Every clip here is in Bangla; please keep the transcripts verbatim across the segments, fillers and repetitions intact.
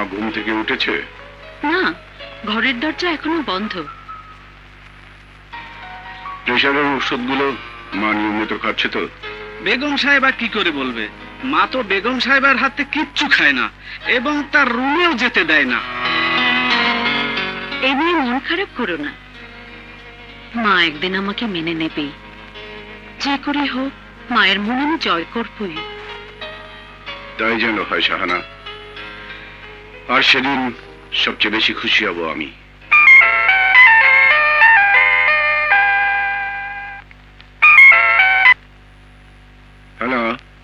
ঘুম থেকে উঠেছে? না, ঘরের দরজা এখনো বন্ধ। প্রেশারের ওষুধগুলো মা নিয়মিত খাচ্ছে তো? বেগম সাহেবা কি করে বলবে? মা তো বেগম সাহেবের হাতে কিচ্ছু খায় না এবং তার রুমেও যেতে দেয় না। এ নিয়ে মন খারাপ করো না, মা একদিন আমাকে মেনে নেবেই। যে করে হোক মায়ের মন আমি জয় করবই। তাই যেন হয় শাহানা, আর সেদিন সবচেয়ে বেশি খুশি হব আমি। হ্যালো,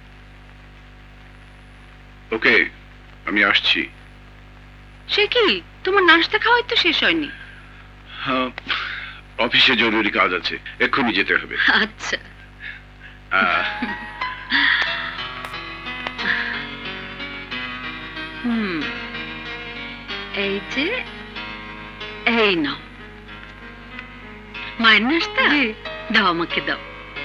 ওকে, আমি আসছি। সে কি, তোমার নাস্তা খাওয়াই তো শেষ হয়নি? হ্যাঁ, অফিসে জরুরি কাজ আছে, এক্ষুনি যেতে হবে। আচ্ছা। হুম, এই যে, এই নাও মায়ের নাস্তা। দাও, আমাকে দাও।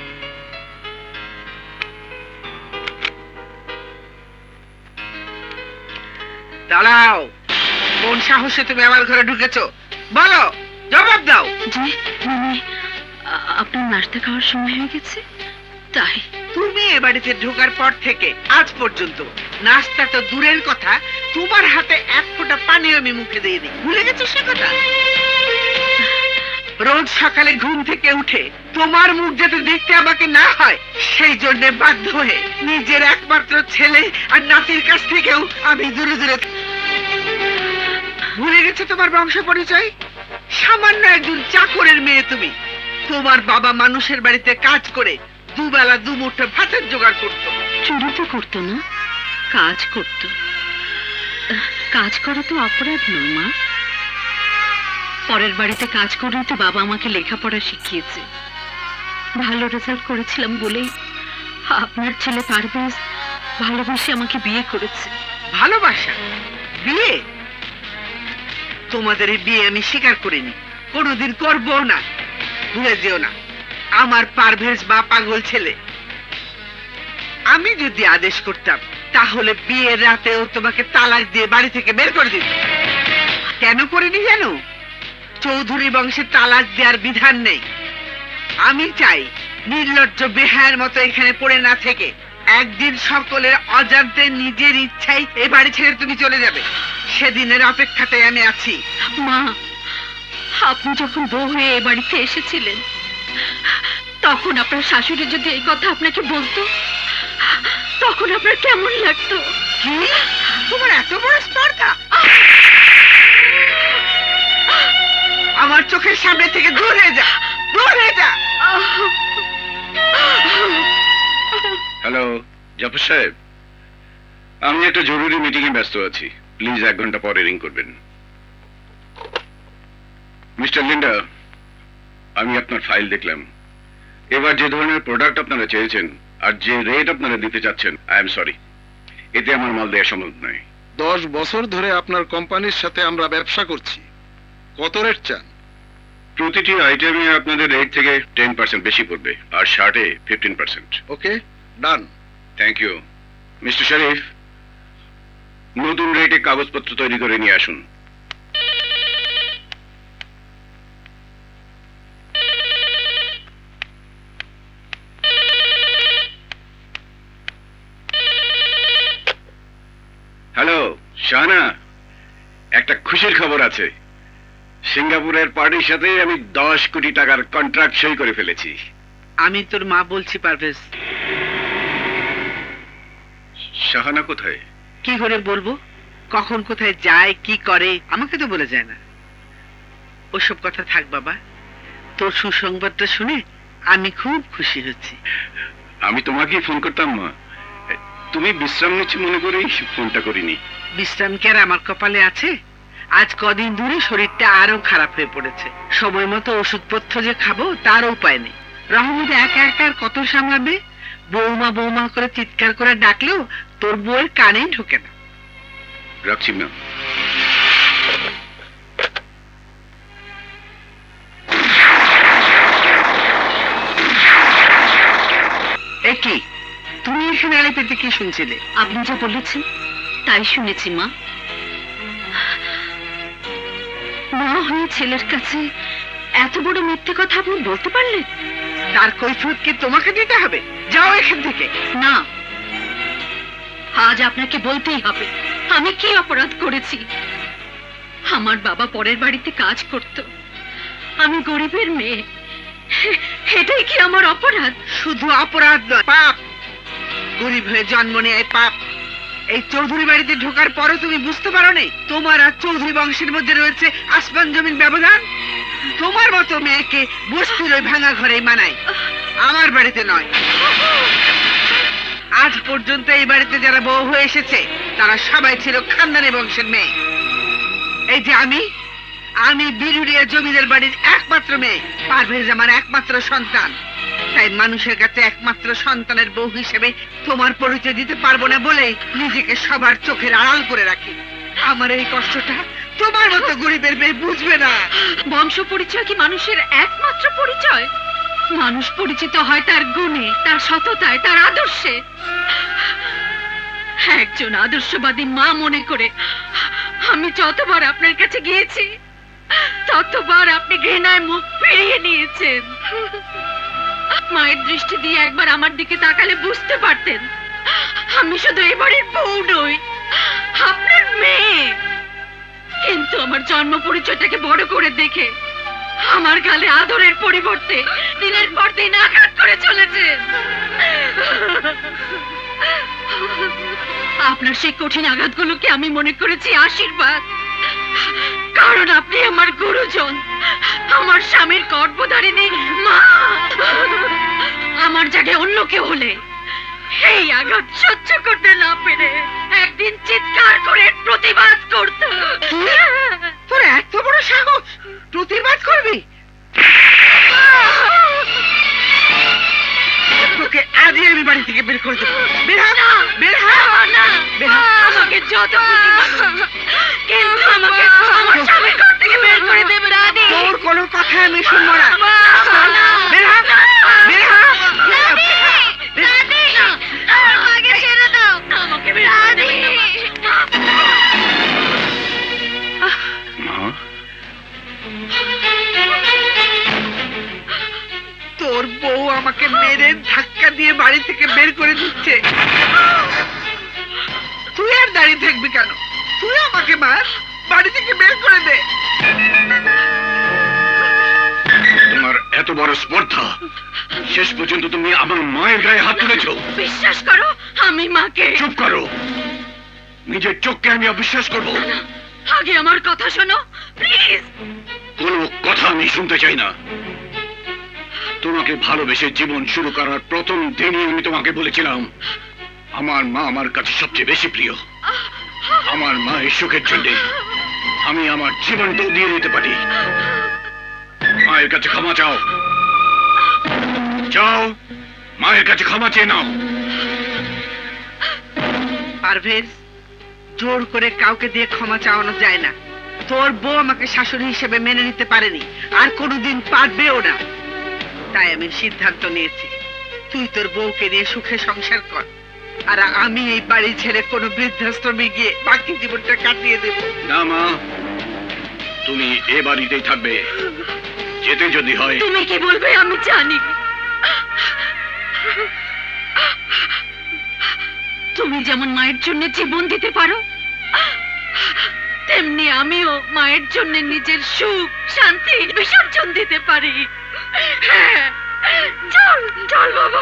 দাঁড়াও, কোন সাহসে তুমি আমার ঘরে ঢুকেছো? বলো, জবাব দাও। জি, মানে আপনার নাস্তা খাওয়ার সময় হয়ে গেছে তাই। তুমি এ বাড়িতে ঢোকার পর থেকে আজ পর্যন্ত নাস্তা তো দূরের কথা, তোমার হাতে এক ফোঁটা পানি আমি মুখে দিয়ে দিই। ভুলে গেছো সে কথা? রোজ সকালে ঘুম থেকে উঠে তোমার মুখ যাতে দেখতে আমাকে না হয় সেই জন্য বাধ্য হয়ে নিজের একমাত্র ছেলে আর নাতির কাছ থেকেও আমি দূরে দূরে। ভুলে গেছো তোমার বংশ পরিচয়? সামান্য একজন চাকরের মেয়ে তুমি। তোমার বাবা মানুষের বাড়িতে কাজ করে দুবেলা দুমুঠো ভাতের জোগাড় করত। চুরি তো করতো না, কাজ করত। কাজ করা তো অপরাধ নয় মা। পরের বাড়িতে কাজ করেই তো বাবা আমাকে লেখাপড়া শিখিয়েছে। ভালো রেজাল্ট করেছিলাম বলেই আপনার ছেলে পারভেজ ভালোবাসে আমাকে বিয়ে করেছে। ভালোবাসা? বিয়ে? তোমাদের এই বিয়ে আমি স্বীকার করিনি, কোনোদিন করবো না। ভুলে যেও না, আমার পারভেজ বা পাগল ছেলে। আমি যদি আদেশ করতাম তাহলে বিয়ের রাতেও তোমাকে তালাক দিয়ে বাড়ি থেকে বের করে দিত। কেন করিনি জানো? চৌধুরী বংশে তালাক দেওয়ার বিধান নেই। আমি চাই নির্লজ্জ বেহায়ের মতো এখানে পড়ে না থেকে একদিন সকলের অজান্তে নিজের ইচ্ছাই এই বাড়ি ছেড়ে তুমি চলে যাবে। সেদিনের অপেক্ষাতেই আমি আছি। মা, আপনি যখন বউ হয়ে এই বাড়িতে এসেছিলেন তখন আপনার শাশুড়ি যদি এই কথা আপনাকে বলতো তখন আপনার কেমন লাগতো? কি? তোমার এত বড় স্পর্ধা! আমার চোখের সামনে থেকে দূর হয়ে যা, দূর হয়ে যা। হ্যালো জাফর সাহেব, আমি একটা জরুরি মিটিং এ ব্যস্ত আছি, প্লিজ এক ঘন্টা পরে রিং করবেন। মিস্টার লিন্ডা, আমি আপনার ফাইল দেখলাম। এবার যে ধরনের প্রোডাক্ট আপনারা চেয়েছেন আর যে রেট আপনারা দিতে চাচ্ছেন, আই এম সরি, এতে আমার মাল দেওয়া সম্ভব নয়। দশ বছর ধরে আপনার কোম্পানির সাথে আমরা ব্যবসা করছি, কত রেট চান? প্রতিটি আইটেমে আপনাদের রেট থেকে টেন পার্সেন্ট বেশি পড়বে, আর শার্টে fifteen percent. Okay, done. Thank you. Mister Sharif, নতুন রেটে কাগজপত্র তৈরি করে নিয়ে আসুন। হ্যালো শাহানা, একটা খুশির খবর আছে। সিঙ্গাপুরের পার্টির সাথে আমি দশ কোটি টাকার কন্ট্রাক্ট সই করে ফেলেছি। আমি তোর মা বলছি পারভেজ। শাহানা কোথায়? কি করে বলবো? কখন কোথায় যায়, কি করে, আমাকে তো বলে যায় না। ওসব কথা থাক বাবা, তোর সুসংবাদটা শুনে আমি খুব খুশি হচ্ছি। আমি তোমাকেই ফোন করতাম মা, তুমি বিশ্রাম নিচ্ছি মনে করেই ফোনটা করিনি। বিশ্রাম কি আর আমার কপালে আছে? আজ কদিন ধরে শরীরটা আরো খারাপ হয়ে পড়েছে। সময় মতো ওষুধপত্র যে খাবো তার উপায় নেই। রহমত একা একা আর কত সামলাবে? বৌমা বৌমা করে চিৎকার করে ডাকলেও তোর বউয়ের কানেই ঢোকে না। রাখছি না। কি তুমি এখানে আলে পেতে কি শুনছিলে? আপনি যা বলেছেন তাই শুনেছি মা। জন্মহীন ছেলের কাছে এত বড় মিথ্যে কথা আপনি বলতে পারলেন? তার কৈফিয়ত কি তোমাকে দিতে হবে? যাও এখান থেকে। না, আজ আপনাকে বলতেই হবে আমি কি অপরাধ করেছি। আমার বাবা পরের বাড়িতে কাজ করত, আমি গরিবের মেয়ে, এটাই কি আমার অপরাধ? শুধু অপরাধ নয়, পাপ। গরিব হয়ে জন্ম নেয় পাপ। এই চৌধুরী বাড়িতে ঢোকার পরও তুমি বুঝতে পারো নি তোমার আর চৌধুরী বংশের মধ্যে রয়েছে আসমান জমিন ব্যবধান। তোমার মতো মেয়েকে বস্তির ওই ভাঙা ঘরে মানায়, আমার বাড়িতে নয়। আজ পর্যন্ত এই বাড়িতে যারা বউ হয়ে এসেছে তারা সবাই ছিল খানদানি বংশের মেয়ে। এই যে আমি আমি বিরুলিয়া জমিদার বাড়ির একমাত্র মেয়ে, পারভেজ আমার একমাত্র সন্তান। তাই মানুষের কাছে একমাত্র সন্তানের বউ হিসেবে তোমার পরিচয় দিতে পারবো না বলে নিজেকে সবার চোখের আড়াল করে রাখি। আমার এই কষ্টটা তোমার মতো গরিবের মেয়ে বুঝবে না। বংশ পরিচয় কি মানুষের একমাত্র পরিচয়? মানুষ পরিচিত হয় তার গুণে, তার সততায়, তার আদর্শে। একজন আদর্শবাদী মা মনে করে আমি যতবার আপনার কাছে গিয়েছি ততবার আপনি ঘৃণায় মুখ ফিরিয়ে নিয়েছেন। মায়ের দৃষ্টি দিয়ে একবার আমার দিকে তাকালে বুঝতে পারতেন আমি শুধু এবারের বউ নই, আপনার মেয়ে। কিন্তু আমার জন্ম পরিচয়টাকে বড় করে দেখে আমার গালে আদরের পরিবর্তে দিনের পর দিন আঘাত করে চলেছেন। আপনার সেই কঠিন আঘাতগুলোকে আমি মনে করেছি আশীর্বাদ, কারণ আপনি আমার গুরুজন, আমার স্বামীর গর্ভধারিণী মা। আমার জায়গায় অন্য কেউ হলে এই আঘাত সহ্য করতে না পেরে একদিন চিৎকার করে প্রতিবাদ করত। তোর এত বড় সাহস, প্রতিবাদ করবি? তোকে আজই আমি বাড়ি থেকে বের করে দেবো। বের হ না, বের হ না, বের হ। আমাকে যত খুশি মারো, কিন্তু আমাকে আমার স্বামীর ঘর থেকে বের করে দেবে না। তোর কোনো কথা আমি শুনবো না। বের হ, বের হ। আমাকে ছেড়ে দাও, আমাকে বের করে দেবে না। তোর বউ আমাকে মেরে ধাক্কা দিয়ে বাড়ি থেকে বের করে দিচ্ছে। তুই আর দাঁড়িয়ে থাকবি কেন? তুই আমাকে মার, বাড়ি থেকে বের করে দে। তোমার এত বড় স্পর্ধা, শেষ পর্যন্ত তুমি আমার মায়ের গায়ে হাত তুলেছ। বিশ্বাস করো আমি মাকে। চুপ করো, নিজের চোখকে আমি অবিশ্বাস করবো? আগে আমার কথা শোনো প্লিজ। কোনো কথা আমি শুনতে চাই না। তোমাকে ভালোবেসে জীবন শুরু করার প্রথম দিনই আমি তোমাকে বলেছিলাম আমার মা আমার কাছে সবচেয়ে বেশি প্রিয়। আমার মায়ের সুখের জন্য আমি আমার জীবনটাও দিয়ে দিতে পারি। মায়ের কাছে ক্ষমা চাও, যাও মায়ের কাছে ক্ষমা চেয়ে নাও। পারভেজ, জোর করে কাউকে দিয়ে ক্ষমা চাওয়ানো যায় না। তোর বউ আমাকে শাশুড়ি হিসেবে মেনে নিতে পারেনি, আর কোনোদিন পারবেও না। তাই আমি সিদ্ধান্ত নিয়েছি তুই তোর বউকে নিয়ে সুখে সংসার কর, আর আমি এই বাড়ি ছেড়ে কোনো বৃদ্ধাশ্রমে গিয়ে বাকি জীবনটা কাটিয়ে দেব। না মা, তুমি এ বাড়িতেই থাকবে। যেতে যদি হয়। তুমি কি বলবে আমি জানি। তুমি যেমন মায়ের জন্য জীবন দিতে পারো, তেমনি আমিও মায়ের জন্য নিজের সুখ শান্তি বিসর্জন দিতে পারি। হ্যাঁ, চল চল বাবা।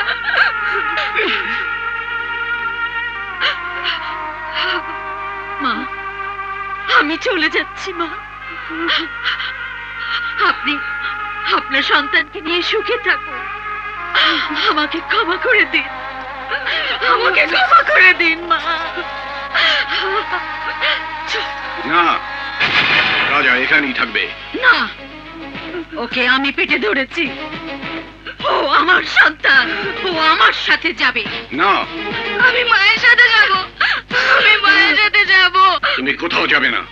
মা, আমি চলে যাচ্ছি মা। আপনি আপনার সন্তানকে নিয়ে সুখে থাকুন। আমাকে ক্ষমা করে দিন, আমাকে ক্ষমা করে দিন মা। না, রাজা এখানেই থাকবে। না, ওকে আমি পেটে ধরেছি। ও আমার সন্তান, ও আমার সাথে যাবে। না, আমি মায়ের সাথে যাব, আমি মায়ের সাথে যাব। তুমি কোথাও যাবে না।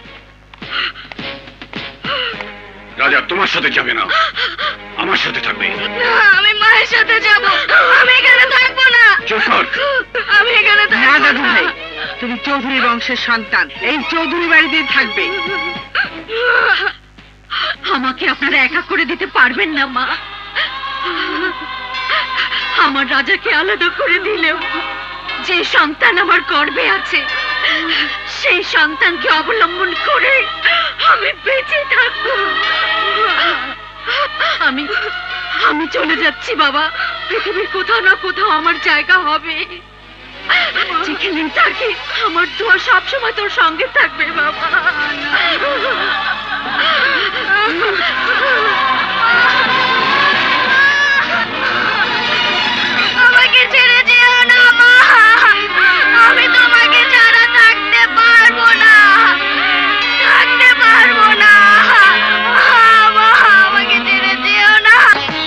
রাজা তোমার সাথে যাবে না, আমার সাথে থাকবে। না, আমি মায়ের সাথে যাব, আমি এখানে থাকবো না। চুপ কর। আমি এখানে না দাদু ভাই, তুমি চৌধুরী বংশের সন্তান, এই চৌধুরী বাড়িতেই থাকবে। আমাকে আপনারা একা করে দিতে পারবেন না মা। আমার রাজাকে আলাদা করে দিলেও যে সন্তান আমার গর্ভে আছে সেই সন্তানকে অবলম্বন করে আমি বেঁচে থাকবো। আমি আমি চলে যাচ্ছি বাবা। পৃথিবীর কোথাও না কোথাও আমার জায়গা হবে। যেখানেই থাকি আমার দোয়া সবসময় তোর সঙ্গে থাকবে বাবা। আমাকে ছেড়ে যেও না মা, আমি তোমাকে ছাড়া থাকতে পারবো না, থাকতে পারবো না মা, আমাকে ছেড়ে যেও না।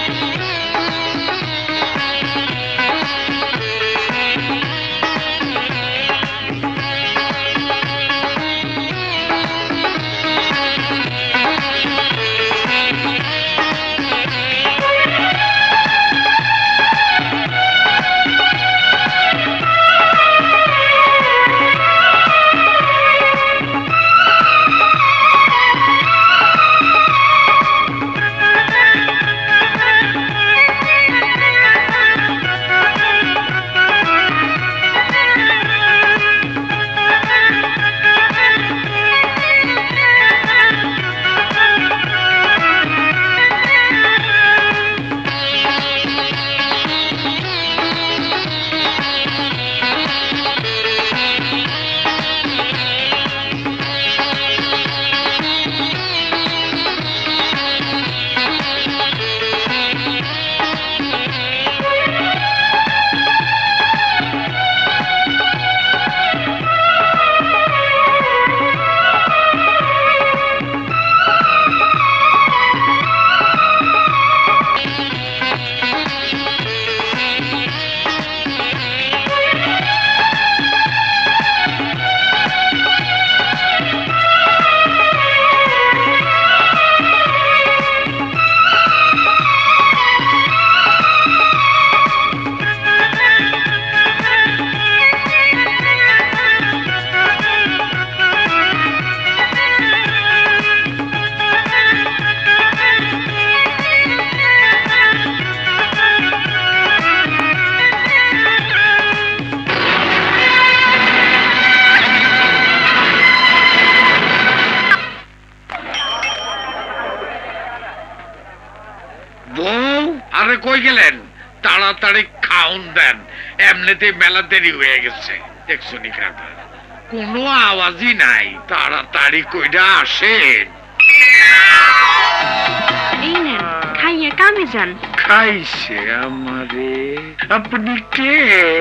কই গেলেন? তাড়াতাড়ি খাউন দেন, এমনিতে মেলা দেরি হয়ে গেছে। দেখছো নি ব্যাপার, কোনো আওয়াজই নাই। তাড়াতাড়ি কইরা আসেন। এই নেন, খাইয়ে কামে যান। খাইছে আমারে? আপনি কে?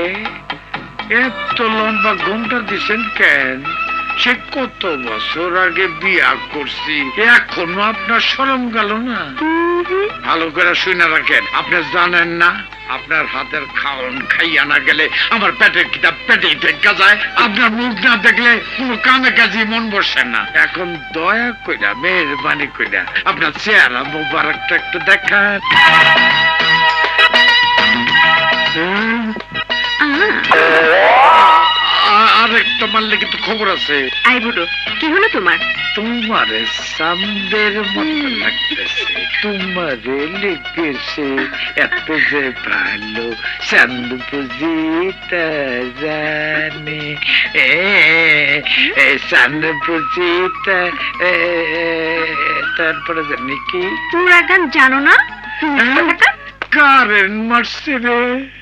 এত লম্বা ঘুমটা দিছেন কেন? সে কত বছর আগে বিয়া করছি, এখনো আপনার শরম গেল না? ভালো করে শুনে রাখেন, আপনি জানেন না আপনার হাতের খাওয়ান খাইয়া না গেলে আমার পেটের কিতাব পেটেই থেকে যায়। আপনার মুখ না দেখলে কোনো কামে কাজে মন বসে না। এখন দয়া কইরা মেহরবানি কইরা আপনার চেহারা মোবারকটা একটু দেখান। আর একটা মারলে কিন্তু খবর আছে। আই বুড়ো, কি হলো তোমার? তোমারে চাঁদের মতো লাগতেছে, তোমারে লেগেছে এত যে ভালো, চাঁদ বুঝিতা জানে, চাঁদ বুঝিতা। তারপরে জানি কি তোমরা গান জানো না? কারেন্ট মারছে রে।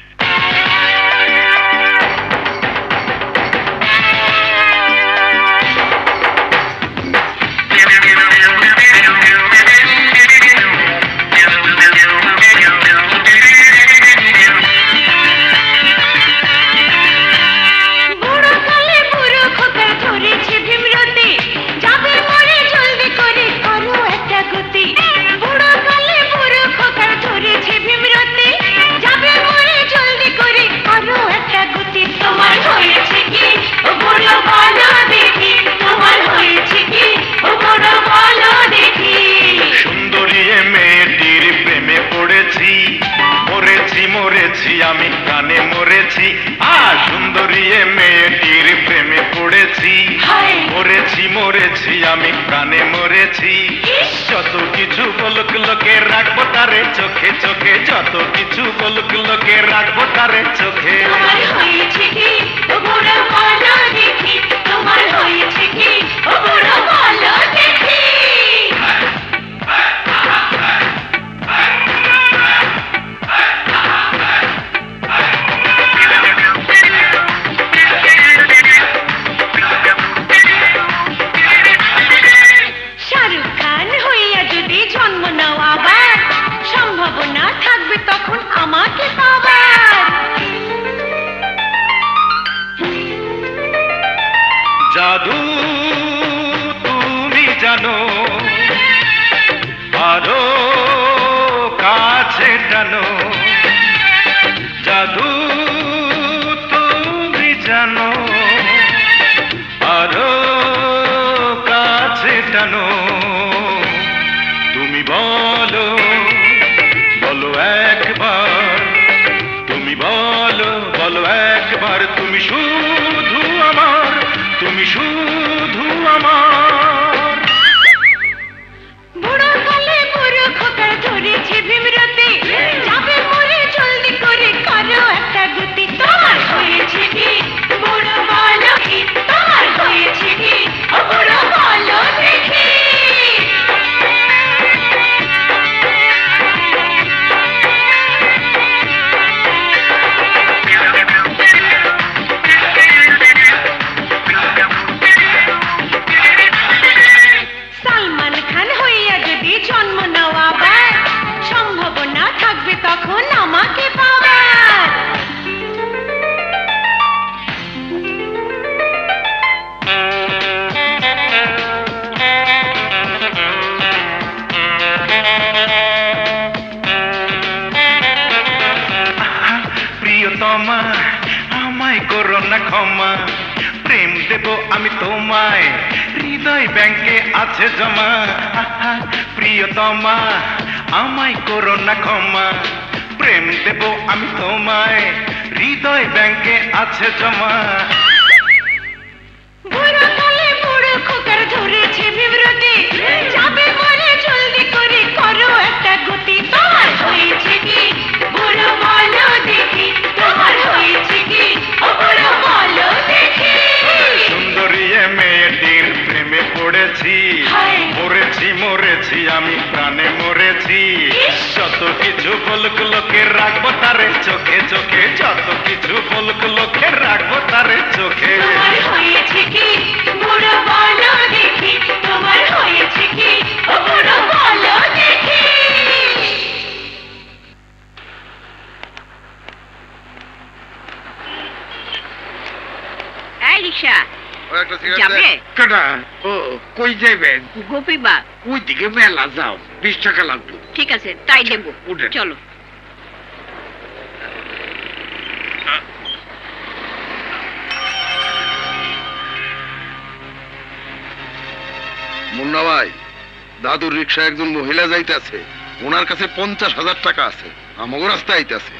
আমি গানে মরেছি, আ সুন্দরী মেয়েটির প্রেমে পড়েছি। মরেছি মরেছি আমি প্রাণে মরেছি যত কিছু বলুক লোকে রাখবো তারে চোখে চোখে যত কিছু বলুক লোকে রাখবো তারে চোখে তোমার হয়েছে কি ও বুড়ো বলো দেখি তোমার হয়েছে কি ও বুড়ো বলো দেখি শাহরুখ খান হইয়া যদি জন্ম নাও আবার সম্ভাবনা থাকবে তখন আমাকে পাবার জাদু তুমি জানো আরো কাছে টানো জাদু তুমি জানো আরো কাছে টানো তুমি বলো বলো একবার তুমি বলো বলো একবার তুমি শুধু আমার তুমি শুধু আমার বুড়ো কালে বুড়ো খোকা ধরেছে ভীমরতি যাবে মরে জলদি করে করো একটা গতি তোমার হয়েছে কি বুড়ো বলো কি তোমার হয়েছে কি ও বুড়ো বলো দেখি সালমান খান হইয়া যদি জন্ম নাও আবার সম্ভাবনা থাকবে তখন আমাকে পাবার প্রিয়তমা আমায় করো না ক্ষমা প্রেম দেব আমি তোমায় হৃদয় ব্যাংকে আছে জমা আহা, প্রিয়তমা আমায় করো না ক্ষমা প্রেম দেব আমি তোমায় হৃদয় ব্যাংকে আছে জমা বুড়ো কালে বুড়ো খোকার ধরেছে বিব্রতি যাবে মরে জলদি করে করো একটা গতি তোমার হয়েছে কি বুড়ো বলো দেখি তোমার হয়েছে কি ও বুড়ো বলো দেখি সুন্দরী এ মেয়েটির প্রেমে পড়েছি মরেছি মরেছি আমি প্রাণে মরেছি যত কিছু বলুক লোকে রাখবো তারে চোখে চোখে যত কিছু বলুক লোকে রাখবো তারে চোখে তোমার হয়েছে কি বুড়ো বলো দেখি তোমার হয়েছে কি ও বুড়ো বলো দেখি এই রিক্সা যাবে কেডা ও কই যাইবেন গোপীবা ওই দিকে মেলা যাও বিশ টাকা লাগবে ঠিক আছে তাই দেবো উঠেন। চলো মুন্না ভাই দাদুর রিক্সা একজন মহিলা যাইতেছে ওনার কাছে পঞ্চাশ হাজার টাকা আছে আমাগো রাস্তা আইতাছে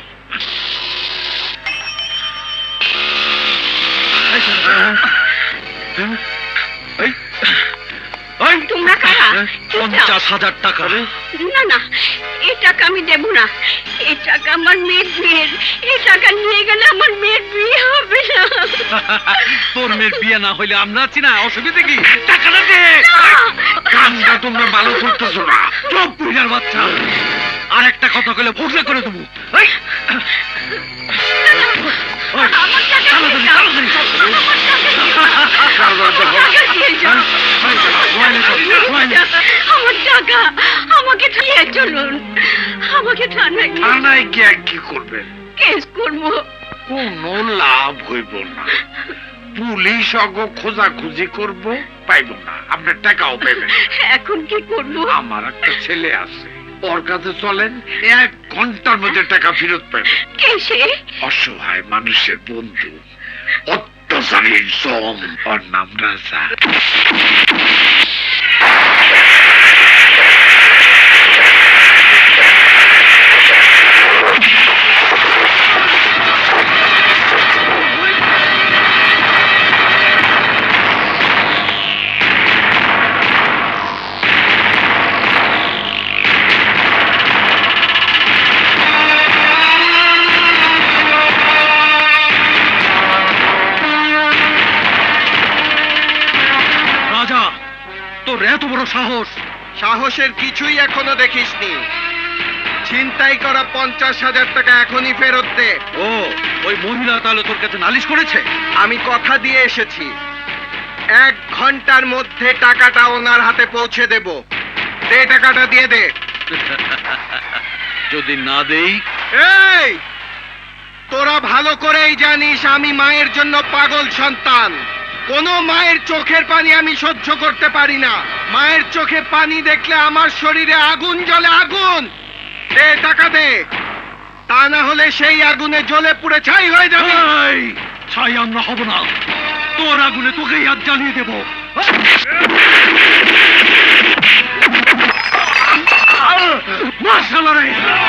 তোমরা কারা পঞ্চাশ হাজার টাকা না না এই টাকা আমি দেবো না এই টাকা আমার মেয়ের বিয়ের এই টাকা নিয়ে গেলে আমার মেয়ের বিয়ে হবে না তোর মেয়ের বিয়ে না হইলে আমরা আছি না অসুবিধা কি টাকাটা দে কামটা তোমরা ভালো করতেছো না চোখ বুঝার বাচ্চা আর একটা কথা কইলে ভুলে করে দেবো এই, ওই, আমার টাকা তাড়াতাড়ি, দিয়ে যাও। তাড়াতাড়ি। আমার টাকা দিয়ে যাও। আমার টাকা আমাকে ঠান্ডা চলুন আমাকে ঠান্ডায় নিয়ে থানায় গিয়ে কি করবেন কেস করবো কোনো লাভ হইব না পুলিশ অগ খোঁজাখুঁজি করব পাইব না আপনার টাকাও পাইবেন এখন কি করবো আমার একটা ছেলে আছে ওর কাছে চলেন এক ঘন্টার মধ্যে টাকা ফেরত পাবেন কে সে অসহায় মানুষের বন্ধু অত্যাচারী জম ওর নাম রাজা সাহস? সাহসের কিছুই এখনো দেখিসনি। ছিনতাই করা পঞ্চাশ হাজার টাকা এখনই ফেরত দে। ও, ওই মহিলা তাহলে তোর কাছে নালিশ করেছে? আমি কথা দিয়ে এসেছি, এক ঘন্টার মধ্যে টাকাটা ওনার হাতে পৌঁছে দেব। দে টাকাটা, দিয়ে দে। যদি না দেই? এই, তোরা ভালো করেই জানিস আমি মায়ের জন্য পাগল সন্তান। কোন মায়ের চোখের পানি আমি সহ্য করতে পারি না। মায়ের চোখে পানি দেখলে আমার শরীরে আগুন জ্বলে, আগুন। দে টাকা দে, তা না হলে সেই আগুনে জ্বলে পুড়ে ছাই হয়ে যাবে। ছাই আমরা হব না, তোর আগুনে তোকেই হাত জ্বালিয়ে দেব। মাশাআল্লাহ রে!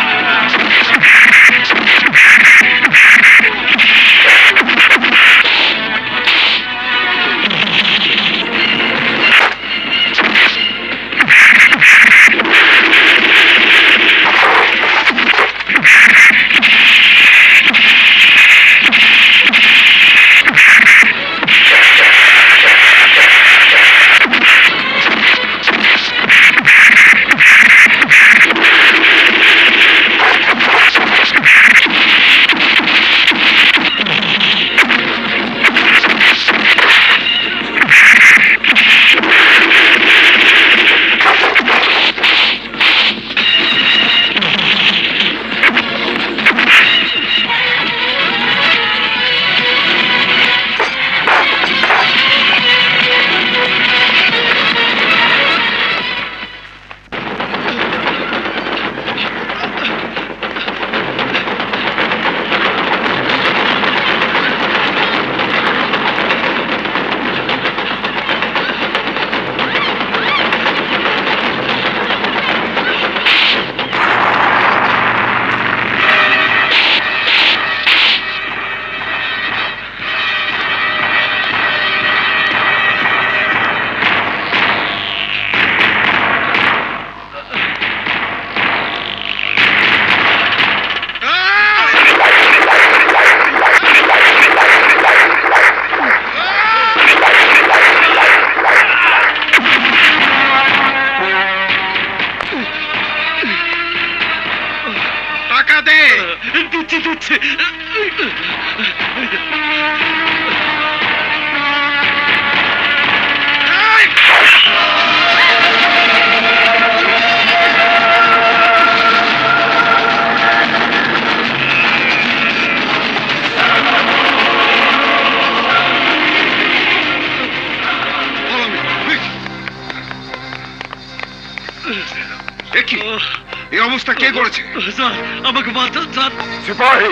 এই অবস্থা কে করেছে? স্যার, আমাকে বাঁচান স্যার। সিপাহী,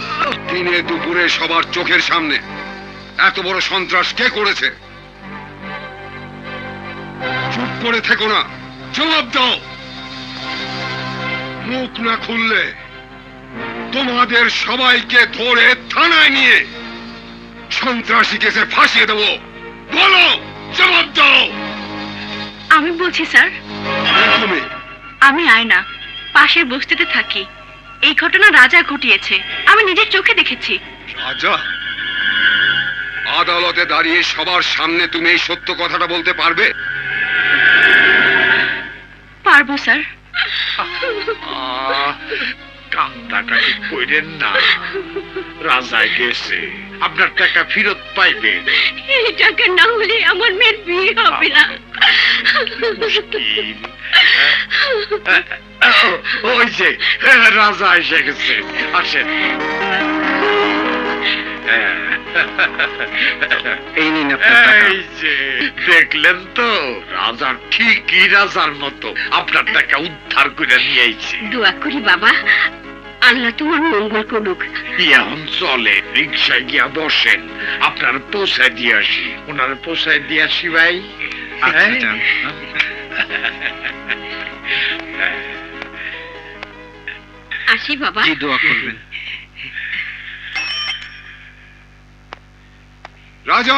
দিনে দুপুরে সবার চোখের সামনে এত বড় সন্ত্রাস কে করেছে? চুপ করে থেকো না, জবাব দাও। মুখ না খুললে তোমাদের সবাইকে ধরে থানায় নিয়ে সন্ত্রাসী কেসে ফাঁসিয়ে দেবো। বলো, জবাব দাও। আমি বলছি স্যার। তুমি? আমি আয়না, পাশের বস্তিতে থাকি। এই ঘটনা রাজা ঘটিয়েছে, আমি নিজের চোখে দেখেছি। রাজা? আদালতে দাঁড়িয়ে সবার সামনে তুমি এই সত্য কথাটা বলতে পারবে? পারবো স্যার। কান্দাকাটি কইরেন না, রাজায় গেছে, আপনার টাকা ফেরত পাইবেন। এই টাকা না হলে আমার মেয়ের বিয়ে হবে না। ওই যে রাজা এসে গেছে, আসেন। এই নিন এই যে দেখলেন তো, রাজার ঠিকই রাজার মতো আপনার টাকা উদ্ধার করে নিয়ে আইছে। দোয়া করি বাবা, আল্লাহ তোমার মঙ্গল করুক। এখন চলে, রিক্সায় গিয়া বসেন, আপনার পৌঁছায় দিয়ে আসি। ওনার পৌঁছায় দিয়ে আসি ভাই। আসি বাবা। দোয়া করবেন। রাজা,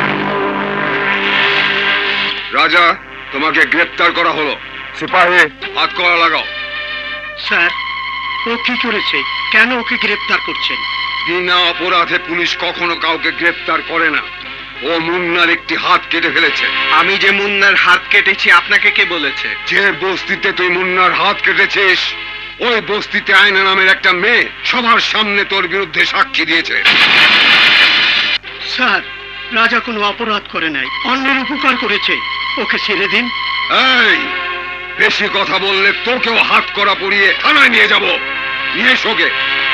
রাজা, তোমাকে গ্রেপ্তার করা হলো। সিপাহী, হাত করা লাগাও। স্যার, ও কি করেছে? কেন ওকে গ্রেপ্তার করছেন? বিনা অপরাধে পুলিশ কখনো কাউকে গ্রেপ্তার করে না। ও মুন্নার একটি হাত কেটে ফেলেছে। আমি যে মুন্নার হাত কেটেছি আপনাকে কে বলেছে? যে বস্তিতে তুই মুন্নার হাত কেটেছিস ওই বস্তিতে আয়না নামের একটা মেয়ে সবার সামনে তোর বিরুদ্ধে সাক্ষী দিয়েছে। স্যার, রাজা কোনো অপরাধ করে নাই, অন্যের উপকার করেছে, ওকে ছেড়ে দিন। এই বেশি কথা বললে তোকেও হাত করা পরিয়ে থানায় নিয়ে যাব। নিয়ে এসোগে।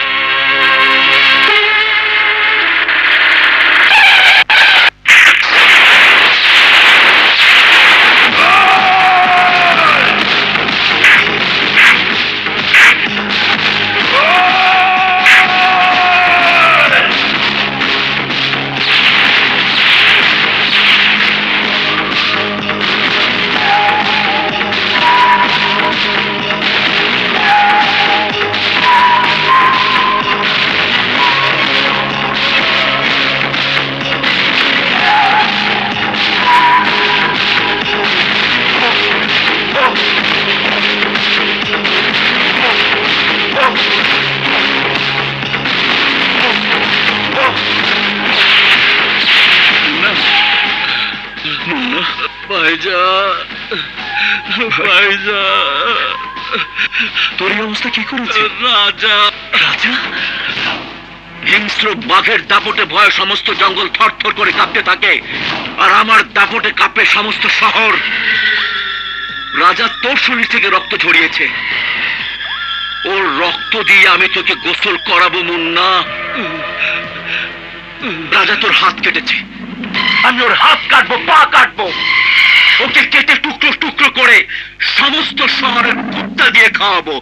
তোর এই অবস্থা কি করেছে? রাজা রাজা হিংস্র বাঘের দাপটে ভয়ে সমস্ত জঙ্গল থরথর করে কাঁপতে থাকে, আর আমার দাপটে কাঁপে সমস্ত শহর। রাজা তোর শরীর থেকে রক্ত ঝরিয়েছে, ওর রক্ত দিয়ে আমি তোকে গোসল করাবো মুন্না। রাজা তোর হাত কেটেছে, আমি ওর হাত কাটবো, পা কাটবো, ওকে কেটে টুকরো টুকরো করে সমস্ত শহরের কুত্তা দিয়ে খাওয়াবো।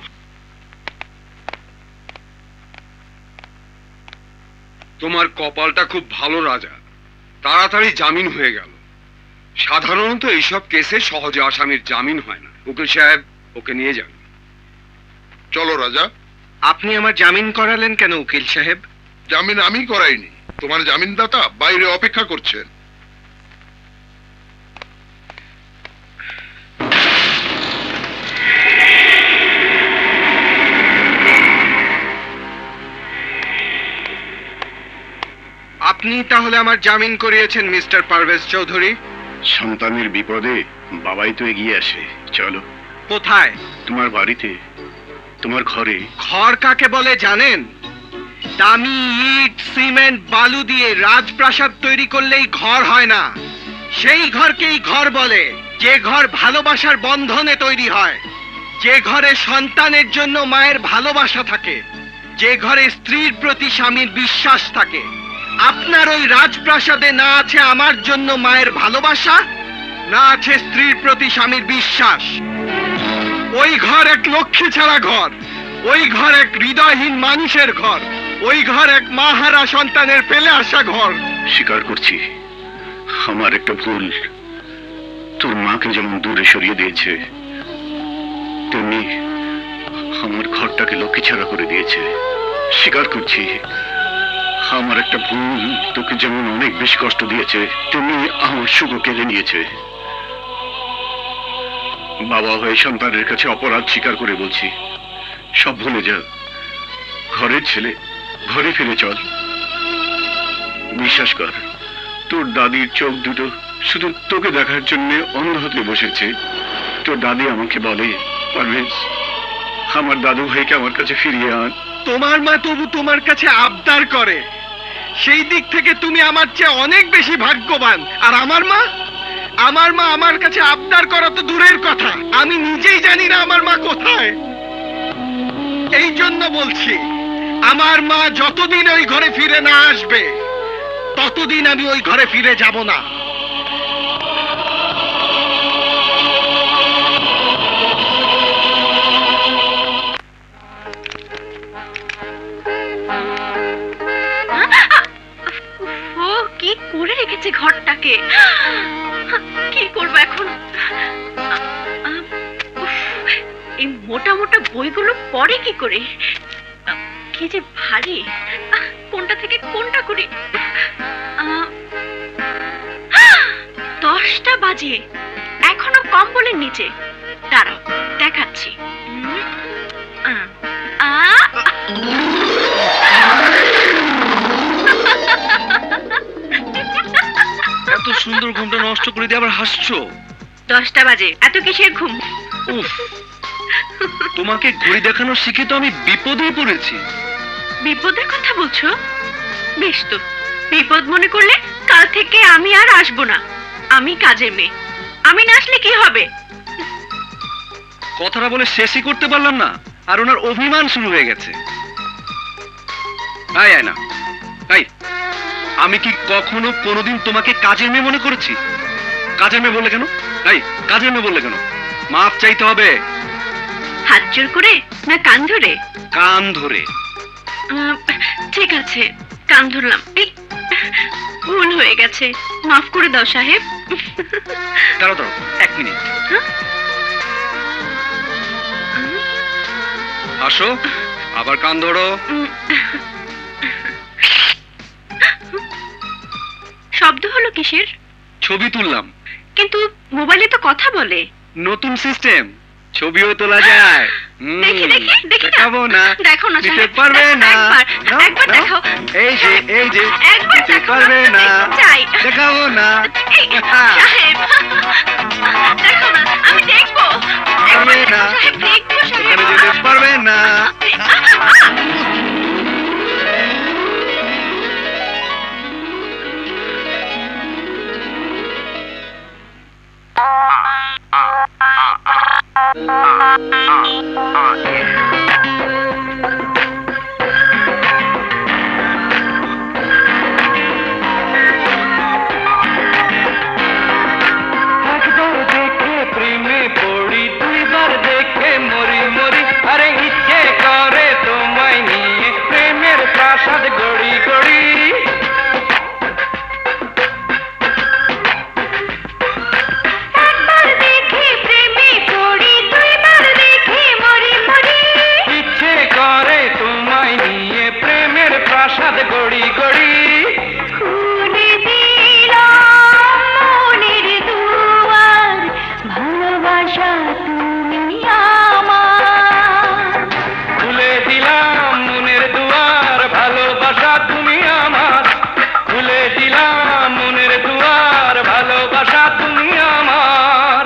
তোমার কপালটা খুব ভালো রাজা, তাড়াতাড়ি জামিন হয়ে গেল। সাধারণত এইসব কেসে সহজে আসামির জামিন হয় না। উকিল সাহেব, ওকে নিয়ে যান। চলো রাজা। আপনি আমার জামিন করালেন কেন উকিল সাহেব? জামিন আমি করাইনি, তোমার জামিনদাতা বাইরে অপেক্ষা করছেন। আপনি তাহলে আমার জামিন করিয়েছেন মিস্টার পারভেজ চৌধুরী? সন্তানের বিপদে বাবাই তো এগিয়ে আসে। চলো। কোথায়? তোমার বাড়িতে, তোমার ঘরে। ঘর কাকে বলে জানেন? দামি ইট, সিমেন্ট, বালু দিয়ে রাজপ্রাসাদ তৈরি করলেই ঘর হয় না, সেই ঘরকেই ঘর বলে যে ঘর ভালোবাসার বন্ধনে তৈরি হয়, যে ঘরে সন্তানের জন্য মায়ের ভালোবাসা থাকে, যে ঘরে স্ত্রীর প্রতি স্বামীর বিশ্বাস থাকে। আপনার ওই রাজপ্রাসাদে না আছে আমার জন্য মায়ের ভালোবাসা, না আছে স্ত্রীর প্রতি স্বামীর বিশ্বাস। ওই ঘর এক লক্ষ্মী ছাড়া ঘর, ওই ঘর এক হৃদয়হীন মানুষের ঘর, ওই ঘর এক মাহারা সন্তানের ফেলে আসা ঘর। স্বীকার করছি আমার একটা ভুল। তোর মাকে যেমন দূরে সরিয়ে দিয়েছে তেমনি আমার ঘরটাকে লক্ষ্মী ছাড়া করে দিয়েছে। স্বীকার করছি আমার একটা ভুল। তোকে যেমন অনেক বেশি কষ্ট দিয়েছে তেমনি আমার সুখও কেড়ে নিয়েছে। বাবা হয়ে সন্তানের কাছে অপরাধ স্বীকার করে বলছি, সব ভুলে যা। ঘরের ছেলে ঘরে ফিরে চল। বিশ্বাস কর, তোর দাদির চোখ দুটো শুধু তোকে দেখার জন্য অন্ধ হতে বসেছে। তোর দাদি আমাকে বলে, পারভেজ আমার দাদু ভাইকে আমার কাছে ফিরিয়ে আন। তোমার মা তবু তোমার কাছে আবদার করে, সেই দিক থেকে তুমি আমার চেয়ে অনেক বেশি ভাগ্যবান। আর আমার মা, আমার মা আমার কাছে আবদার করা তো দূরের কথা, আমি নিজেই জানি না আমার মা কোথায়। এই জন্য বলছি, আমার মা যতদিন ওই ঘরে ফিরে না আসবে ততদিন আমি ওই ঘরে ফিরে যাব না। কি করে রেখেছে ঘরটাকে, কি করবো এখন? এই মোটা মোটা বইগুলো পড়ে কি করে? কি যে ভারী, কোনটা থেকে কোনটা করি? দশটা বাজে, এখনো কম্বলের নিচে। দাঁড়াও দেখাচ্ছি। সুন্দর ঘুমটা নষ্ট করে দিয়ে আবার হাসছো? দশটা বাজে, এত কিসের ঘুম? উফ, তোমাকে ঘড়ি দেখানো শিখে তো আমি বিপদে পড়েছি। বিপদের কথা বলছো? বেশ তো, বিপদ মনে করলে কাল থেকে আমি আর আসবো না। আমি কাজের মেয়ে, আমি না আসলে কি হবে? কথাটা বলে শেষই করতে পারলাম না, আর ওনার অভিমান শুরু হয়ে গেছে। আয় আয় না, তাই আমি কি কখনো কোনোদিন তোমাকে কাজের মেয়ে মনে করেছি? কাজের মেয়ে বললে কেন? তাই কাজের মেয়ে বললে কেন? মাফ চাইতে হবে। হাত জোর করে না কান ধরে? কান ধরে। আহ, ঠিক আছে, কান ধরলাম। এই ভুল হয়ে গেছে, মাফ করে দাও সাহেব। দাঁড়াও দাঁড়াও এক মিনিট। আসো, আবার কান ধরো। শব্দ হলো কিসের? ছবি তুললাম। কিন্তু মোবাইলে তো কথা বলে। নতুন সিস্টেম, ছবিও তোলা যায়। দেখি দেখি দেখি দেখাবো না। দেখো না দিতে সাহেব, পারবে না। একবার একবার দেখাও। এই যে এই যে একবার দিতে দেখাও, পারবে না। চাই। দেখাবো না। এই, সাহেব, দেখো না, আমি দেখবো। একবার পারবে না। দেখো সাহেব, দেখবো সাহেব। ওখানে যেতে পারবে না। একবার দেখে প্রেমে পড়ি, দুইবার দেখে মরি মরি। আরে ইচ্ছে করে তোমায় নিয়ে প্রেমের প্রাসাদ গড়ি গড়ি। একবার দেখে প্রেমে পড়ি, দুইবার দেখে মরি মরি। ইচ্ছে করে তোমায় নিয়ে প্রেমের প্রাসাদ গড়ি গড়ি। খুলে দিলাম মনের দুয়ার, ভালোবাসা তুমি আমার। খুলে দিলাম মনের দুয়ার, ভালোবাসা তুমি আমার। খুলে দিলাম মনের দুয়ার, ভালোবাসা তুমি আমার।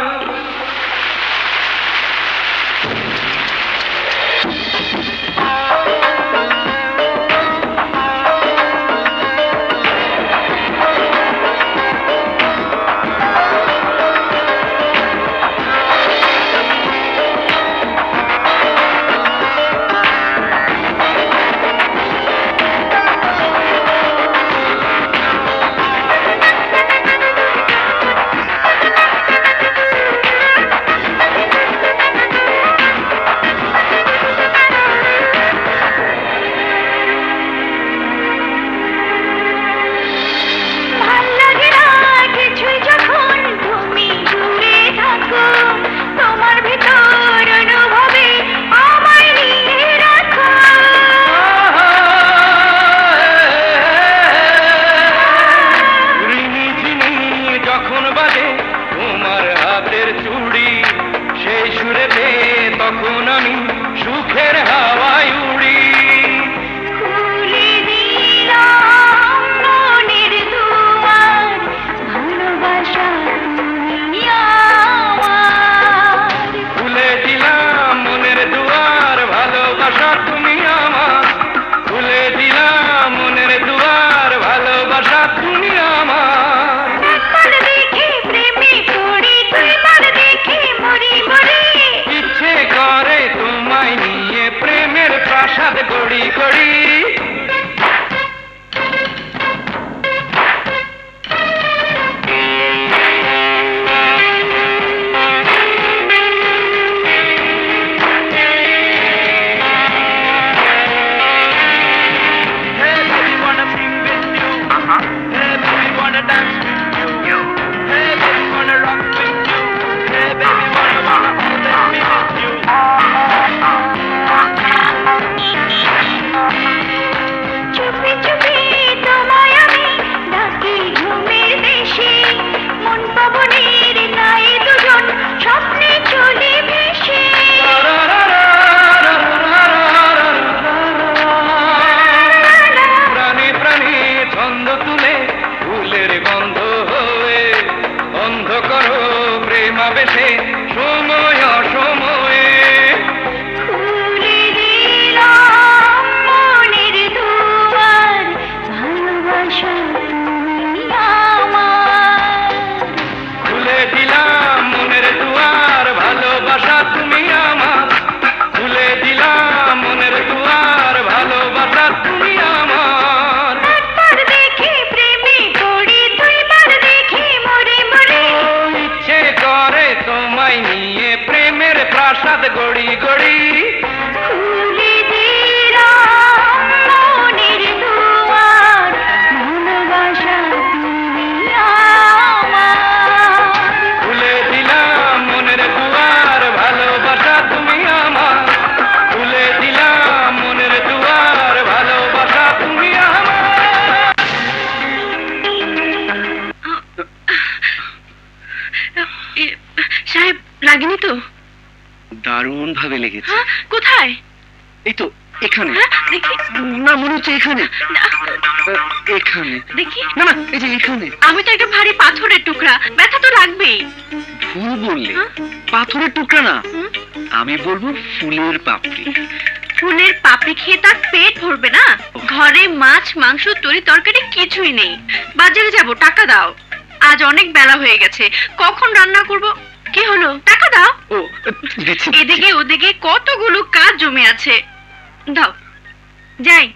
লেগেছে। কোথায়? এই তো এখানে। দেখি। না, মনে হচ্ছে এখানে। এখানে দেখি। না না, এই যে এখানে। আমি তো একটা ভারী পাথরের টুকরা, ব্যথা তো লাগবেই। ভুল বললে, পাথরের টুকরা না, আমি বলবো ফুলের পাপড়ি। ফুলের পাপড়ি খেয়ে তার পেট ভরবে না? ঘরে মাছ মাংস তরি তরকারি কিছুই নেই। বাজারে যাব, টাকা দাও। আজ অনেক বেলা হয়ে গেছে, কখন রান্না করব? কি হলো, টাকা দাও। ও দিচ্ছি। এদিকে ওদিকে কতগুলো কাজ জমে আছে, দাও। যাই।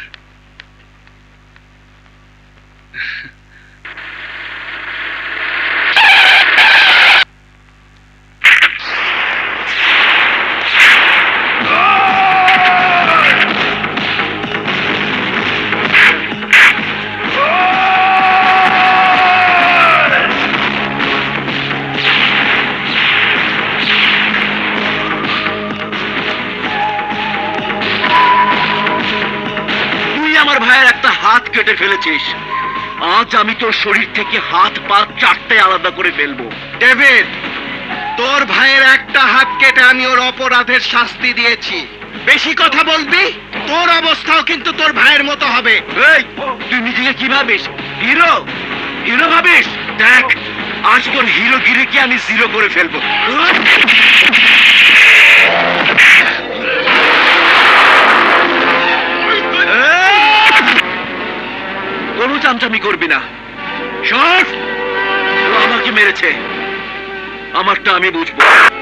হাত কেটে ফেলেছিস, আজ আমি তোর শরীর থেকে হাত পা চারটে আলাদা করে ফেলবো। ডেভিড, তোর ভাইয়ের একটা হাত কেটে আমি ওর অপরাধের শাস্তি দিয়েছি। বেশি কথা বলবি, তোর অবস্থাও কিন্তু তোর ভাইয়ের মতো হবে। এই, তুই নিজেকে কি ভাবিস? হিরো হিরো ভাবিস? দেখ, আজ তোর হিরো গিরিকে আমি জিরো করে ফেলবো। কোনো চামচামি করবি না। শোন, ও আমাকে মেরেছে, আমারটা আমি বুঝবো।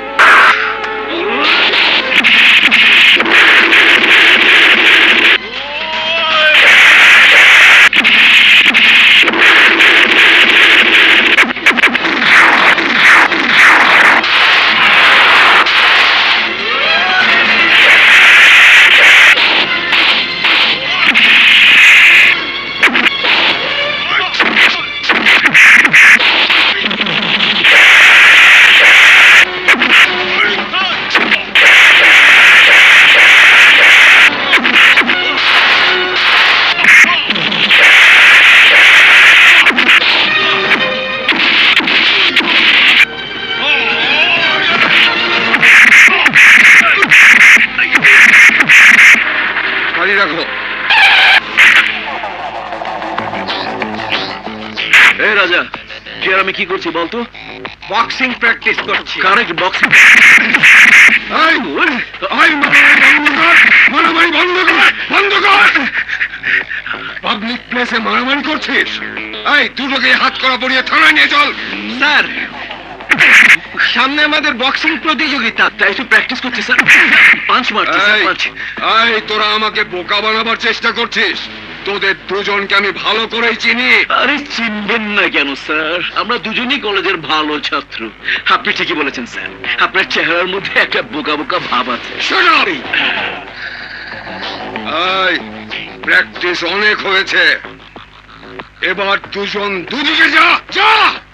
রাজা, কি আর আমি কি করছি বলতো? বক্সিং প্র্যাকটিস করছি। Correct, boxing. মারামারি বন্ধ কর, বন্ধ কর। পাবলিক প্লেসে মারামারি করছিস? এই, দুটোকে হাত করা পড়িয়ে থানায় নিয়ে চল। স্যার, সামনে আমাদের বক্সিং প্রতিযোগিতা, তাই একটু প্র্যাকটিস করছি স্যার। পাঁচ মারছি, পাঁচ। এই, তোরা আমাকে বোকা বানাবার চেষ্টা করছিস? তোদের দুজনকে আমি ভালো করেই চিনি। আরে চিনবেন না কেন স্যার, আমরা দুজনই কলেজের ভালো ছাত্র। আপনি ঠিকই বলেছেন স্যার, আপনার চেহারার মধ্যে একটা বোকা বোকা ভাব আছে। এই, প্র্যাকটিস অনেক হয়েছে, এবার দুজন দুদিকে যা যা।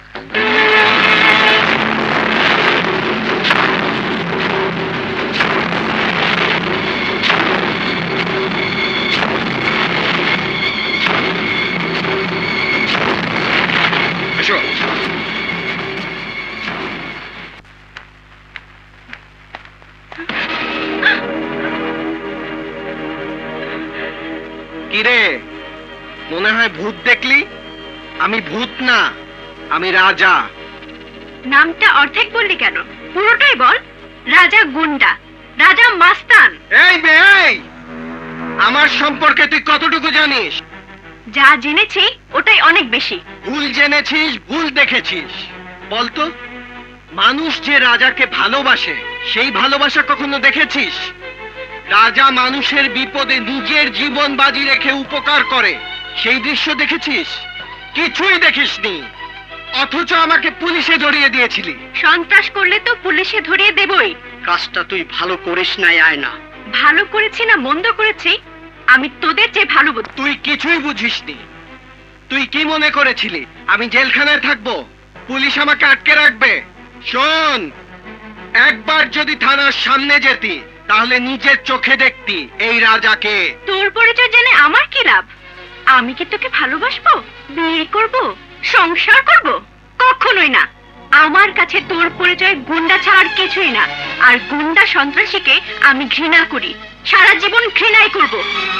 কিরে, মনে হয় ভূত দেখলি? আমি ভূত না, আমি রাজা। নামটা অর্ধেক বললি কেন? পুরোটাই বল। রাজা গুন্ডা, রাজা মাস্তান। এই বে, এই, আমার সম্পর্কে তুই কতটুকু জানিস? যা জেনেছি ওটাই অনেক বেশি। ভুল জেনেছিস, ভুল দেখেছিস। বলতো, মানুষ যে রাজাকে ভালোবাসে, সেই ভালোবাসা কখনো দেখেছিস? রাজা মানুষের বিপদে নিজের জীবন বাজি রেখে উপকার করে, সেই দৃশ্য দেখেছিস? কিছুই দেখিসনি, অথচ আমাকে পুলিশে ধরিয়ে দিয়েছিলি। সন্ত্রাস করলে তো পুলিশে ধরিয়ে দেবই। কাজটা তুই ভালো করিস নাই আয়না। ভালো করেছি না মন্দ করেছি, আমি তোদের চেয়ে ভালো বুঝি। তুই কিছুই বুঝিসনি। তুই কি মনে করেছিলি আমি জেলখানায় থাকবো, পুলিশ আমাকে আটকে রাখবে? শোন, একবার যদি থানার সামনে যেতি, তাহলে নিজের চোখে দেখতি এই রাজাকে। তোর পরিচয় জেনে আমার কি লাভ? আমি কি তোকে ভালোবাসবো, বিয়ে করব, সংসার করব? কখনোই না। আমার কাছে তোর পরিচয় গুন্ডা ছাড়ার কিছুই না, আর গুন্ডা সন্ত্রাসীকে আমি ঘৃণা করি, সারা জীবন ঘৃণাই করব।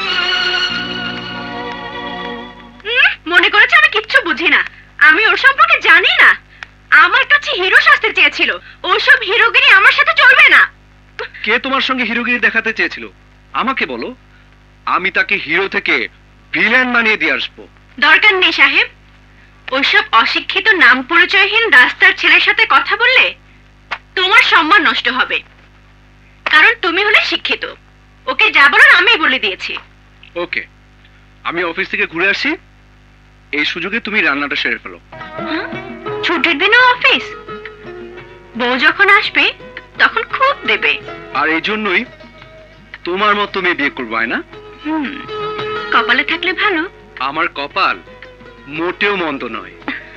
মনে করেছে আমি কিচ্ছু বুঝি না, আমি ওর সম্পর্কে জানি না। আমার কাছে হিরো সাজতে চেয়েছিল, ওসব হিরোগিরি আমার সাথে চলবে না। কে তোমার সঙ্গে হিরোগিরি দেখাতে চেয়েছিল আমাকে বলো, আমি তাকে হিরো থেকে ভিলেন বানিয়ে দিয়ে আসবো। দরকার নেই সাহেব, ওইসব অশিক্ষিত নাম পরিচয়হীন রাস্তার ছেলের সাথে কথা বললে তোমার সম্মান নষ্ট হবে, কারণ তুমি হলে শিক্ষিত। ওকে যা বলার আমি বলে দিয়েছি। ওকে, আমি অফিস থেকে ঘুরে আসি, এই সুযোগে তুমি রান্নাটা সেরে ফেলো। ছুটির দিনও অফিস? বউ যখন আসবে তখন খুব দেবে। আর এই জন্যই তোমার মতো মেয়ে বিয়ে করবো, না? হুম, কপালে থাকলে ভালো। আমার কপাল মোটেও মন্দ নয়।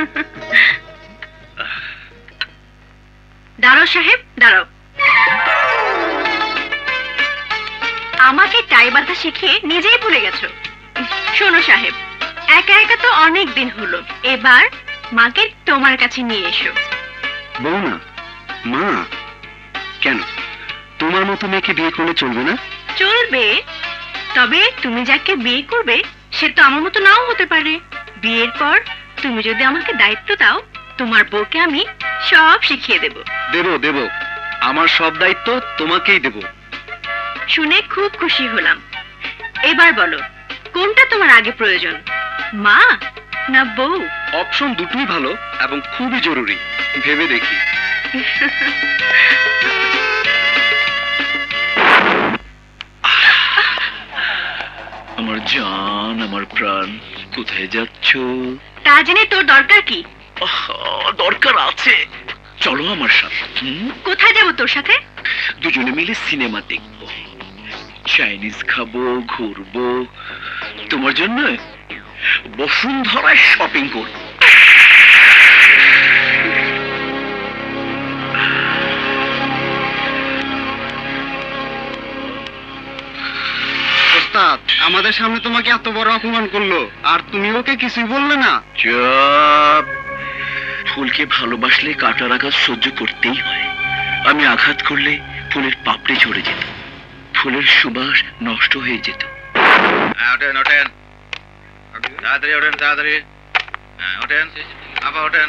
দাঁড়াও সাহেব, দাঁড়াও। আমাকে টাই বাঁধা শিখিয়ে নিজেই ভুলে গেছো। শোনো সাহেব, একা একা তো অনেক দিন হলো, এবার মাকে তোমার কাছে নিয়ে এসো। বউ না, মা। কেন, তোমার মতো মেয়েকে বিয়ে করলে চলবে না? চলবে, তবে তুমি যাকে বিয়ে করবে সে তো আমার মতো নাও হতে পারে। বিয়ের পর তুমি যদি আমাকে দায়িত্ব দাও, তোমার বউকে আমি সব শিখিয়ে দেব। দেব দেব, আমার সব দায়িত্ব তোমাকেই দেব। শুনে খুব খুশি হলাম। এবার বলো, কোনটা তোমার আগে প্রয়োজন, মা না বউ? অপশন দুটোই ভালো এবং খুবই জরুরি, ভেবে দেখি। আমার জান, আমার প্রাণ, কোথায় যাচ্ছ? তা জেনে তোর দরকার কি? দরকার আছে, চলো আমার সাথে। কোথায় যাবো তোর সাথে? দুজনে মিলে সিনেমা দেখবো, চাইনিজ খাবো, ঘুরবো, তোমার জন্য বসুন্ধরায় শপিং করবো। ওস্তাদ, আমাদের সামনে তোমাকে এত বড় অপমান করলো, আর তুমি ওকে কিছুই বললে না? চুপ! ফুলকে ভালোবাসলে কাটার আঘাত সহ্য করতেই হয়। আমি আঘাত করলে ফুলের পাপড়ি ঝরে যেত, ফুলের সুবাস নষ্ট হয়ে যেত। ওঠেন ওঠেন, তাড়াতাড়ি ওঠেন, তাড়াতাড়ি ওঠেন, আপা ওঠেন।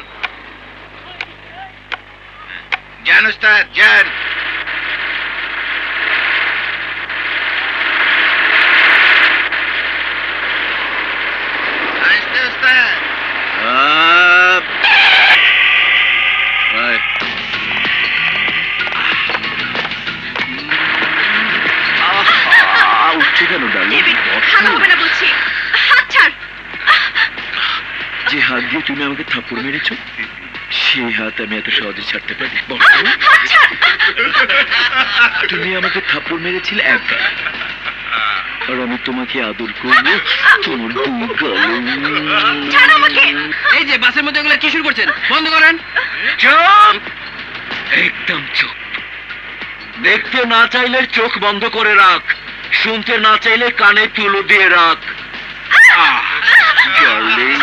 যান ওস্তাদ, যান। আসতে ওস্তাদ। উঠছে কেন ডার্লিং? যে হাত দিয়ে তুমি আমাকে থাপ্পড় মেরেছ, সেই হাত আমি এত সহজে ছাড়তে পারি? তুমি আমাকে থাপ্পড় মেরেছিলে একবার, আর আমি তোমাকে আদর করবো তোমার দুই গালে। এই যে বাসের মধ্যে এগুলো কি শুরু করছেন? বন্ধ করেন। চুপ! একদম চুপ। দেখতে না চাইলে চোখ বন্ধ করে রাখ, শুনতে না চাইলে কানে তুলো দিয়ে রাখ। ডার্লিং,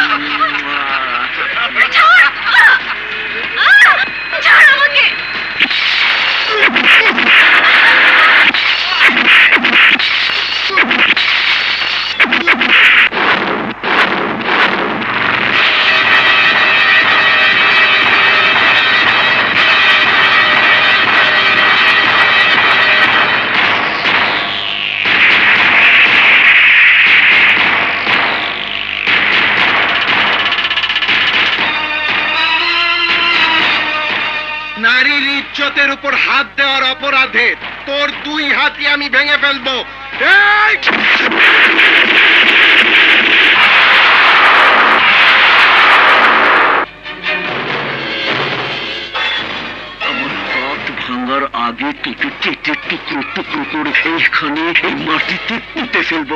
নারীর ইজ্জতের উপর হাত দেওয়ার অপরাধে তোর দুই হাতই আমি ভেঙে ফেলবো। এই! আমার হাত ভাঙার আগে তোকে কেটে টুকরো টুকরো করে এইখানে এই মাটিতে পুঁতে ফেলবো।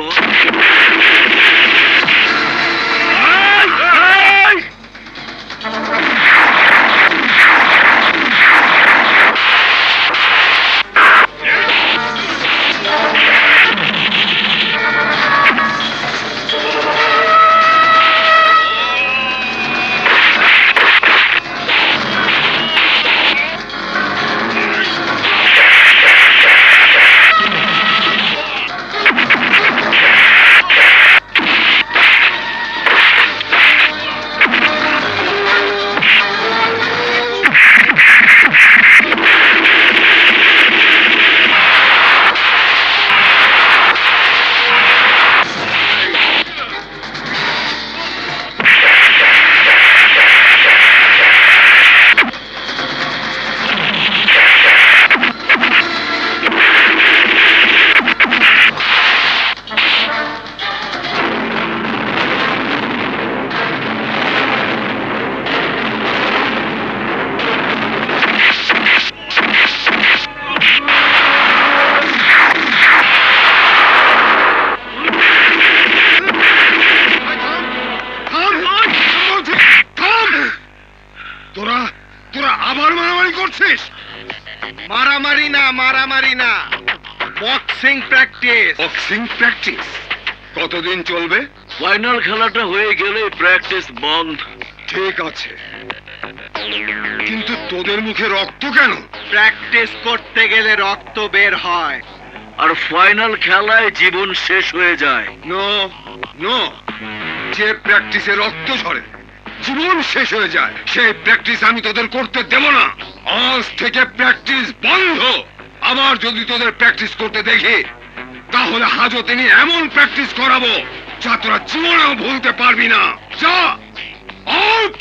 মারামারি না, বক্সিং প্র্যাকটিস। বক্সিং প্র্যাকটিস কতদিন চলবে? ফাইনাল খেলাটা হয়ে গেলে প্র্যাকটিস বন্ধ। ঠিক আছে, কিন্তু তোদের মুখে রক্ত কেন? প্র্যাকটিস করতে গেলে রক্ত বের হয়। আর ফাইনাল খেলায় জীবন শেষ হয়ে যায়। নো নো, যে প্র্যাকটিসে রক্ত ঝরে জীবন শেষ হয়ে যায়, সেই প্র্যাকটিস আমি তোদের করতে দেব না। আজ থেকে প্র্যাকটিস বন্ধ। আবার যদি তোদের প্র্যাকটিস করতে দেখি তাহলে হাজতে নিয়ে এমন প্র্যাকটিস করাবো যা তোরা জীবনেও ভুলতে পারবি না। যা আউট।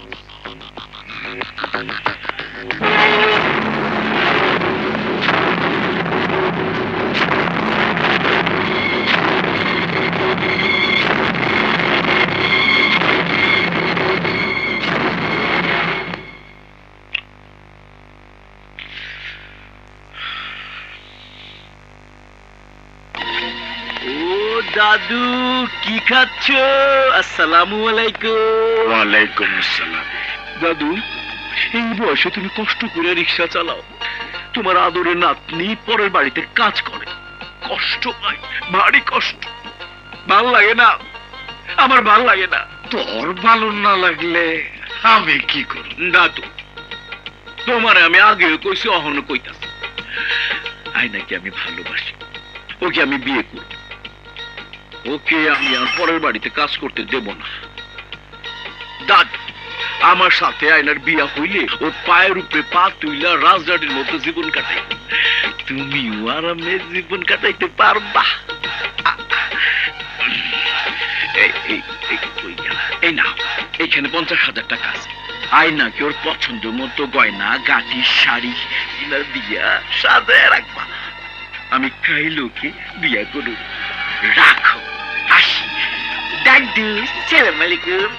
দাদু কি খাচ্ছ? আসসালামু আলাইকুম। ওয়ালাইকুম আসসালাম। দাদু, এই বয়সে তুমি কষ্ট করে রিক্সা চালাও, তোমার আদরের নাতনি পরের বাড়িতে কাজ করে, কষ্ট হয়, ভারী কষ্ট। ভাল লাগে না, আমার ভাল লাগে না। তোর ভালো না লাগলে আমি কি করব? দাদু, তোমারে আমি আগেও কইছি, অহনো কইতাছি, আয়নাকে আমি ভালোবাসি, ওকে আমি বিয়ে করব, ওকে আমি আর পরের বাড়িতে কাজ করতে দেব না। দাদু, আমার সাথে আয়নার বিয়া হইলে ও পায়ের উপরে পা তুইলা রাজধানীর মতো জীবন কাটাই, তুমিও আরামে জীবন কাটাইতে পারবা। এই না, এইখানে পঞ্চাশ হাজার টাকা আছে, আয়নাকে ওর পছন্দ মতো গয়না গাটি শাড়ি দিয়া সাজায় রাখবা, আমি খাইলোকে বিয়া করব। রাখো, আসি। দাদু, সালাম আলাইকুম।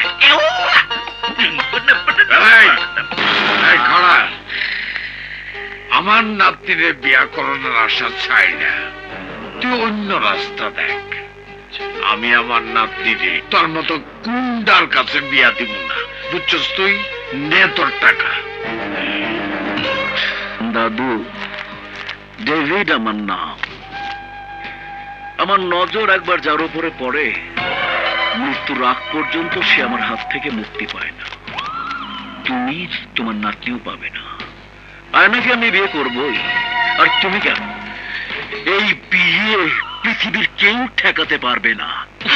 আমার নাতিরে বিয়া করানোর আশা চাই না, তুই অন্য রাস্তা দেখ। আমি আমার নাতনিরে তোর মতো কুন্ডার কাছে বিয়া দিব না, বুঝছস? তুই নে তোর টাকা। দাদু, ডেভিড আমার নাম। আমার নজর একবার যার উপরে পড়ে, মৃত্যুর আগ পর্যন্ত সে আমার হাত থেকে মুক্তি পায় না। তুমি তোমার নাতনিও পাবে না। আয়নাকে আমি বিয়ে করবই, আর তুমি কেন? এই বিয়ে পৃথিবীর কেউ ঠেকাতে পারবে না।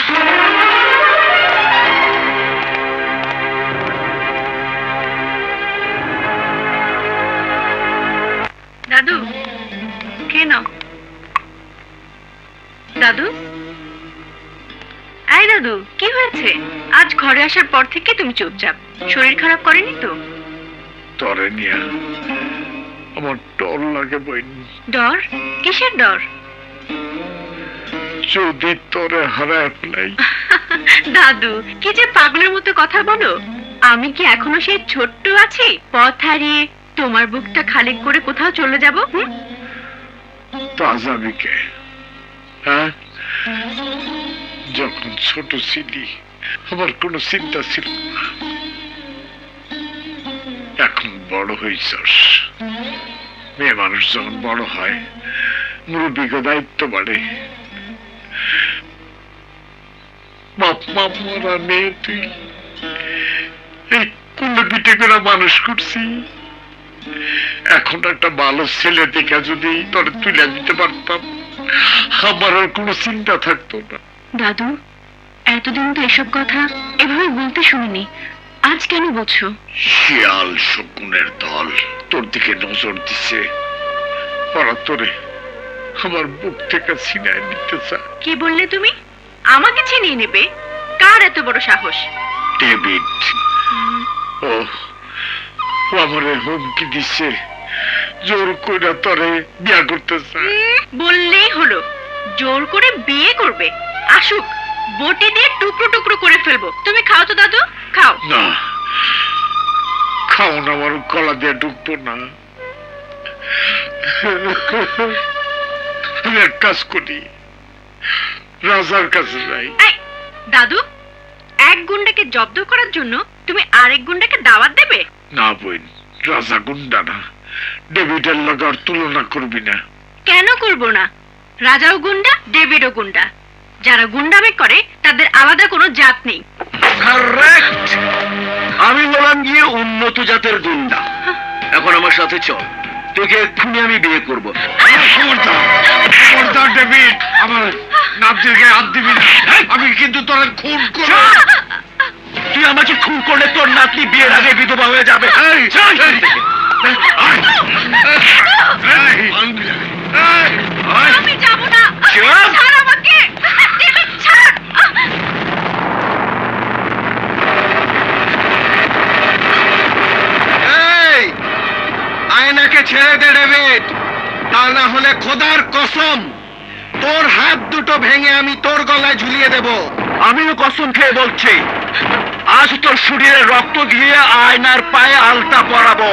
দাদু, কে নাও? দাদু, এই দাদু, কি হয়েছে? আজ ঘরে আসার পর থেকে তুমি চুপচাপ, শরীর খারাপ করেনি তো? তরে নিয়া আমার ডর লাগে বইন। ডর? কিসের ডর? যদি তোরে হারায় ফেলাই। দাদু, কি যে পাগলের মতো কথা বলো। আমি কি এখনো সেই ছোট্ট আছি, পথ হারিয়ে তোমার বুকটা খালি করে কোথাও চলে যাব? তা যাবি কে? হ্যাঁ, যখন ছোট ছিলি আমার কোনো চিন্তা ছিল না, এখন বড় হইছস। মেয়ে মানুষ যখন বড় হয় মুরব্বিকে দায়িত্ব বাড়ে। বাপ মা মরা মেয়ে তুই, এই কুলে পিঠে করে মানুষ করছি। এখন একটা ভালো ছেলে দেখে যদি তোর তুলে দিতে পারতাম, আমার আর কোনো চিন্তা থাকতো না। দাদু, এতদিন তো এসব কথা এভাবে বলতে শুনিনি, আজ কেন বলছো? শিয়াল শকুনের দল তোর দিকে নজর দিছে, ওরা তোরে আমার বুক থেকে ছিনায় নিতে চায়। কি বললে তুমি? আমাকে ছিনিয়ে নেবে? কার এত বড় সাহস? ডেভিড। ও আমারে হুমকি দিছে, জোর করে তোরে বিয়া করতে চায়। বললেই হলো, জোর করে বিয়ে করবে? আসুক, বটি দিয়ে টুকরো টুকরো করে ফেলবো। তুমি খাও তো দাদু, খাও। না, খাও না, আমার গলা দিয়ে ঢুকবো না। আমি এক কাজ করি, রাজার কাছে যাই। দাদু, এক গুন্ডাকে জব্দ করার জন্য তুমি আরেক গুন্ডাকে দাওয়াত দেবে? না বোন, রাজা গুন্ডা না, ডেভিডের লগে আর তুলনা করবি না। কেন করব না? রাজাও গুন্ডা, ডেভিডও গুন্ডা। যারা গুন্ডামি করে তাদের আলাদা কোনো জাত নেই। কারেক্ট। আমি বললাম গিয়ে উন্নত জাতের গুন্ডা। এখন আমার সাথে চল, তোকে এক্ষুনি আমি বিয়ে করবো। খবরদার খবরদার ডেভিড, আমার নাতির গায়ে হাত দিবি না, আমি কিন্তু তোর খুন করব। তুই আমাকে খুন করলে তোর নাতনি বিয়ের আগে বিধবা হয়ে যাবে। আমি যাব না, ছাড় আমাকে, ডেভিড ছাড়। এই আয়নাকে ছেড়ে দে ডেভিড, তা না হলে খোদার কসম তোর হাত দুটো ভেঙে আমি তোর গলায় ঝুলিয়ে দেব। আমিও কসম খেয়ে বলছি, আজ তোর শরীরে রক্ত দিয়ে আয়নার পায়ে আলতা পরাবো।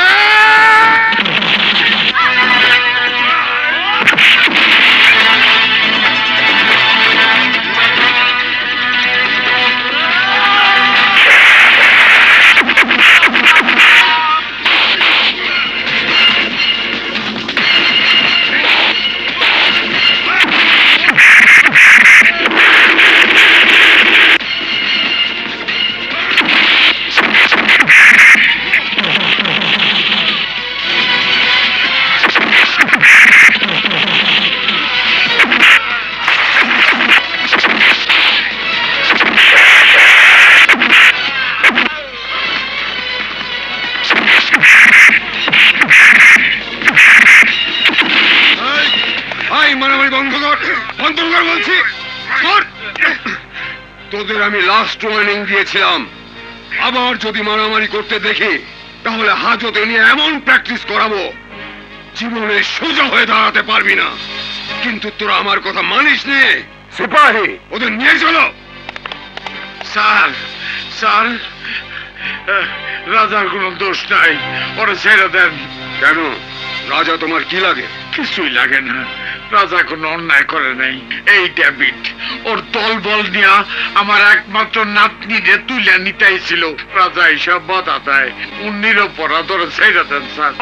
তোদের আমি লাস্ট ওয়ার্নিং দিয়েছিলাম, আবার যদি মারামারি করতে দেখি তাহলে হাজতে নিয়ে এমন প্র্যাকটিস করাবো জীবনে সোজা হয়ে দাঁড়াতে পারবি না। কিন্তু তোরা আমার কথা মানিস নে। সিপাহী, ওদের নিয়ে চলো। স্যার স্যার রাজার কোনো দোষ নাই, ওরা ছেড়ে দেন। কেন, রাজা তোমার কি লাগে? কিছুই লাগে না, রাজা কোনো অন্যায় করে নাই। এই ডেভিড ওর দল বল নিয়া আমার একমাত্র নাতনি যে তুলে নিতেছিল, রাজা এইসব বাধা দেয়। উন্নির অপরাধ ওরা ছেড়ে দেন স্যার।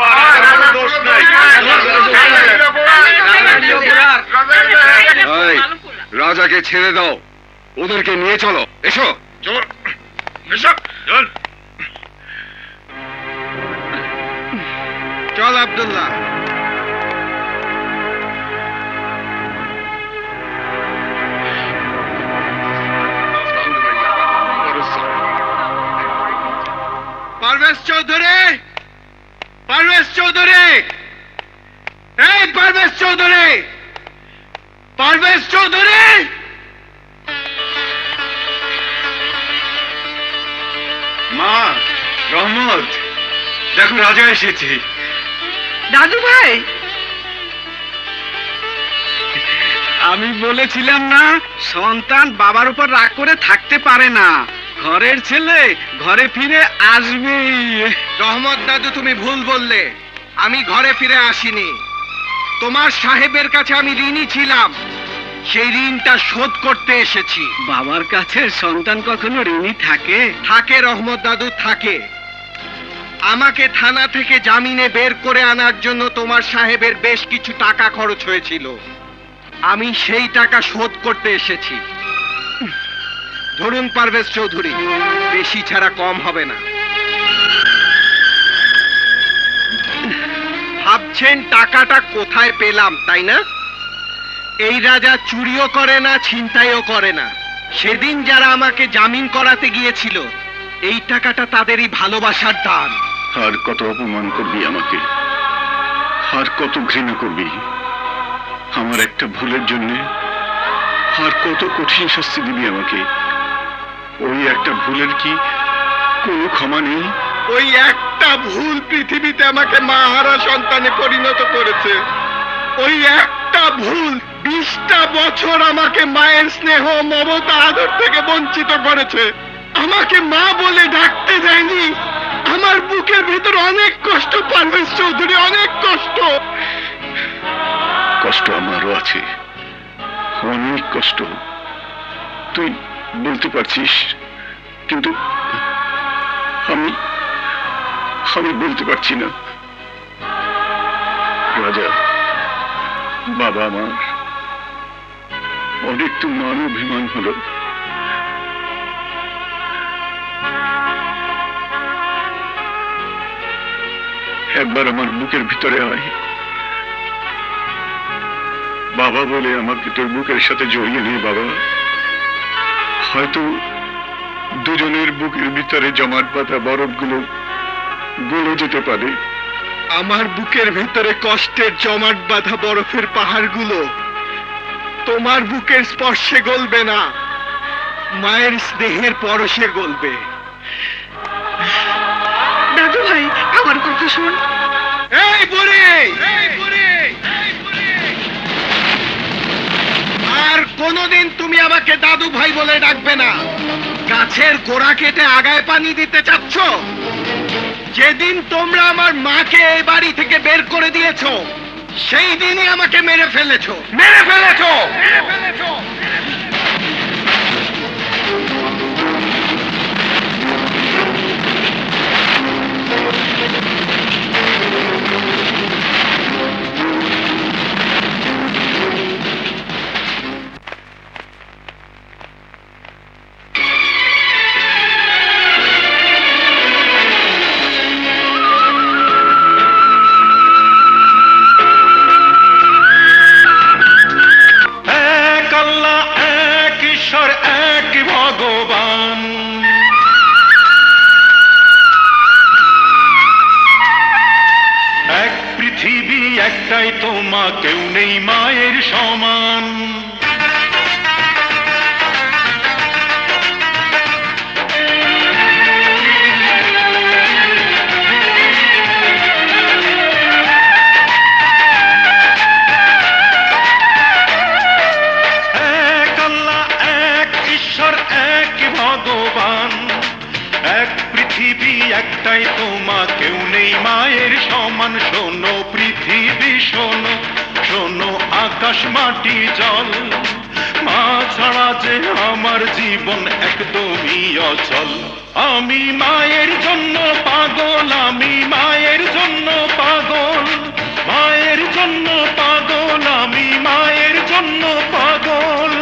রাজাকে ছেড়ে দাও, ওদেরকে নিয়ে চলো। এসো চল, এসো চল। চল আব্দুল্লাহ। পারভেজ চৌধুরী, পারভেজ চৌধুরী, এই পারভেজ চৌধুরী, পারভেজ চৌধুরী। মা, রহমত, দেখো রাজা এসেছে। দাদু ভাই, আমি বলেছিলাম না, সন্তান বাবার উপর রাগ করে থাকতে পারে না। ঘরের ছেলে ঘরে ফিরে আসবেই। রহমত দাদু, তুমি ভুল বললে। আমি ঘরে ফিরে আসিনি। তোমার সাহেবের কাছে আমি ঋণী ছিলাম, সেই ঋণটা শোধ করতে এসেছি। বাবার কাছে সন্তান কখনো ঋণী থাকে? থাকে রহমত দাদু, থাকে। আমাকে থানা থেকে জামিনে বের করে আনার জন্য তোমার সাহেবের বেশ কিছু টাকা খরচ হয়েছিল। আমি সেই টাকা শোধ করতে এসেছি। ধরুন পারভেজ চৌধুরী, বেশি ছাড়া কম হবে না। ভাবছেন টাকাটা কোথায় পেলাম, তাই না? এই রাজা চুরিও করে না, ছিনতাইও করে না। সেদিন যারা আমাকে জামিন করাতে গিয়েছিল, এই টাকাটা তাদেরই ভালোবাসার দান। আর কত অপমান করবি আমাকে, আর কত ঘৃণা করবি আমার একটা ভুলের জন্য, আর কত কঠিন শাস্তি দিবি আমাকে। ওই একটা ভুলের কি কোনো ক্ষমা নেই? ওই একটা ভুল পৃথিবীতে আমাকে মাহারা সন্তানে পরিণত করেছে। ওই একটা ভুল বিশটা বছর আমাকে মায়ের স্নেহ, মমতা, আদর থেকে বঞ্চিত করেছে। আমাকে মা বলে ডাকতে দেয়নি। আমার বুকের ভিতর অনেক কষ্ট পারভেজ চৌধুরী, অনেক কষ্ট। কষ্ট আমারও আছে, অনেক কষ্ট। তুই বলতে পারছিস, কিন্তু আমি আমি বলতে পারছি না। রাজা, বাবা আমার অনেক তো মান অভিমান হলো। একবার আমার বুকের ভিতরে আয় বাবা, বলে আমাকে তোর বুকের সাথে জড়িয়ে নিয়ে বাবা। হয়তো দুজনের বুকের ভিতরে জমাট বাঁধা বরফগুলো গলে যেতে পারে। আমার বুকের ভেতরে কষ্টের জমাট বাঁধা বরফের পাহাড়গুলো তোমার বুকের স্পর্শে গলবে না, মায়ের স্নেহের পরশে গলবে। দাদু ভাই, আমার কথা শোন। এই বুড়ি, আর কোনোদিন তুমি আমাকে দাদু ভাই বলে ডাকবে না। গাছের গোড়া কেটে আগায় পানি দিতে চাচ্ছ? যেদিন তোমরা আমার মাকে এই বাড়ি থেকে বের করে দিয়েছো, সেই দিনই আমাকে মেরে ফেলেছো মেরে ফেলেছো মেরে ফেলেছো একটাই তোমা, কেউ নেই মায়ের সমান। এক আল্লাহ, এক ঈশ্বর, এক ভগবান। এক পৃথিবী একটাই তোমা, কেউ নেই মায়ের সমান। শোনো পৃথিবী শোনো, শোনো আকাশ মাটি জল, মা ছাড়া যে আমার জীবন একদমই অচল। আমি মায়ের জন্য পাগল, আমি মায়ের জন্য পাগল, মায়ের জন্য পাগল, আমি মায়ের জন্য পাগল।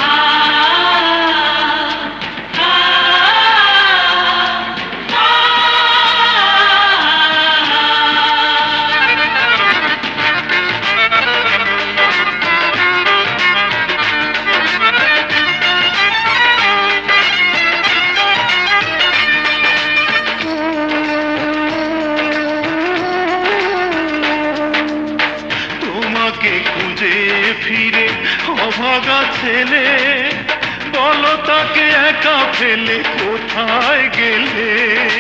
ফিরে অভাগা ছেলে, বলো তাকে একা ফেলে কোথায় গেলে?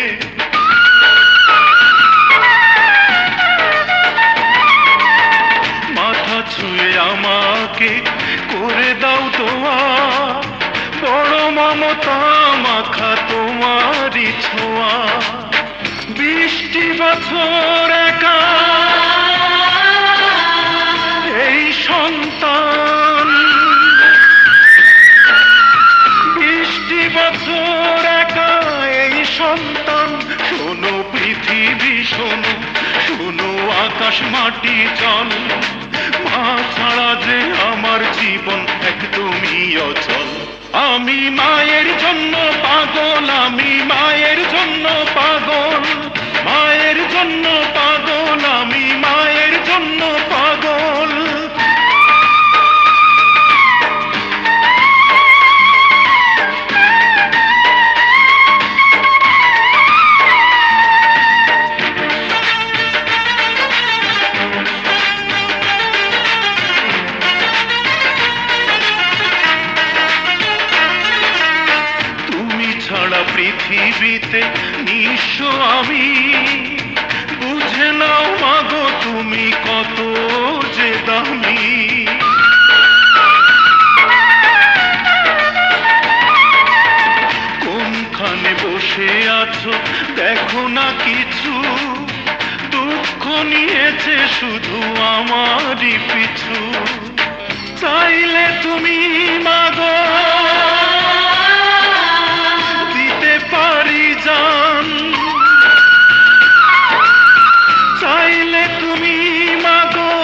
মাথা ছুঁয়ে আমাকে করে দাও দোয়া, বড় মমতা মাখা তোমারই ছোঁয়া। বৃষ্টি বছর একা এই সন্তান, বৃষ্টি বছর একা এই সন্তান। শোনো পৃথিবী শোনো, শোনো আকাশ মাটি জল, মা ছাড়া যে আমার জীবন একদমই অচল। আমি মায়ের জন্য পাগল, আমি মায়ের জন্য পাগল, মায়ের জন্য পাগল, আমি মায়ের জন্য পাগল। পৃথিবীতে নিঃস্ব আমি, বুঝে নাও মাগো তুমি কত যে দামি। কোনখানে বসে আছো দেখো না কিছু, দুঃখ নিয়েছে শুধু আমারই পিছু। চাইলে তুমি মাগো পারি জান, চাইলে তুমি মাগো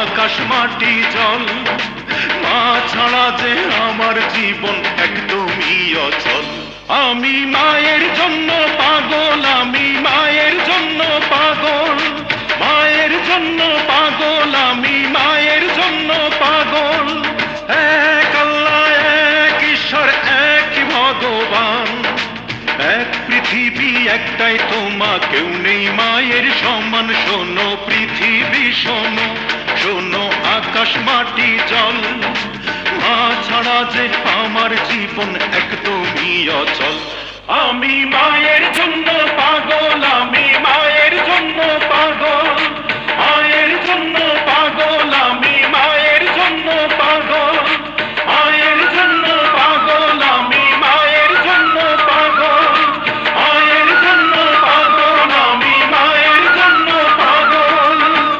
আকাশ মাটি জল মা ছাড়া যে আমার জীবন একদমই অচল আমি মায়ের জন্য পাগল আমি মায়ের জন্য পাগল মায়ের জন্য পাগল আমি মায়ের জন্য পাগল এক আল্লাহ এক ঈশ্বর এক ভগবান এক পৃথিবী একটাই তোমা কেউ নেই মায়ের সমান শোনো পৃথিবী শোনো শোনো আকাশ মাটি জল মা ছাড়া যে আমার জীবন একদমই অচল আমি মায়ের জন্য পাগল আমি মায়ের জন্য পাগল মায়ের জন্য পাগল আমি মায়ের জন্য পাগল মায়ের জন্য পাগল আমি মায়ের জন্য পাগল মায়ের জন্য পাগল আমি মায়ের জন্য পাগল।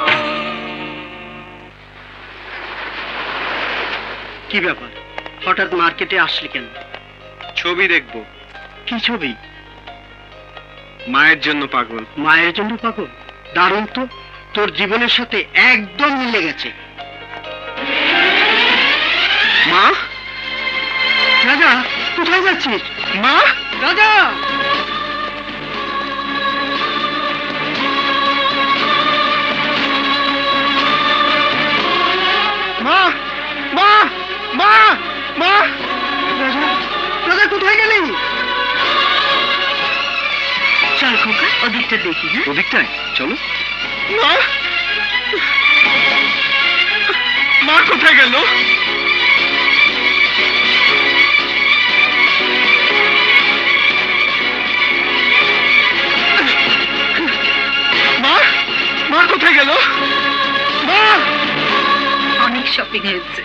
কি ব্যাপার হঠাৎ মার্কেটে আসলি কেন? ছবি দেখবো। কি ছবি? মায়ের জন্য পাগল। মায়ের জন্য পাগল? দারুণ তো, তোর জীবনের সাথে একদম মিলে গেছে। মা, রাজা কোথায় যাচ্ছিস? মা, রাজা মা মা মা মা রাজা রাজা কোথায় গেলি? চল খোকা ওদিকটা দেখি। হ্যাঁ ওদিকটায় চলো। মা মা কোথায় গেল? মা মা কোথায় গেল? মা অনেক শপিং হয়েছে।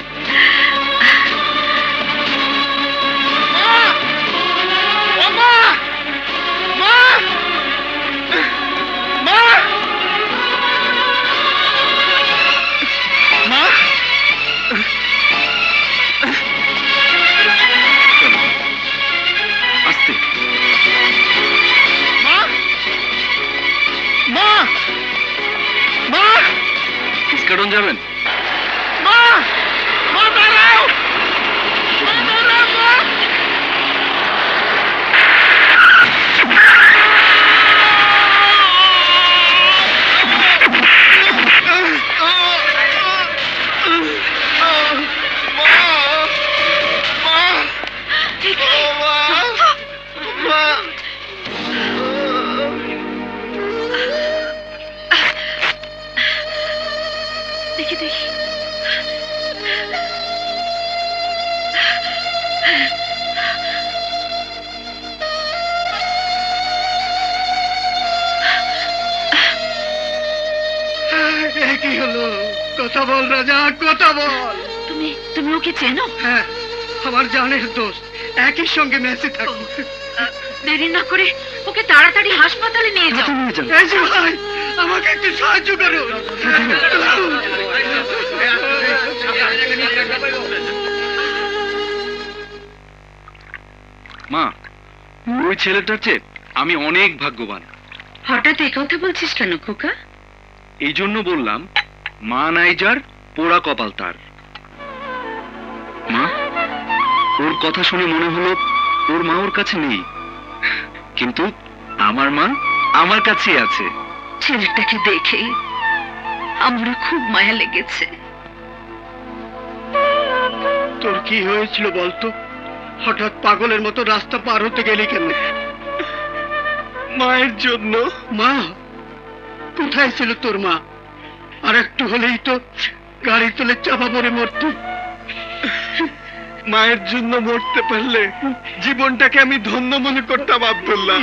আস্তে। মা মা মা ইস্কাটন যাবেন? মা মা দাঁড়াও মা দাঁড়াও মা দেখি দেখি কি হলো? কথা বল রাজা, কথা বল। তুমি তুমি ওকে চেনো? হ্যাঁ, আমার জানের দোস্ত, একই সঙ্গে মেসে থাকি। দেরি না করে ওকে তাড়াতাড়ি হাসপাতালে নিয়ে যাও। এই যে ভাই, আমাকে একটু সাহায্য করো। মা, ওই ছেলেটার চেয়ে আমি অনেক ভাগ্যবান। হঠাৎ এই কথা বলছিস কেন খোকা? এই জন্য বললাম, মা নাই যার পোড়া কপাল তার। মা, ওর কথা শুনে মনে হলো ওর মা ওর কাছে নেই, কিন্তু আমার মা আমার কাছেই আছে। ছেলেটাকে দেখে আমরা খুব মায়া লেগেছে। তোর কি হয়েছিল বলতো? হঠাৎ পাগলের মতো রাস্তা পার হতে গেলি কেন? মায়ের জন্য। মা? কোথায় ছিল তোর মা? আর একটু হলেই তো গাড়ি তুলে চাপা পড়ে মরতি। মায়ের জন্য মরতে পারলে জীবনটাকে আমি ধন্য মনে করতাম আব্দুল্লাহ।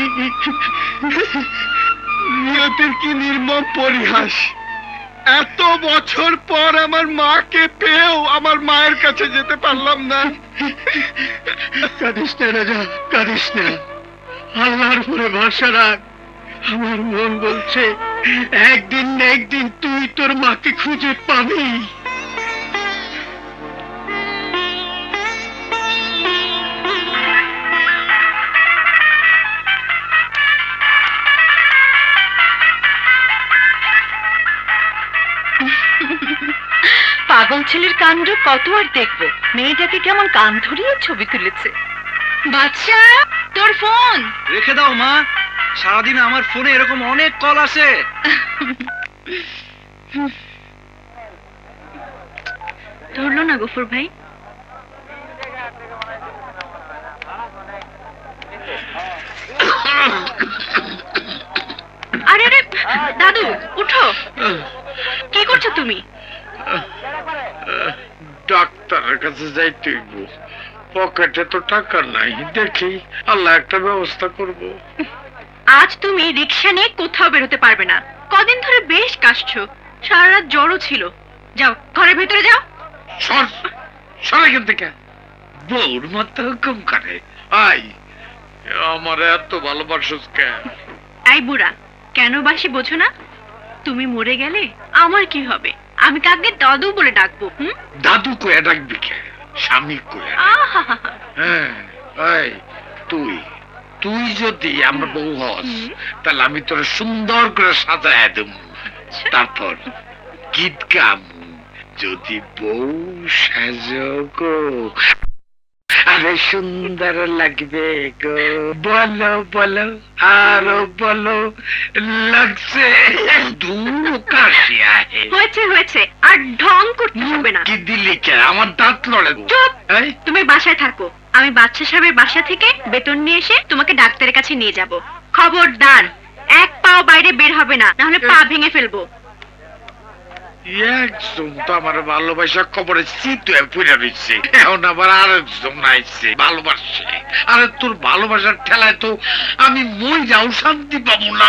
নিয়তির কি নির্মম পরিহাস! এত বছর পর আমার মাকে পেয়েও আমার মায়ের কাছে যেতে পারলাম না। কাঁদিস না রাজা, কাঁদিস না। আল্লাহর উপরে ভরসা রাখ। আমার মন বলছে একদিন না একদিন তুই তোর মাকে খুঁজে পাবি। পাগল ছেলের কাণ্ড কত আর দেখবো। মেয়েটাকে কেমন কান ধরিয়ে ছবি তুলেছে। বাচ্চা, তোর ফোন রেখে দাও মা, সারাদিন আমার ফোনে এরকম অনেক কল আসে। ধরলো না গফুর ভাই। আরে আরে দাদু উঠো, কি করছো তুমি? ডাক্তারের কাছে যাইতে হইব, পকেটে তো টাকা নাই, দেখি আল্লাহ একটা ব্যবস্থা করব। আজ তুমি রিক্সা নিয়ে কোথাও বেরোতে পারবে না। কদিন ধরে বেশ কাশছো, সারা রাত জ্বরও ছিল। যাও ঘরের ভেতরে যাও। সর সর এখান থেকে, বউর মতো হুকুম করে। আই আমার এত ভালোবাসোস কেন? এই বুড়া, কেন বাসি বোঝো না? তুমি মরে গেলে আমার কি হবে? আমি কাকে দাদু বলে ডাকবো? হুম, দাদু কয়ে ডাকবি কে? স্বামী কয়ে। হ্যাঁ, এই তুই তুই যদি আমার বউ হস, তাহলে আমি তোর সুন্দর করে সাজায় দেব, তারপর গীত গাম। যদি বউ সাজো গো, আরে সুন্দর লাগবে গো, বলো বলো আরো বলো, লাগছে দূর কাশি আহে। হয়েছে হয়েছে, আর ঢং করতে হবে না। কি দিলি কে? আমার দাঁত লড়ে। চুপ, তুমি বাসায় থাকো। আমি বাচ্চা সাহেবের বাসা থেকে বেতন নিয়ে এসে তোমাকে ডাক্তারের কাছে নিয়ে যাব। খবরদার এক পাও বাইরে বের হবে না, নাহলে পা ভেঙে ফেলবো। একজন তো আমার ভালোবাসা খবরে চিত পুরে রয়েছে, এখন আবার আরেকজন আইছে ভালোবাসে। আরে তোর ভালোবাসার ঠেলায় তো আমি মই যাও শান্তি পাবো না।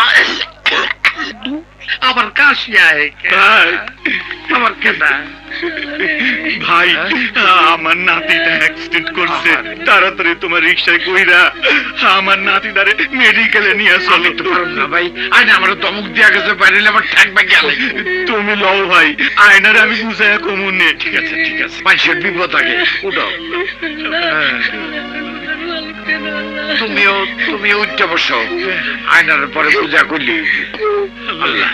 আবার কাশি আয় ভাই, আমার কেনা ভাই আমার নাতিটা অ্যাক্সিডেন্ট করছে, তাড়াতাড়ি তোমার রিক্সায় কইরা আমার নাতিটারে মেডিকেলে নিয়ে চলো। না ভাই, আইনা আমার দমক দিয়া গেছে, বাইরে আবার ঠেকবে গেলে। তুমি লও ভাই, আয়নারে আমি বুঝাইয়া কমুনে। ঠিক আছে ঠিক আছে, মানুষের বিপদ আগে উঠো। তুমিও তুমি উঠতে বসো, আয়নার পরে পূজা করলি। আল্লাহ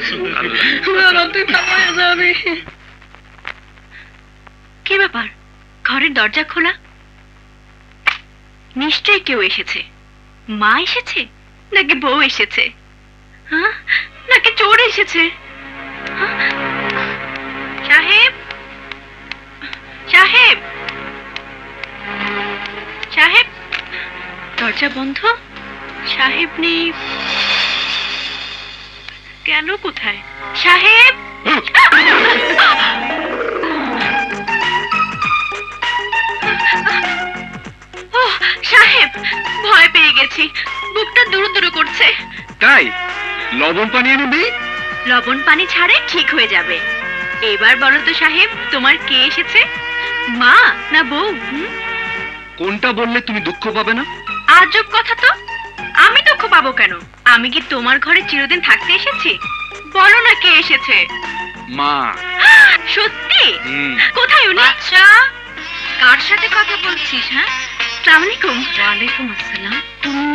কি ব্যাপার, ঘরের দরজা খোলা? নিশ্চয়ই কেউ এসেছে। মা এসেছে নাকি বউ এসেছে? হ্যাঁ, নাকি চোর এসেছে? সাহেব সাহেব সাহেব, দরজা বন্ধ। সাহেব নেই, গেল কোথায়? সাহেব, সাহেব ভয় পেয়ে গেছি, বুকটা দুরু দুরু করছে। তাই লবণ পানি এনে দিই? লবণ পানি ছাড়ে ঠিক হয়ে যাবে। এবার বলো তো সাহেব, তোমার কে এসেছে, মা না বউ? কোনটা বললে তুমি দুঃখ পাবে না? আজব কথা তো, আমি দুঃখ পাবো কেন? আমি কি তোমার ঘরে চিরদিন থাকতে এসেছি? বলো না কে এসেছে। মা। সত্যি? কোথায় উনি? আচ্ছা, কার সাথে কথা বলছিস? হ্যাঁ, আসসালামু আলাইকুম। ওয়ালাইকুম আসসালাম। তুমি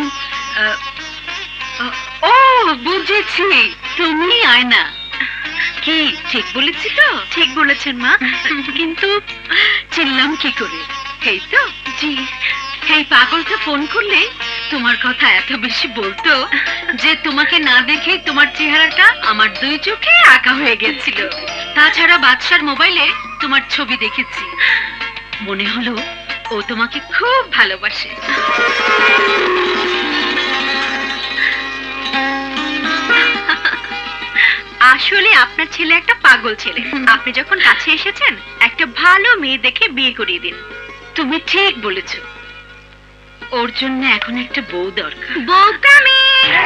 ও বুঝেছি, তুমি আয়না। কি ঠিক বলেছি তো? ঠিক বলেছেন মা, কিন্তু চিনলাম কি করে? এই তো। জি, এই পাগলটা ফোন করলে তোমার কথা এত বেশি বলতো যে তোমাকে না দেখে তোমার চেহারাটা আমার দুই চোখে আঁকা হয়ে গেছিল। তাছাড়া বাদশার মোবাইলে তোমার ছবি দেখেছি, মনে হলো ও তোমাকে খুব ভালোবাসে। আসলে আপনার ছেলে একটা পাগল ছেলে। আপনি যখন কাছে এসেছেন, একটা ভালো মেয়ে দেখে বিয়ে করিয়ে দিন। তুমি ঠিক বলেছো, ওর জন্য এখন একটা বউ দরকার। বউ কামি।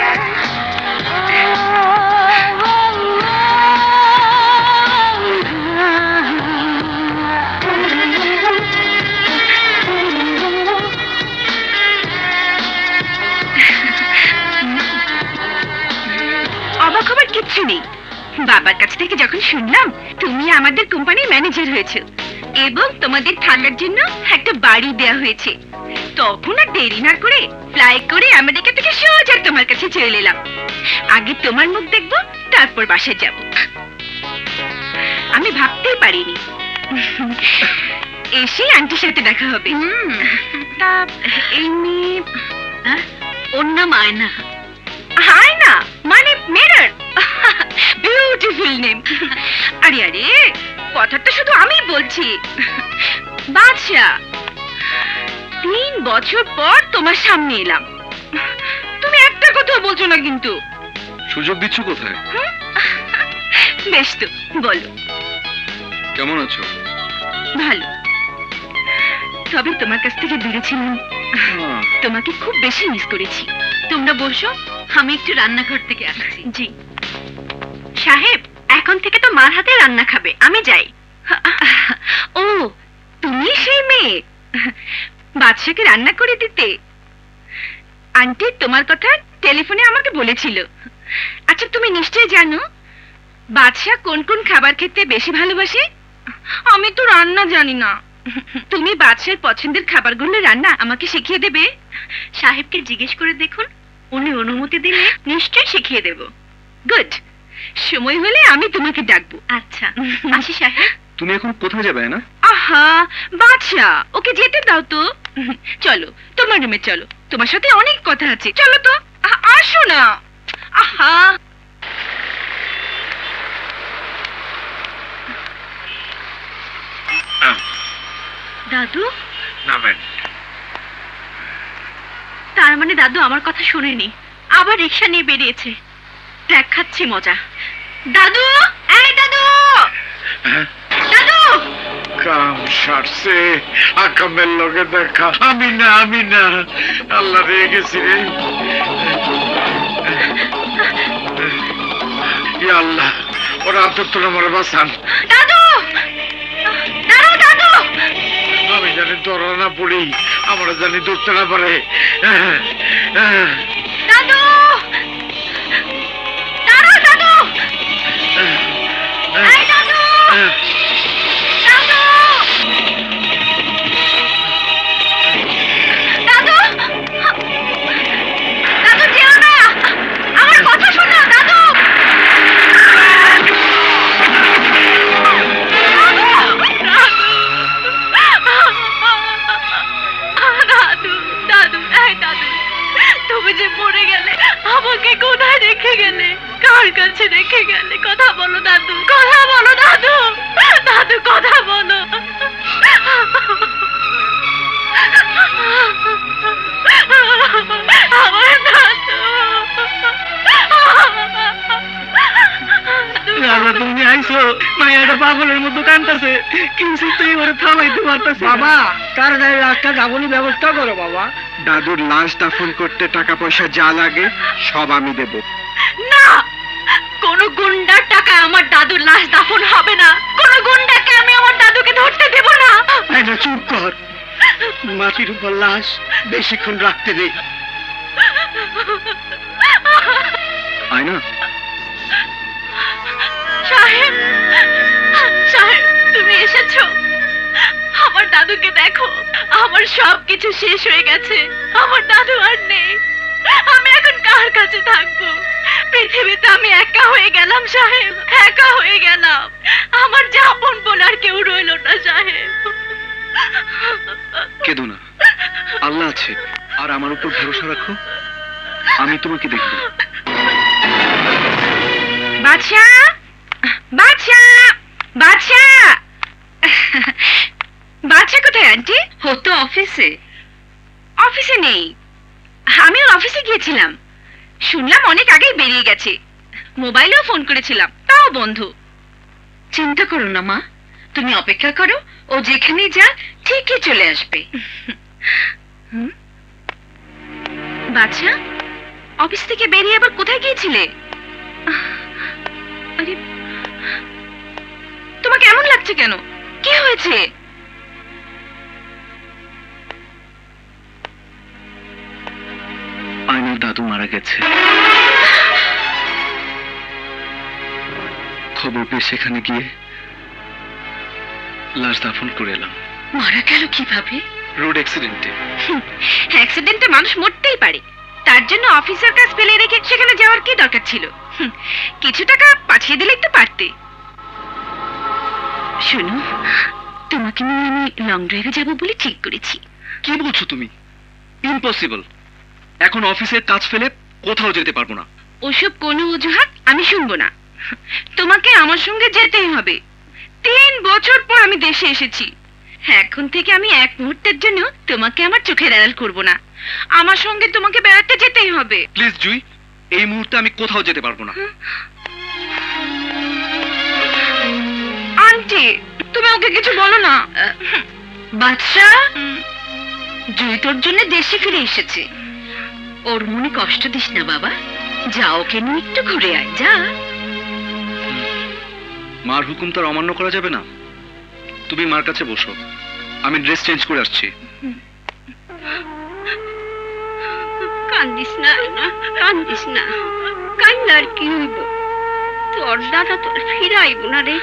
অবাক হবার কিচ্ছু নেই। বাবার কাছ থেকে যখন শুনলাম তুমি আমাদের কোম্পানির ম্যানেজার হয়েছে এবং তোমাদের থাকার জন্য একটা বাড়ি দেয়া হয়েছে, তখন আর দেরি না করে ফ্লাই করে আমেরিকা থেকে সোজা তোমার কাছে চলে এলাম। আগে তোমার মুখ দেখবো, তারপর বাসায় যাব। আমি ভাবতেই পারিনি এসে আন্টির সাথে দেখা হবে। তা এই মেয়ে, ওর নাম আয়না। আয়না মানে মিরর, বিউটিফুল নেম। আরে আরে কথাটা শুধু আমি বলছি। বাদশা, তিন বছর পর তোমার সামনে এলাম, তুমি একটা কথা বলছো না কিন্তু। সুযোগ দিচ্ছ কোথায়? বেশ তো বলো। কেমন আছো? ভালো, তবে তোমার কাছ থেকে দূরে ছিলাম, তোমাকে খুব বেশি মিস করেছি। তোমরা বসো, আমি একটু রান্নাঘর থেকে আসছি। জি সাহেব, এখন থেকে তো মার হাতে রান্না খাবে, আমি যাই। ও তুমি সেই মেয়ে, বাদশাকে রান্না করে দিতে? আন্টি তোমার কথা টেলিফোনে আমাকে বলেছিল। আচ্ছা তুমি নিশ্চয়ই জানো বাদশা কোন কোন খাবার খেতে বেশি ভালোবাসে? আমি তো রান্না জানি না। তুমি বাদশার পছন্দের খাবারগুলো রান্না আমাকে শিখিয়ে দেবে? সাহেবকে জিজ্ঞেস করে দেখুন, উনি অনুমতি দিলে নিশ্চয়ই শিখিয়ে দেব। গুড, সময় হলে আমি তোমাকে ডাকবো। আচ্ছা আসি সাহেব। তুমি এখন কোথায় যাবে না? আহা বাদশা, ওকে যেতে দাও তো। চলো তোমার রুমে চলো, তোমার সাথে অনেক কথা আছে। চলো তো, আসো না। আহা দাদু, নামেন। তার মানে দাদু আমার কথা শুনেনি, আবার রিক্সা নিয়ে বেরিয়েছে। দেখাচ্ছি মজা। দাদু, এই দাদু, দাদু। কাম সারছে, আকামের লগে দেখা। আমি না আমি না, আল্লাহ রেগে গেছি রে। ইয়া আল্লাহ, ওরা আতর তোলা মরে বাঁচান। দাদু, দাঁড়াও দাদু। আমি জানি তোরা না পড়ি, আমরা জানি ধরতে না পারে। দাদু, দাঁড়াও দাদু। এই দাদু, দাদু, দাদু, দাদু যেও না, আমার কথা শোনো দাদু। দাদু, দাদু, এই দাদু, তুমি যে মরে গেলে আমাকে কোথায় রেখে গেলে? কার কাছে রেখে গেলে? কথা বলো দাদু, কথা বলো দাদু, দাদু কথা বলো। আমার দাদু। তুমি আইছো, মাইয়াটা পাগলের মতো কান্দাছে, কিন্তু তুই ওরে থামাইতে পারতাছিস। বাবা তাড়াতাড়ি রাস্তা যাবনি ব্যবস্থা করো বাবা। দাদুর লাশ দাফন করতে টাকা পয়সা যা লাগে সব আমি দেব। না, কোন গুন্ডার টাকা আমার দাদুর লাশ দাফন হবে না। কোন গুন্ডাকে আমি আমার দাদুকে ধরতে দেব না। আয়না চুপ কর, মাটির উপর লাশ বেশিক্ষণ রাখতে দে। আয়না, সাহেব, সাহেব তুমি এসেছো? আমার দাদুকে দেখো, আমার সব কিছু শেষ হয়ে গেছে, আমার দাদু আর নেই। আমি এখন কার কাছে থাকবো? পৃথিবীতে আমি একা হয়ে গেলাম সাহেব, একা হয়ে গেলাম। আমার যে আপন বলার কেউ রইল না সাহেব। কেঁদো না, আল্লাহ আছে, আর আমার উপর ভরসা রাখো, আমি তোমাকে দেখব। বাদশা, বাদশা, বাদশা, বাদশা কোথায় আন্টি? ও তো অফিসে। অফিসে নেই, আমি ওর অফিসে গিয়েছিলাম, শুনলাম অনেক আগেই বেরিয়ে গেছে। মোবাইলেও ফোন করেছিলাম, তাও বন্ধ। চিন্তা করো না মা, তুমি অপেক্ষা করো, ও যেখানেই যাক ঠিকই চলে আসবে। বাদশা, অফিস থেকে বেরিয়ে আবার কোথায় গিয়েছিলে? আরে তোমাকে এমন লাগছে কেন? কি হয়েছে? আয়নার দাদু মারা গেছে। খবর পেয়ে সেখানে গিয়ে লাশ দাফন করে এলাম। মারা গেল কিভাবে? রোড অ্যাক্সিডেন্টে। অ্যাক্সিডেন্টে মানুষ মরতেই পারে, তার জন্য অফিসের কাজ ফেলে রেখে সেখানে যাওয়ার কি দরকার ছিল? কিছু টাকা পাঠিয়ে দিলেই তো পারতে। শোনো, তোমাকে নিয়ে আমি লং ড্রাইভে যাবো বলে ঠিক করেছি। কি বলছো তুমি? ইম্পসিবল। এখন অফিসের কাজ ফেলে কোথাও যেতে পারবো না। ওসব কোনো অজুহাত আমি শুনবো না। তোমাকে আমার সঙ্গে যেতেই হবে। তিন বছর পর আমি দেশে এসেছি। এখন থেকে আমি এক মুহূর্তের জন্য তোমাকে আমার চোখের আড়াল করব না। আমার সঙ্গে তোমাকে বেড়াতে যেতেই হবে। প্লিজ জুই, এই মুহূর্তে আমি কোথাও যেতে পারবো না। আন্টি, তুমি ওকে কিছু বলো না। বাচ্চা, জুই তোর জন্য দেশে ফিরে এসেছে। ওর মনে কষ্ট দিস না বাবা। যা, ওকে নিয়ে একটু ঘুরে আয়, যা। মার হুকুম তার অমান্য করা যাবে না। তুমি মার কাছে বসো, আমি ড্রেস চেঞ্জ করে আসছি। কান্দিস না না, কান্দিস না। কান্দার কি হইব? তোর দাদা তোর ফিরাইব না রে।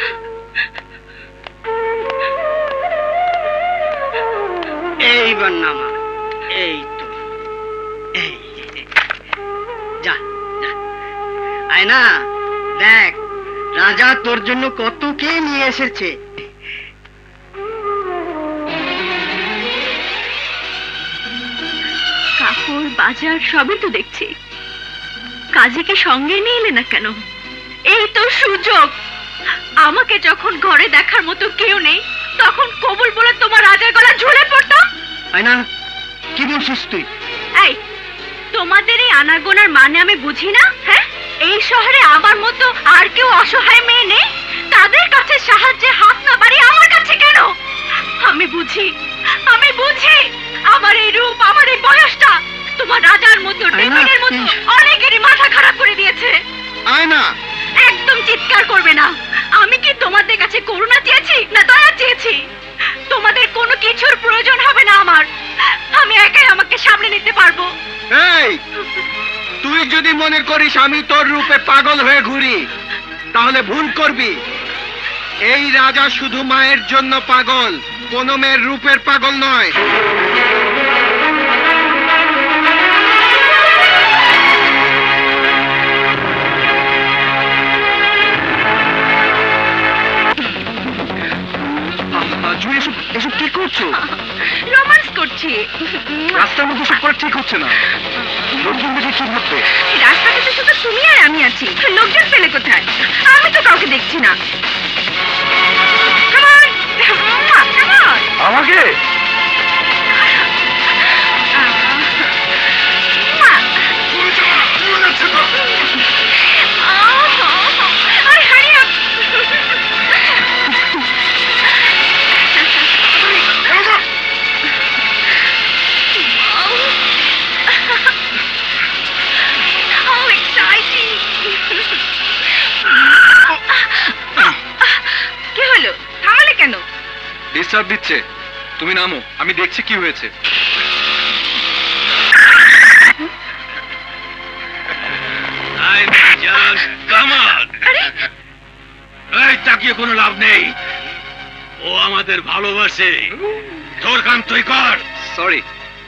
এইবার নামা। এই তো, এই যা যা। আয়না দেখ, রাজা তোর জন্য কত কে নিয়ে এসেছে। কাপড় বাজার সবই তো দেখছি। কাজীকে সঙ্গে নিয়ে এলে না কেন? এই তো সুযোগ। আমাকে যখন ঘরে দেখার মতো কেউ নেই, তখন কবুল বলে তোমার রাজার গলা ঝুলে পড়তাম। আয়না, কি বলছিস তুই? এই, তোমাদের এই আনাগোনার মানে আমি বুঝি না? হ্যাঁ, এই শহরে আমার মতো আর কেউ অসহায় মেয়ে নেই? তাদের কাছে সাহায্যে হাত না বাড়িয়ে আমার কাছে কেন? আমি বুঝি, আমি বুঝি। আমার এই রূপ, আমার এই বয়সটা তোমার রাজার মতো, ডেভিডের মতো অনেকেরই মাথা খারাপ করে দিয়েছে। আয়না, একদম চিৎকার করবে না। আমি কি তোমাদের কাছে করুণা চেয়েছি না দয়া চেয়েছি? তোমাদের কোনো কিছুর প্রয়োজন হবে না আমার। আমি একাই আমাকে সামনে নিতে পারবো। এই, তুই যদি মনে করিস আমি তোর রূপে পাগল হয়ে ঘুরি, তাহলে ভুল করবি। এই রাজা শুধু মায়ের জন্য পাগল, কোনো মেয়ের রূপের পাগল নয়। জুই, এসব এসব কি করছো? রোমান্স করছি। রাস্তার মধ্যে সব করা ঠিক হচ্ছে না। লোকজন দেখে কি ভাববে? রাস্তাতে তো শুধু তুমি আর আমি আছি। লোকজন পেলে কোথায়? আমি তো কাউকে দেখছি না। আমাকে কি হলো? থামালে কেন? ডিস্টার্ব দিচ্ছে। তুমি নামো, আমি দেখছি কি হয়েছে। এই তাকিয়ে কোনো লাভ নেই। ও আমাদের ভালোবাসে। তোর কাম তুই কর। সরি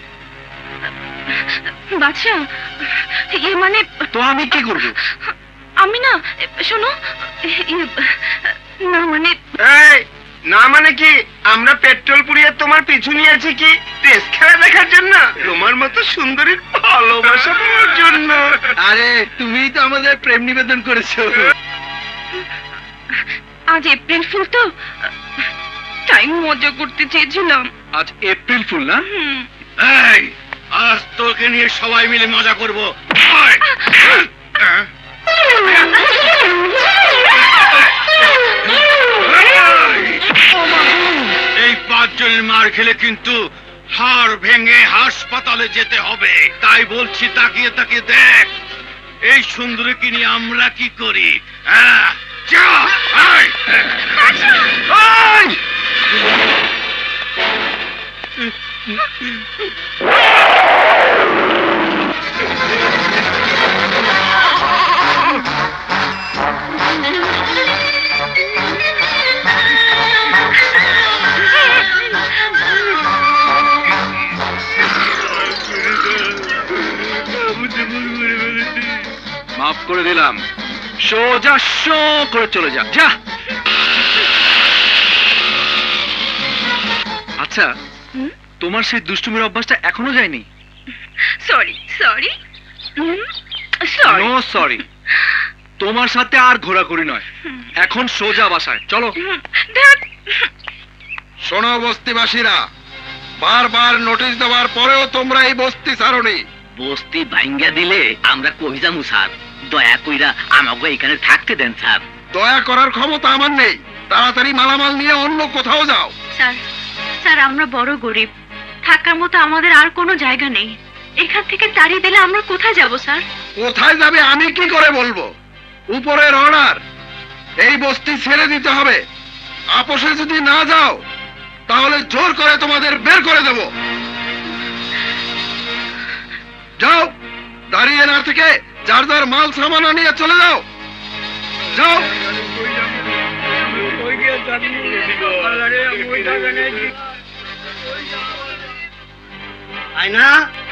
বাদশা, ইয়ে মানে তো আমি কি করব? আমি না, শোনো, ইয়ে, না মানে এই, না মানে কি? আমরা পেট্রোল পুড়িয়ে তোমার পিছু নিয়েছি কি টেস্ট খেলা দেখার জন্য? তোমার মতো সুন্দরীর ভালোবাসা পাওয়ার জন্য। আরে, তুমিই তো আমাদের প্রেম নিবেদন করেছো। আজ এপ্রিল ফুল তো, তাই মজা করতে চেয়েছিলাম। আজ এপ্রিল ফুল না? এই, আজ তোকে নিয়ে সবাই মিলে মজা করবো। এই পাঁচজনের মার খেলে কিন্তু হাড় ভেঙে হাসপাতালে যেতে হবে। তাই বলছি, তাকিয়ে তাকিয়ে দেখ এই সুন্দরীকে নিয়ে আমরা কি করি। যা, আয়। মাফ করে দিলাম। সোজা শো করে চলে যা। যা। আচ্ছা তোমার সেই দুষ্টুমির অভ্যাসটা এখনো যায়নি? Sorry sorry sorry no sorry, তোমার সাথে আর ঘোরাঘুরি নয়, এখন সোজা বাসায় চলো। শোনো বস্তিবাসীরা, বারবার নোটিশ দেওয়ার পরেও তোমরা এই বস্তি ছাড়োনি। বস্তি ভাঙ্গা দিলে আমরা কই যামু স্যার? দয়া কইরা আমাকে এখানে থাকতে দেন স্যার। দয়া করার ক্ষমতা আমার নেই, তাড়াতাড়ি মালামাল নিয়ে অন্য কোথাও যাও। স্যার স্যার আমরা বড় গরিব, থাকার মতো আমাদের আর কোনো জায়গা নেই, এখান থেকে তাড়িয়ে দিলে আমরা কোথায় যাব স্যার? কোথায় যাবে আমি কি করে বলবো? উপরের অর্ডার, এই বস্তি ছেড়ে দিতে হবে। আপোষে যদি না যাও তাহলে জোর করে তোমাদের বের করে দেব। যাও, দাঁড়িয়ে না থেকে যার যার মাল সামানা নিয়ে চলে যাও। যাও। আয়না,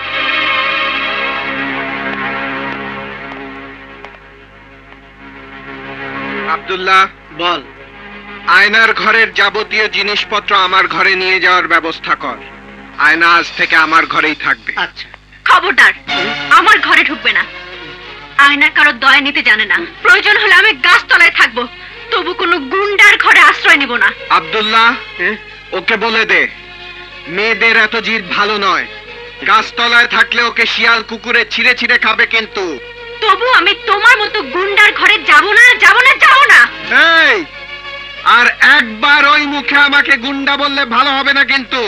আব্দুল্লাহ বল। আয়নার ঘরের যাবতীয় জিনিসপত্র আমার ঘরে নিয়ে যাওয়ার ব্যবস্থা কর। আয়না আজ থেকে আমার ঘরেই থাকবে। আচ্ছা। খবরদার, আমার ঘরে ঢুকবে না। আয়না কারো দয়া নিতে জানে না, প্রয়োজন হলে আমি গাছতলায় থাকবো, তবু কোনো গুন্ডার ঘরে আশ্রয় নেব না। আব্দুল্লাহ, ওকে বলে দে মেয়েদের এত জিদ ভালো নয়। গাছতলায় থাকলে ওকে শিয়াল কুকুরে ছিঁড়ে ছিঁড়ে খাবে। কিন্তু তবু আমি তোমার মতো গুন্ডার ঘরে যাব না, যাব না, যাব না। এই, আর একবার ওই মুখে আমাকে গুন্ডা বললে ভালো হবে না। কিন্তু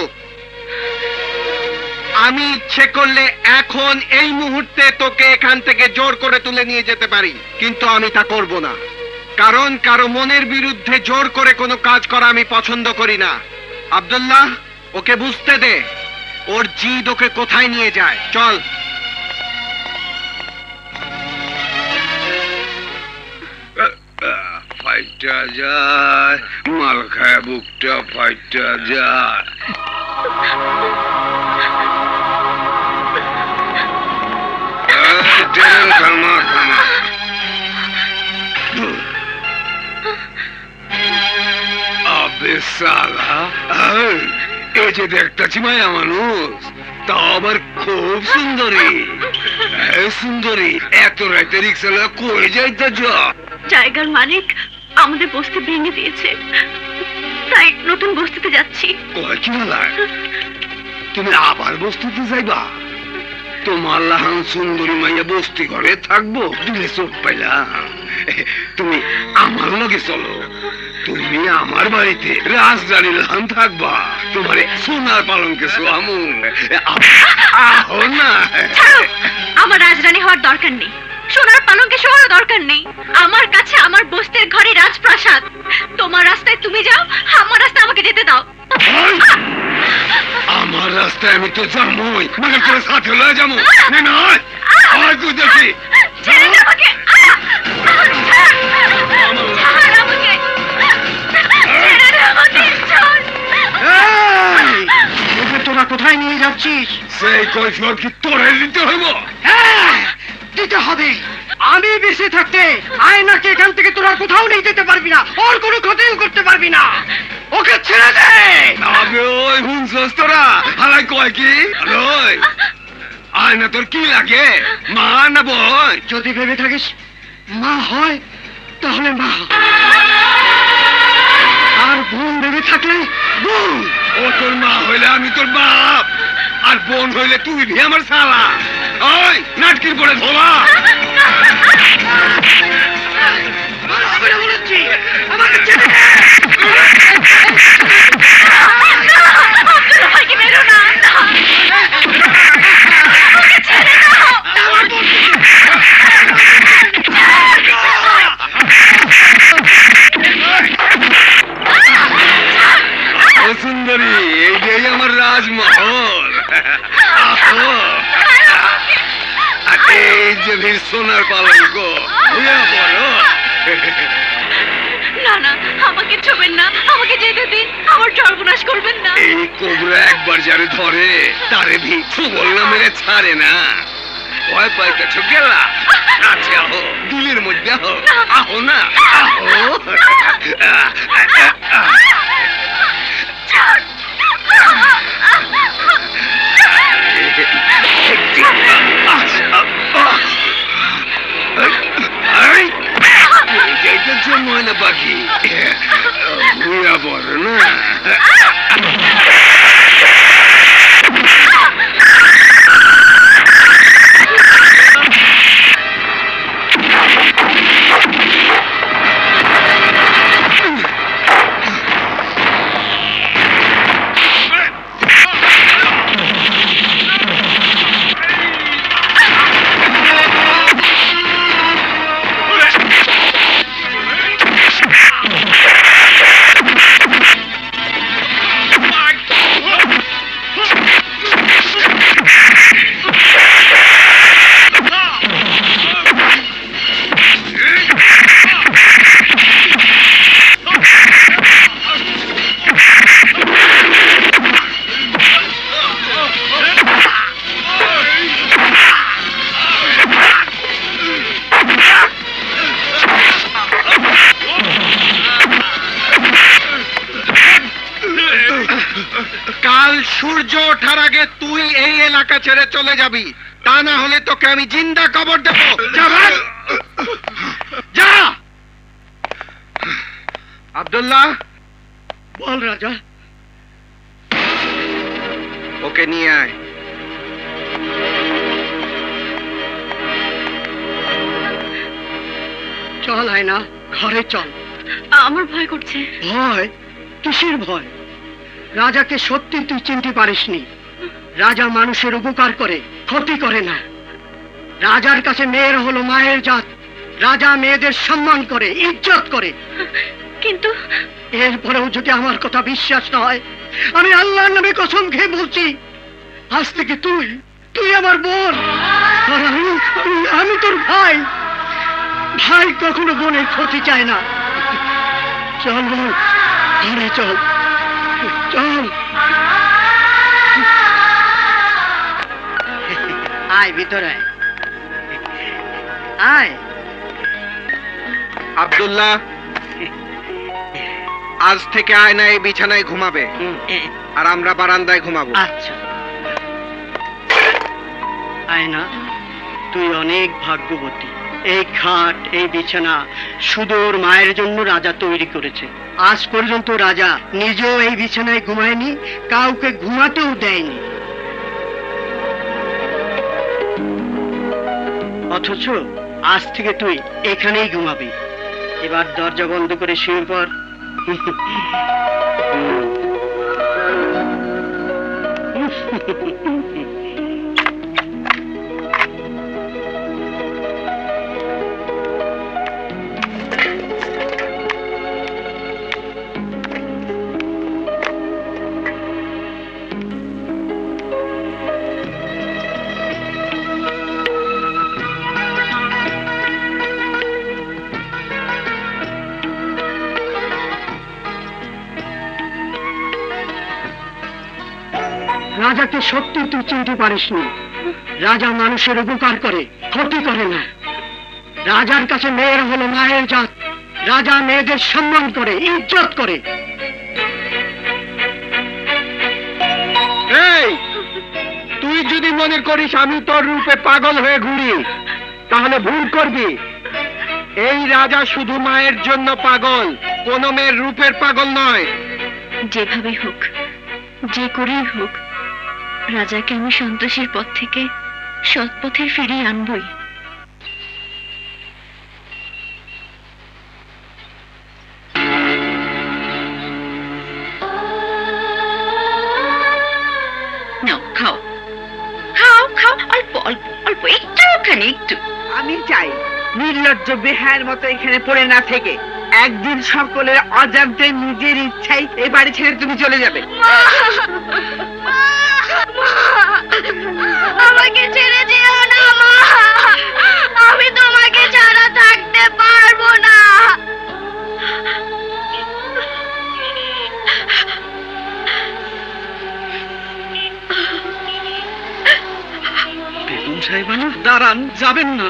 আমি ইচ্ছে করলে এখন এই মুহূর্তে তোকে এখান থেকে জোর করে তুলে নিয়ে যেতে পারি, কিন্তু আমি তা করব না। কারণ কারো মনের বিরুদ্ধে জোর করে কোনো কাজ করা আমি পছন্দ করি না। আব্দুল্লাহ, ওকে বুঝতে দে ওর জিদ ওকে কোথায় নিয়ে যায়। চল। ফাইটা যায়, মাল খায় বুকটা ফাইটা যায়। থামা থামা। আবে সালা, এই যে দেখতেছি মায়া মানুষ, তা আবার খুব সুন্দরী। সুন্দরী, এত রাতে রিক্সা কই যাইতে যা? জায়গার মালিক আমাদের বস্তি ভেঙে দিয়েছে, তাই নতুন বস্তিতে যাচ্ছি। কয় কি বলা? তুমি আবার বস্তিতে যাইবা? তোমার লাহান সুন্দরী মাইয়া বস্তি ঘরে থাকবো? দিলে চোখ পাইলাম। তুমি আমার লগে চলো, তুমি আমার বাড়িতে রাজরানী লাহান থাকবা। তোমারে সোনার পালঙ্কে শোয়ামু। আহো না। আমার রাজরানী হওয়ার দরকার নেই, সোনার পালঙ্কে শোয়ার দরকার নেই। আমার কাছে আমার বস্তির ঘরে রাজপ্রাসাদ। তোমার রাস্তায় তুমি যাও, আমার রাস্তায় আমাকে যেতে দাও। আমার রাস্তায় আমি তো যাবই, মানে তোর সাথে লয়ে যাবো। আর তুই দেখি তোরা কোথায় নিয়ে যাচ্ছিস? সেই কৈফিয়ত কি তোরে দিতে হইব? হ্যাঁ, দিতে হবে। আমি বেঁচে থাকতে আয়নাকে এখান থেকে তোরা কোথাও নিয়ে যেতে পারবি না, ওর কোনো ক্ষতিও করতে পারবি না। ওকে ছেড়ে দে। আবে ওই হুনছস তোরা? হালাই কয় কি? ওই আয়না তোর কি লাগে, মা না বোন? যদি ভেবে থাকিস মা হয় তাহলে মা, আর বোন ভেবে থাকলে বোন। ও তোর মা হইলে আমি তোর বাপ, আর বোন হইলে তুই ভি আমার শালা। ওই নাটকির পরে ধোলা। বলেছি আমাকে ছেড়ে দে। সুন্দরী, এইটাই আমার রাজমহল। এই যে ভিড় সোনার পালঙ্ক। না না, আমাকে ছোবেন না, আমাকে যেতে দিন, আমার সর্বনাশ করবেন না। এই কোবরা একবার যারে ধরে তারে ভি ছুবল না মেরে ছাড়ে না। ভয় পাইতেছ গেলা? আচ্ছা আহো, দিলের মধ্যে আহো। আহো না, আহো। কাল সূর্য ওঠার আগে তুই এই এলাকা ছেড়ে চলে যাবি, তা না হলে তোকে আমি জিন্দা কবর দেবো। যা ভাই, যা। আব্দুল্লাহ, বল রাজা। ওকে নিয়ে আয়। চল আয়না, ঘরে চল। আমার ভয় করছে। ভয়? কিসের ভয়? রাজাকে সত্যি তুই চিনতে পারিসনি। রাজা মানুষের উপকার করে, ক্ষতি করে না। রাজার কাছে মেয়ের হলো মায়ের জাত। রাজা মেয়েদের সম্মান করে, ইজ্জত করে। কিন্তু এরপরেও যদি আমার কথা বিশ্বাস না হয়, আমি আল্লাহর নামে কসম খেয়ে বলছি, আজ থেকে তুই তুই আমার বোন, আর আমি আমি তোর ভাই। ভাই কখনো বোনের ক্ষতি চায় না। চল বোন, ঘরে চল, চল। আয় ভিতরে আয়। আব্দুল্লাহ, আজ থেকে আয়না এই বিছানায় ঘুমাবে, আর আমরা বারান্দায় ঘুমাবো। আচ্ছা। আয়না, তুই অনেক ভাগ্যবতী। এই খাট, এই বিছানা শুধু ওর মায়ের জন্য রাজা তৈরি করেছে। আজ পর্যন্ত রাজা নিজেও এই বিছানায় ঘুমায়নি, কাউকে ঘুমাতেও দেয়নি। অথচ আজ থেকে তুই এখানেই ঘুমাবি। এবার দরজা বন্ধ করে শুয়ে পড়। রাজাকে সত্যি তুই চিনতে পারিসনি। রাজা মানুষের উপকার করে, ক্ষতি করে না। রাজার কাছে মেয়ের হলো মায়ের জাত। রাজা মেয়েদের সম্মান করে, ইজ্জত করে। এই, তুই যদি মনে করিস আমি তোর রূপে পাগল হয়ে ঘুরি, তাহলে ভুল করবি। এই রাজা শুধু মায়ের জন্য পাগল, কোন মেয়ের রূপের পাগল নয়। যেভাবে হোক, যে করেই হোক, রাজাকে আমি সন্তোষের পথ থেকে সৎ পথে ফিরিয়ে আনবই। নাও, খাও খাও খাও, অল্প অল্প অল্প, একটুখানি একটু। আমি চাই নির্লজ্জ বেহায়ের মতো এখানে পড়ে না থেকে একদিন সকলের অজান্তে নিজের ইচ্ছাই এই বাড়ি ছেড়ে তুমি চলে যাবে। আমাকে ছেড়ে যেও না মা, আমি তোমাকে ছাড়া থাকতে পারবো না। বেগম সাহেবানা, দাঁড়ান, যাবেন না।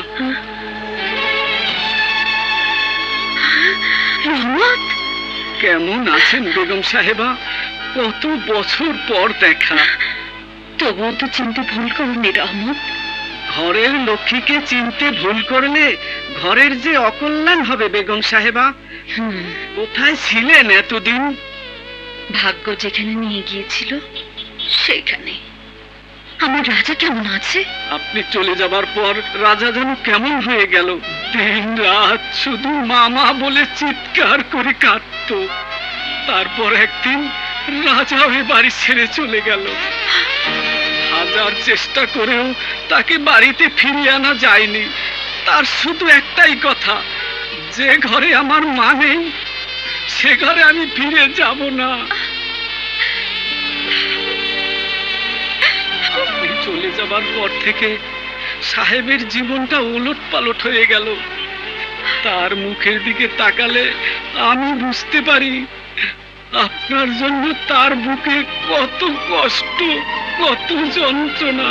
রহমত, কেমন আছেন বেগম সাহেবা? কত বছর পর দেখা। তবুও তো চিনতে ভুল করনি রহমত। ঘরের লক্ষ্মীকে চিনতে ভুল করলে ঘরের যে অকল্যাণ হবে বেগম সাহেবা। কোথায় ছিলেন এতদিন? ভাগ্য যেখানে নিয়ে গিয়েছিল সেখানে। আমার রাজা কেমন আছে? আপনি চলে যাবার পর রাজা যেন কেমন হয়ে গেল। দিন রাত শুধু মামা বলে চিৎকার করে কাঁদতো। তারপর একদিন রাজা ওই বাড়ি ছেড়ে চলে গেল। হাজার চেষ্টা করেও তাকে বাড়িতে ফিরিয়ে আনা যায়নি। তার শুধু একটাই কথা, যে ঘরে আমার মা নেই সে ঘরে আমি ফিরে যাব না। আপনি চলে যাবার পর থেকে সাহেবের জীবনটা ওলট পালট হয়ে গেল। তার মুখের দিকে তাকালে আমি বুঝতে পারি আপনার জন্য তার বুকে কত কষ্ট, কত যন্ত্রণা।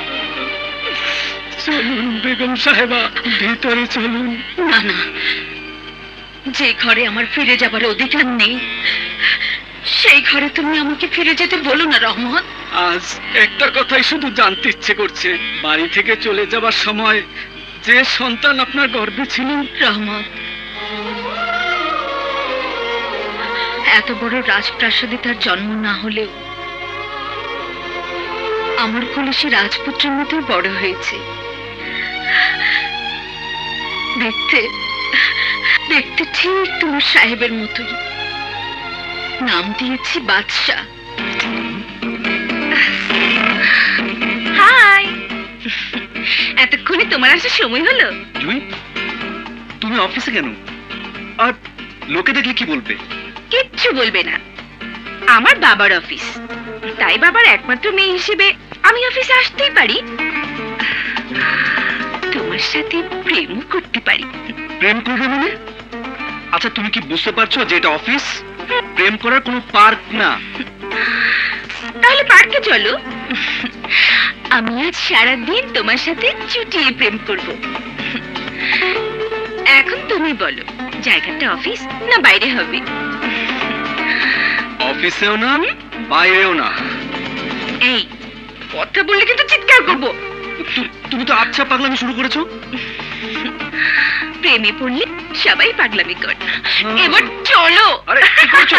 চলুন বেগম সাহেবা, ভিতরে চলুন। না না, যে ঘরে আমার ফিরে যাবার অধিকার নেই সেই ঘরে তুমি আমাকে ফিরে যেতে বলো না রহমত। আজ একটা কথাই শুধু জানতে ইচ্ছে করছে, বাড়ি থেকে চলে যাবার সময় যে সন্তান আপনার গর্ভে ছিল। রহমত, এত বড় রাজপ্রাসাদে তার জন্ম না হলেও আমার কোলে সে রাজপুত্রের মতোই বড় হয়েছে। দেখতে দেখতে ঠিক তোমার সাহেবের মতোই। নাম দিয়েছি বাদশা। হাই, এতক্ষণে তোমার আসার সময় হলো। জুই, তুমি অফিসে কেন? আর লোকে দেখলে কি বলবে? কিচ্ছু বলবে না, আমার বাবার অফিস, তাই বাবার একমাত্র মেয়ে হিসেবে আমি অফিসে আসতেই পারি। তোমার সাথে প্রেমও করতে পারি। প্রেম করবে মানে? আচ্ছা, তুমি কি বুঝতে পারছো যে এটা অফিস, প্রেম করার কোনো পার্ক না। তাহলে পার্কে চলো, আমি আজ সারাদিন তোমার সাথে চুটিয়ে প্রেম করব। এখন তুমি বলো, জায়গাটা অফিস না বাইরে হবে? অফিসেও না বাইরেও না। এই কথা বললে কিন্তু চিৎকার করবো। তুমি তো আচ্ছা পাগলামি শুরু করেছো। প্রেমে পড়লে সবাই পাগলামি করে। এবার চলো। আরে কি করছো?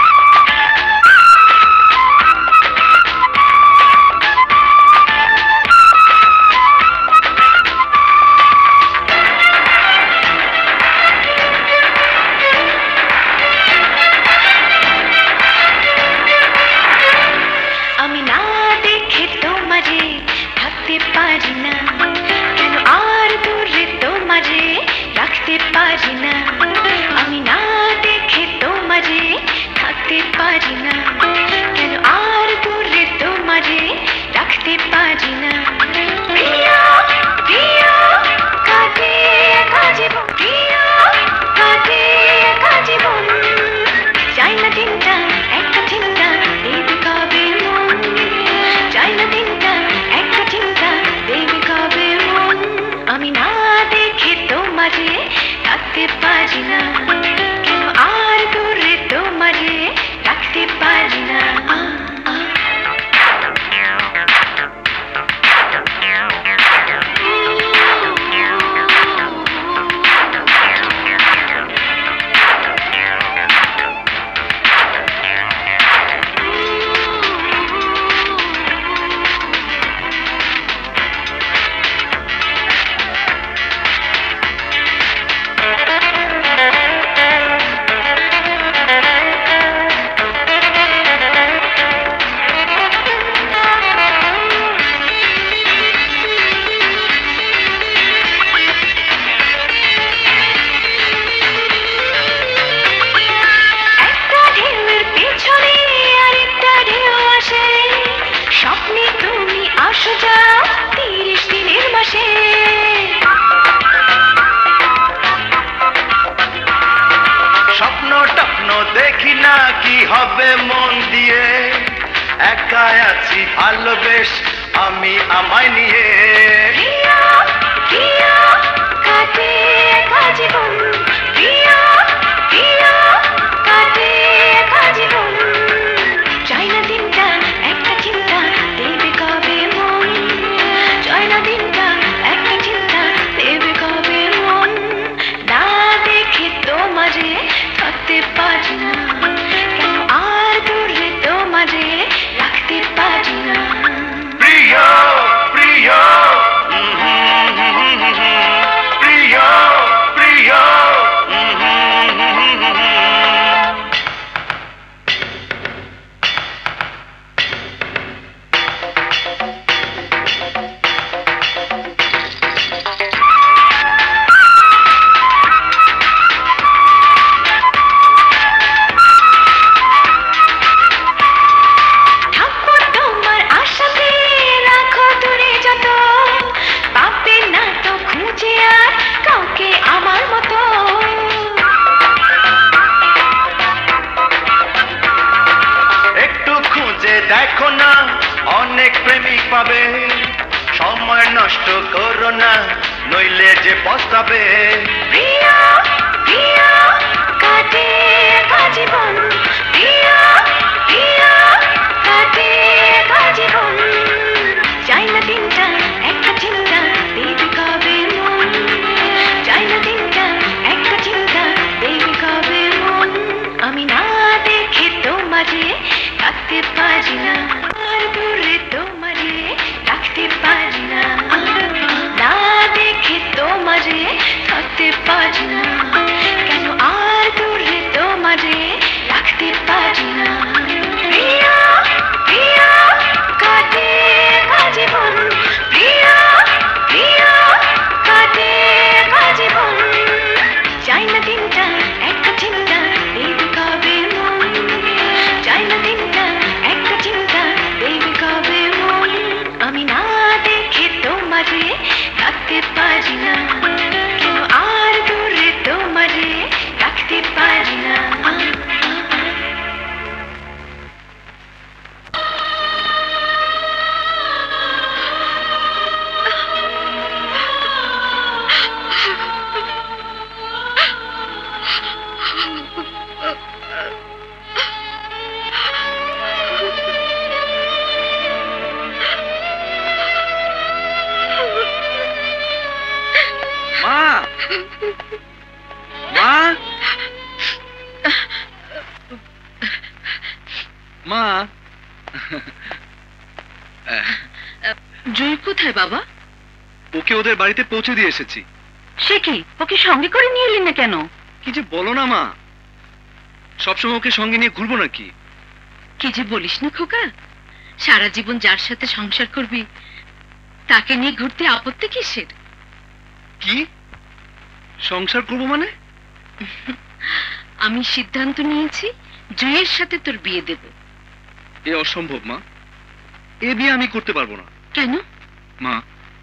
আমি না দেখে তোমারে থাকতে পারি না, কেন আর দূরে তোমারে রাখতে পারি না। আমি না দেখে তোমারে থাকতে পারি না, কেন আর দূরে তোমারে রাখতে পারি না। প্রিয়া প্রিয়া কাটে একা জীবন, প্রিয়া কাটে একা জীবন। চাই না দিনটা একটা চিন্তা দেবে কবে মন, চাই না দিনটা একটা চিন্তা দেবে কবে মন। আমি না দেখে তোমারে থাকতে পারি না, কেন আর দূরে তোমারে রাখতে পারি না। স্বপ্ন টপ্ন দেখি না কি হবে মন দিয়ে, একা আছি ভালোবেস আমি আমায় নিয়ে। প্রিয়া প্রিয়া কাটে একা জীবন, প্রিয়া প্রিয়া কাটে একা জীবন। চাই না দিনটা একটা চিন্তা দেবে কবে মন, চাই না দিনটা একটা চিন্তা দেবে কবে মন। না দেখে তোমারে থাকতে পারি না, কেন আর দূরে দেখো না অনেক প্রেমিক পাবে, সময় নষ্ট করো না নইলে যে পস্তাবে। প্রিয়া প্রিয়া কাটে জীবন, প্রিয়া প্রিয়া কাটে জীবন, চাই না দিনটা একটা চিন্তা দেবে কবে মন, চাই না দিনটা একটা চিন্তা দেবে কবে মন। আমি না দেখে তোমারে থাকতে পারি না, আর দূরে তোমারে রাখতে পারি না, না দেখে তোমারে থাকতে পারি না, কেন আর দূরে তোমারে রাখতে পারি না। প্রিয়া প্রিয়া কাটে জীবন, প্রিয়া প্রিয়া কাটে জীবন, চাই না দিনটা একটা চিন্তা দেবে কবে মন, চাই না দিনটা একটা চিন্তা দেবে কবে মন। আমি না দেখে তোমারে থাকতে পারি না, কেন আর দূরে তোমারে রাখতে পারি না। মা মা মা জুই কোথায় বাবা? ওকে ওদের বাড়িতে পৌঁছে দিয়ে এসেছি। সে কি, ওকে সঙ্গে করে নিয়ে এলি না কেন? কি যে বলো না মা, সবসময় ওকে সঙ্গে নিয়ে ঘুরবো নাকি? কি যে বলিস না খোকা, সারা জীবন যার সাথে সংসার করবি তাকে নিয়ে ঘুরতে আপত্তি কিসের? কি সংসার করবো মানে? আমি সিদ্ধান্ত নিয়েছি জুইয়ের সাথে তোর বিয়ে দেব। এ অসম্ভব মা, এ বিয়ে আমি করতে পারবো না। কেন? মা,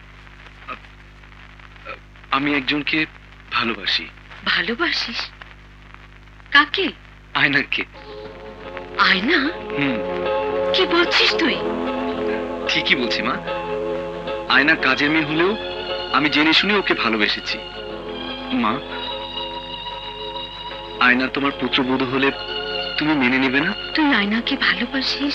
আমি একজনকে ভালোবাসি। ভালোবাসিস? কাকে? আয়নাকে। আয়না? হুম। কি বলছিস তুই? ঠিকই বলছি মা, আয়না কাজের মেয়ে হলেও আমি জেনে শুনে ওকে ভালোবেসেছি। মা, আয়না তোমার পুত্রবধূ হলে তুমি মেনে নেবে না? তুই আয়নাকে ভালোবাসিস?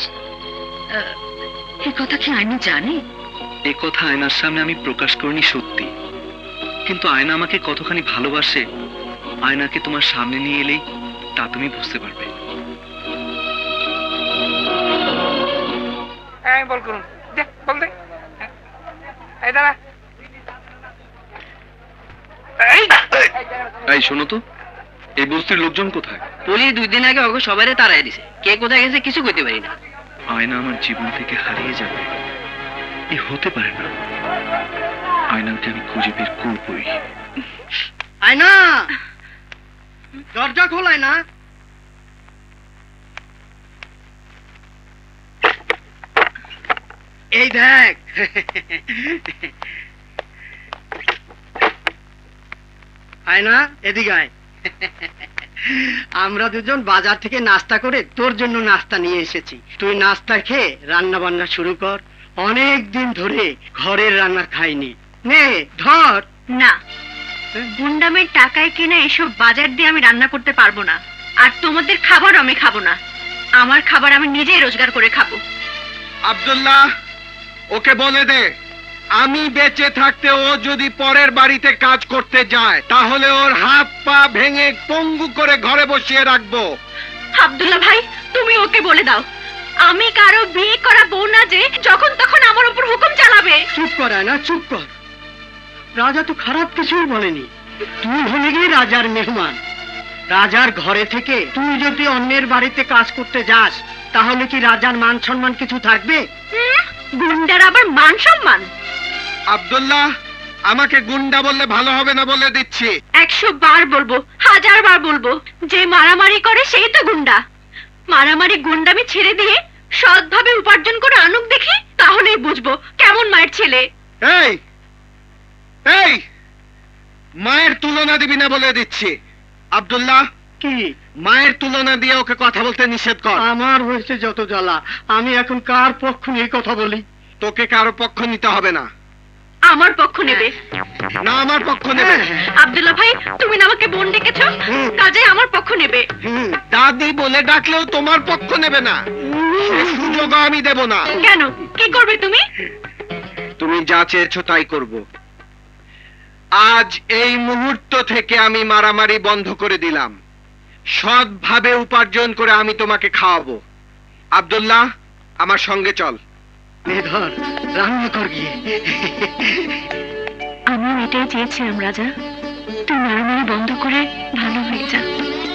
এ কথা কি আয়না জানে? এ কথা আয়নার সামনে আমি প্রকাশ করিনি সত্যি, কিন্তু আয়না আমাকে কতখানি ভালোবাসে আয়নাকে তোমার সামনে নিয়ে এলেই তা তুমি বুঝতে পারবে। বল করুন, বল দে। এই দাঁড়া, এই শোনো তো, এই বস্তির লোকজন কোথায়? পুলিশ দুই দিন আগে ওকে সবাই তাড়াই দিছে, কে কোথায় গেছে কিছু কইতে পারি না। আয়না আমার জীবন থেকে হারিয়ে যাবে এ হতে পারে না। আয়নাকে আমি খুঁজে বের করবই। আয়না, দরজা খোল আয়না। এই দেখ, আয়না এদিকে আয়। আমরা দুজন বাজার থেকে নাস্তা করে তোর জন্য নাস্তা নিয়ে এসেছি। তুই নাস্তা খেয়ে রান্না বান্না শুরু কর, অনেক দিন ধরে ঘরের রান্না খাইনি। নে ধর। না, গুন্ডামের টাকায় কিনা এসব বাজার দিয়ে আমি রান্না করতে পারবো না, আর তোমাদের খাবার আমি খাবো না। আমার খাবার আমি নিজেই রোজগার করে খাবো। আব্দুল্লাহ, ওকে বলে দে আমি বেঁচে থাকতে ও যদি পরের বাড়িতে কাজ করতে যায় তাহলে ওর হাত পা ভেঙে পঙ্গু করে ঘরে বসিয়ে রাখবো। আব্দুল্লাহ ভাই, তুমি ওকে বলে দাও আমি কারো বিয়ে করা বউ না যে যখন তখন আমার উপর হুকুম চালাবে। চুপ কর না, চুপ কর। রাজা তো খারাপ কিছুই বলেনি, তুই হলে গিয়ে রাজার মেহমান। রাজার ঘরে থেকে তুই যদি অন্যের বাড়িতে কাজ করতে যাস তাহলে কি রাজার মান সম্মান কিছু থাকবে? গুন্ডার আবার মান সম্মান? আব্দুল্লাহ, আমাকে গুন্ডা বললে ভালো হবে না বলে দিচ্ছি। একশো বার বলবো, হাজার বার বলবো, যে মারামারি করে সেই তো গুন্ডা। মারামারি গুন্ডামি ছেড়ে দিয়ে সৎভাবে উপার্জন করে আনুক দেখি, তাহলেই বুঝবো কেমন মায়ের ছেলে। এই এই মায়ের তুলনা দিবি না বলে দিচ্ছি। আব্দুল্লাহ, কি? মায়ের তুলনা দিয়ে ওকে কথা বলতে নিষেধ কর। আমার হয়েছে যত জ্বালা, আমি এখন কার পক্ষ নিয়ে কথা বলি? তোকে কারো পক্ষ নিতে হবে না। আমার পক্ষ নেবে না, আমার পক্ষ নেবে। আব্দুল্লাহ ভাই, তুমি না আমাকে বোন ডেকেছো, কাজে আমার পক্ষ নেবে। দাদি বলে ডাকলেও তোমার পক্ষ নেবে না, সে সুযোগ আমি দেব না। কেন? কি করবে তুমি? তুমি যা চেয়েছো তাই করব। আজ এই মুহূর্ত থেকে আমি মারামারি বন্ধ করে দিলাম। সৎভাবে উপার্জন করে আমি তোমাকে খাওয়াবো। আব্দুল্লাহ, আমার সঙ্গে চল। ধর, রান্না কর গিয়ে। আমি এটাই চেয়েছিলাম রাজা, তুই মারামারি বন্ধ করে ভালো হয়ে যা।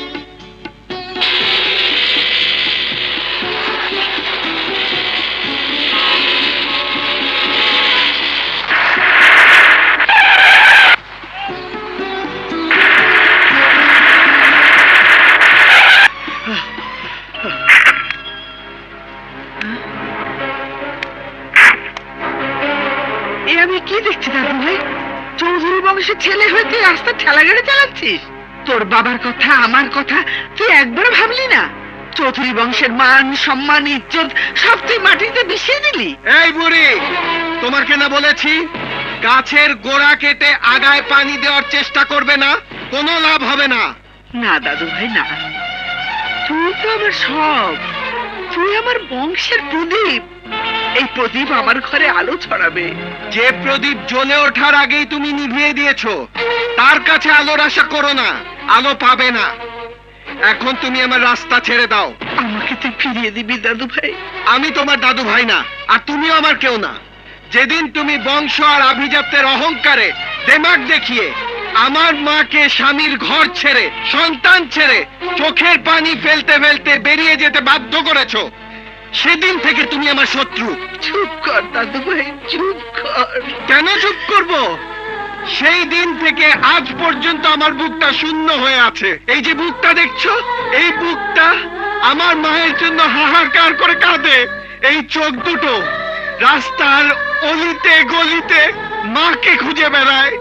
আমি কি দেখছি দাদু ভাই? চৌধুরী বংশের ছেলে হয়ে তুই রাস্তা ঠেলা গাড়ি চালাচ্ছিস? তোর বাবার কথা, আমার কথা তুই একবার ভাবলি না? চৌধুরী বংশের মান, সম্মান, ইজ্জত সব তুই মাটিতে মিশিয়ে দিলি। এই বুড়ি, তোমাকে না বলেছি গাছের গোড়া কেটে আগায় পানি দেওয়ার চেষ্টা করবে না, কোনো লাভ হবে না। না দাদু ভাই না, তুই তো আমার সব, তুই আমার বংশের প্রদীপ। এই প্রদীপ আমার ঘরে আলো ছড়াবে। যে প্রদীপ জ্বলে ওঠার আগেই তুমি নিভিয়ে দিয়েছো, তার কাছে আলোর আশা করো না, আলো পাবে না। এখন তুমি আমার রাস্তা ছেড়ে দাও। আমাকে তুই ফিরিয়ে দিবি দাদু ভাই? আমি তোমার দাদু ভাই না, আর তুমিও আমার কেউ না। যেদিন তুমি বংশ আর আভিজাত্যের অহংকারে দেমাগ দেখিয়ে আমার মাকে স্বামীর ঘর ছেড়ে, সন্তান ছেড়ে চোখের পানি ফেলতে ফেলতে বেরিয়ে যেতে বাধ্য করেছো, সেদিন থেকে তুমি আমার শত্রু। চুপ কর দাদু ভাই, চুপ কর। কেন চুপ করব? সেই দিন থেকে আজ পর্যন্ত আমার বুকটা শূন্য হয়ে আছে। এই যে বুকটা দেখছো, এই বুকটা আমার মায়ের জন্য হাহাকার করে কাঁদে। এই চোখ দুটো রাস্তার অলিতে গলিতে মাকে খুঁজে বেড়ায়।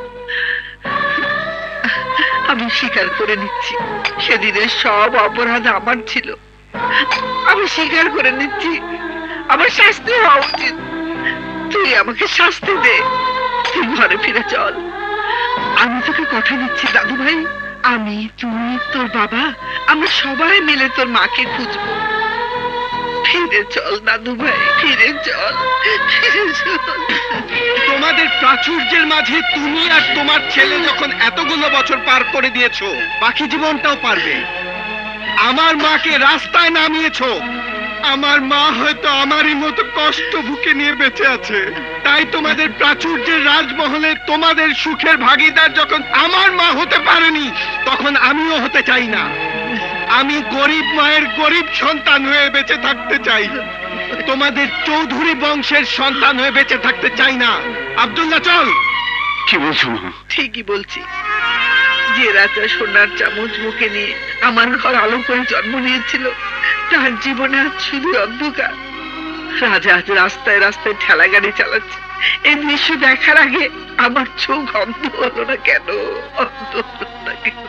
আমি স্বীকার করে নিচ্ছি, সেদিনের সব অপরাধ আমার ছিল। আমি স্বীকার করে নিচ্ছি, আমার শাস্তি হওয়া উচিত। তুই আমাকে শাস্তি দে, তুই ঘরে ফিরে চল। আমি তোকে কথা দিচ্ছি দাদু ভাই, আমি, তুই, তোর বাবা, আমরা সবাই মিলে তোর মাকে খুঁজবো। ফিরে চল দাদু ভাই, ফিরে চল, ফিরে চল। তোমাদের প্রাচুর্যের মাঝে তুমি আর তোমার ছেলে যখন এতগুলো বছর পার করে দিয়েছো, বাকি জীবনটাও পারবে। আমার মাকে রাস্তায় নামিয়েছো। আমার মা হয়তো আমারই মতো কষ্ট বুকে নিয়ে বেঁচে আছে। তাই তোমাদের প্রাচুর্যের রাজমহলে তোমাদের সুখের ভাগীদার যখন আমার মা হতে পারেনি, তখন আমিও হতে চাই না। আমি গরিব মায়ের গরিব সন্তান হয়ে বেঁচে থাকতে চাই, তোমাদের চৌধুরী বংশের সন্তান হয়ে বেঁচে থাকতে চাই না। আব্দুল্লাহ, চল। কি বলছো মা? ঠিকই বলছি। যে রাজা সোনার চামচ মুখে নিয়ে আমার ঘর আলো করে জন্ম নিয়েছিল, তার জীবনে আজ শুধু অন্ধকার। রাজা আজ রাস্তায় রাস্তায় ঠেলা গাড়ি চালাচ্ছে। এই দৃশ্য দেখার আগে আমার চোখ অন্ধ হলো না কেন? অন্ধ হলো না কেন?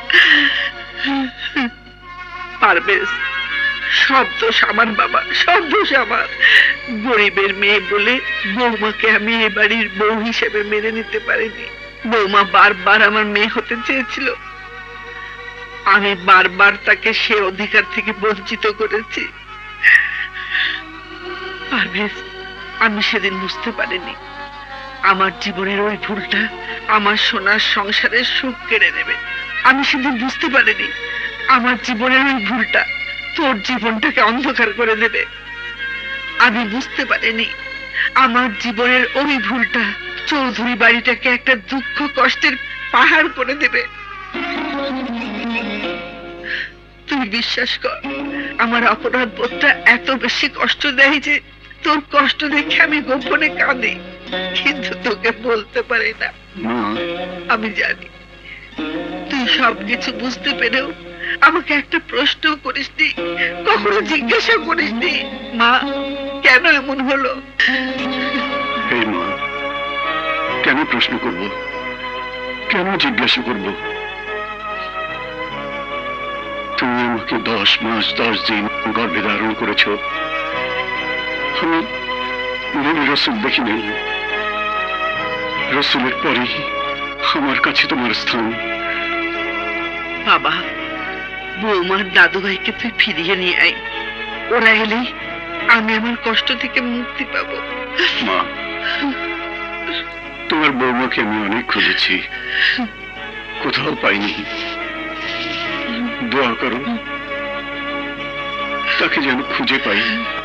পারভেজ, সব দোষ আমার বাবা, সব দোষ আমার। গরিবের মেয়ে বলে বৌমাকে আমি এ বাড়ির বউ হিসেবে মেনে নিতে পারিনি। বৌমা বারবার আমার মেয়ে হতে চেয়েছিল, আমি বারবার তাকে সে অধিকার থেকে বঞ্চিত করেছি। পারভেজ, আমি সেদিন বুঝতে পারিনি আমার জীবনের ওই ভুলটা আমার সোনার সংসারের সুখ কেড়ে নেবে। আমি সেদিন বুঝতে পারিনি আমার জীবনের ওই ভুলটা তোর জীবনটাকে অন্ধকার করে দেবে। আমি বুঝতে পারিনি আমার জীবনের ওই ভুলটা চৌধুরী বাড়িটাকে একটা দুঃখ কষ্টের পাহাড় করে দেবে। তুই বিশ্বাস কর, আমার অপরাধ বোধটা এত বেশি কষ্ট দেয় যে তোর কষ্ট দেখে আমি গোপনে কাঁদি, কিন্তু তোকে বলতে পারি না। আমি জানি তুই সবকিছু বুঝতে পেরেও আমাকে একটা প্রশ্ন করিসনি, কখনো জিজ্ঞাসা করিসনি, মা কেন এমন হলো? এই মা, কেন প্রশ্ন করব, কেন জিজ্ঞাসা করব? আমাকে দশ মাস দশ দিন গর্ভে ধারণ করেছ, আমি নবী রসুল দেখি নেই। রসুলের পরেই আমার কাছে তোমার স্থান। বাবা, বৌমার দাদু ভাইকে তুই ফিরিয়ে নিয়ে আয়। ওরা এলেই আমি আমার কষ্ট থেকে মুক্তি পাবো। মা, তোমার বৌমাকে আমি অনেক খুঁজেছি, কোথাও পাইনি। দোয়া করো তাকে যেন খুঁজে পাই।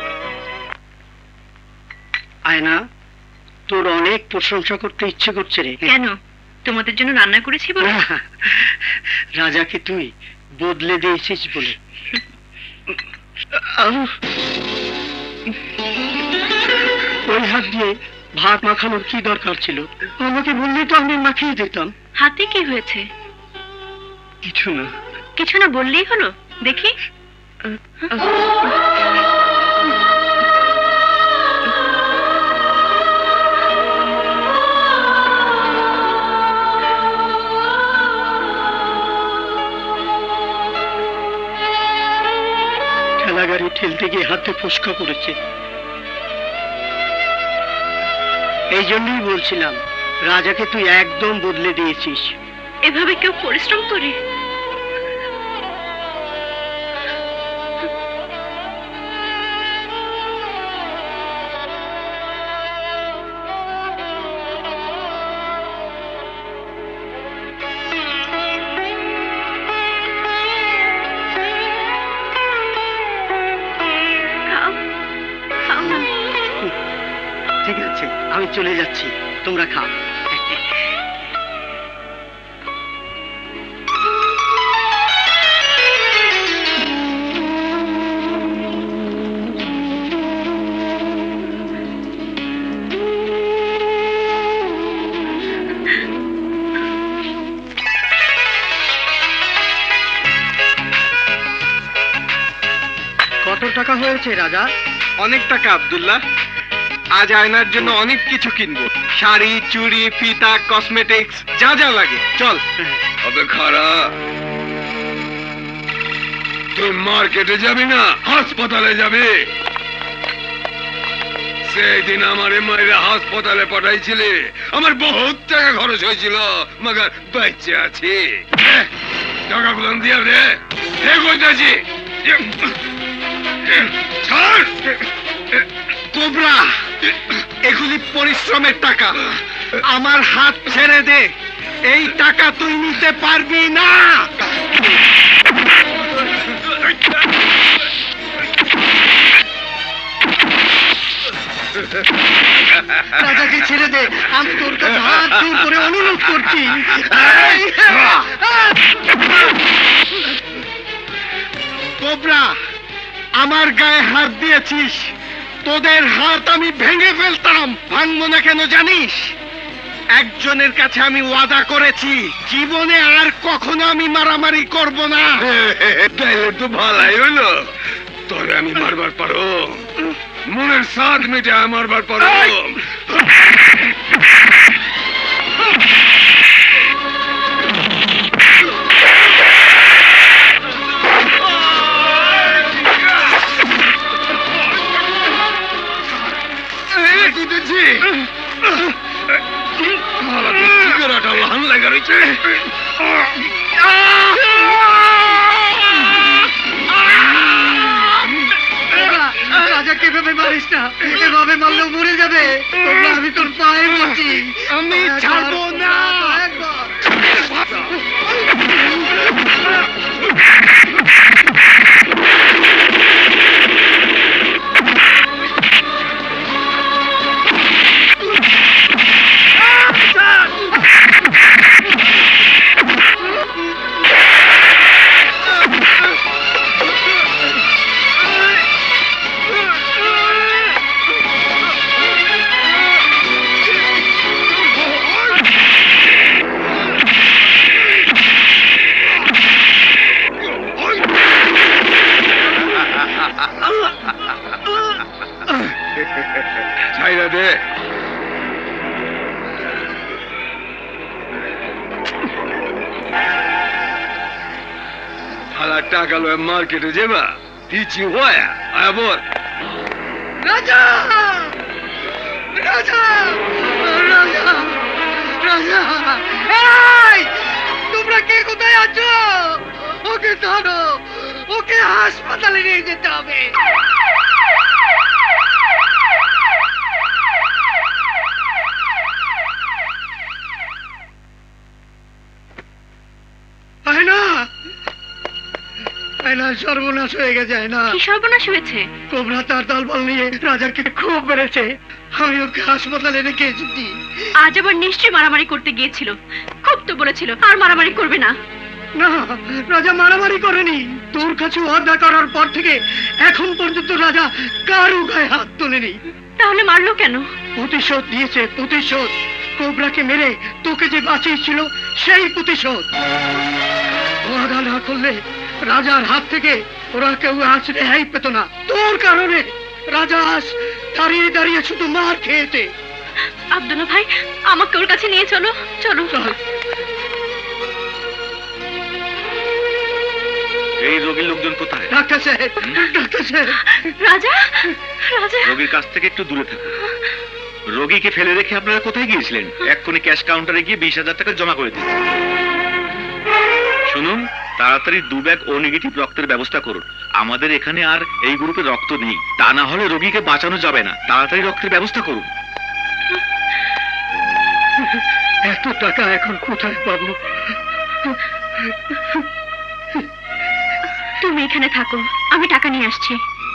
আয়না, তোর অনেক প্রশংসা করতে ইচ্ছে করছে রে। কেন? তোমাদের জন্য রান্না করেছি বলে? রাজাকে তুই বদলে দিয়েছিস বলে। ওই হাত দিয়ে ভাত মাখানোর কি দরকার ছিল? আমাকে বললে তো আমি মাখিয়ে দিতাম। হাতে কি হয়েছে? কিছু না। কিছু না বললেই হলো। দেখি। ঠেলাগাড়ি ঠেলতে গিয়ে হাতে ফোসকা পড়েছে। এই জন্যই বলছিলাম রাজাকে তুই একদম বদলে দিয়েছিস। এভাবে কেউ পরিশ্রম করে? ঠিক আছে, আমি চলে যাচ্ছি, তোমরা খাও। কত টাকা হয়েছে রাজা? অনেক টাকা আব্দুল্লাহ। আজ আয়নার জন্য অনেক কিছু কিনবো, শাড়ি, চুড়ি, ফিতা, কসমেটিক্স, যা যা লাগে। চল। তবে খারাপ, তুই মার্কেটে যাবি না হাসপাতালে যাবি? সেই দিন আমার মায়ের হাসপাতালে পাঠাইছিলে, আমার বহুত টাকা খরচ হয়েছিল, মগর বেঁচে আছি। টাকাগুলো দিয়া রে, রে কইতাছি। ছাড় কোবরা, এগুলি পরিশ্রমের টাকা। আমার হাত ছেড়ে দে, এই টাকা তুই নিতে পারবি না। রাজাকে ছেড়ে দে, আমি তোর কাছে হাত জোর করে অনুরোধ করছি। কোবরা, আমার গায়ে হাত দিয়েছিস, তোদের হাত আমি ভেঙে ফেলতাম। ভাঙবো না কেন জানিস? একজনের কাছে আমি ওয়াদা করেছি, জীবনে আর কখনো আমি মারামারি করব না। তাইলে তো ভালাই হইলো, তোরে আমি মারবার পারো, মনের সাথ মিটে মারবার পারো। রাজাকে এভাবে মারিস না, এভাবে মারলেও মরে যাবে। আমি তোর পায়ে বসি, আমি ছাড়বো না। ছাইরা দে। টাকা লয় মার্কেটে যাবা পিছি হয় আবার রাজা রাজা রাজা রাজা এই তোমরা কে কোথায় আছো ওকে ধরো ওকে হাসপাতালে নিয়ে যেতে হবে আয়না আয়না সর্বনাশ হয়ে গেছে আয়না কি সর্বনাশ হয়েছে কোবরা তার দলবল নিয়ে রাজাকে খুব মেরেছে আমি ওকে হাসপাতালে রেখে এসেছি আজ আবার নিশ্চয়ই মারামারি করতে গিয়েছিল খুব তো বলেছিল আর মারামারি করবে না না রাজা মারামারি করেনি তোর কাছে ওয়াদা করার পর থেকে এখন পর্যন্ত রাজা কারো গায়ে হাত তোলেনি তাহলে মারলো কেন প্রতিশোধ দিয়েছে প্রতিশোধ কোবরাকে মেরে তোকে যে বাঁচিয়েছিল সেই প্রতিশোধ ওয়াদা না করলে রাজার হাত থেকে ওরা কেউ আজ রেহাই পেত না তোর কারণে রাজা আজ দাঁড়িয়ে দাঁড়িয়ে শুধু মার খেয়েছে আব্দুল্লাহ ভাই আমাকে ওর কাছে নিয়ে চলো চলো চল এই রোগীর লোকজন কোথায় ডাক্তার সাহেব ডাক্তার সাহেব রাজা রাজা রোগীর কাছ থেকে একটু দূরে থাকুন রোগীকে ফেলে রেখে আপনারা কোথায় গিয়েছিলেন এক্ষুনি ক্যাশ কাউন্টারে গিয়ে বিশ হাজার টাকা জমা করে দিন শুনুন তাড়াতাড়ি দু ব্যাগ ও নেগেটিভ রক্তের ব্যবস্থা করুন আমাদের এখানে আর এই গ্রুপে রক্ত নেই তা না হলে রোগীকে বাঁচানো যাবে না তাড়াতাড়ি রক্তের ব্যবস্থা করুন এত টাকা এখন কোথায় পাবো তুমি এখানে থাকো আমি টাকা নিয়ে আসছি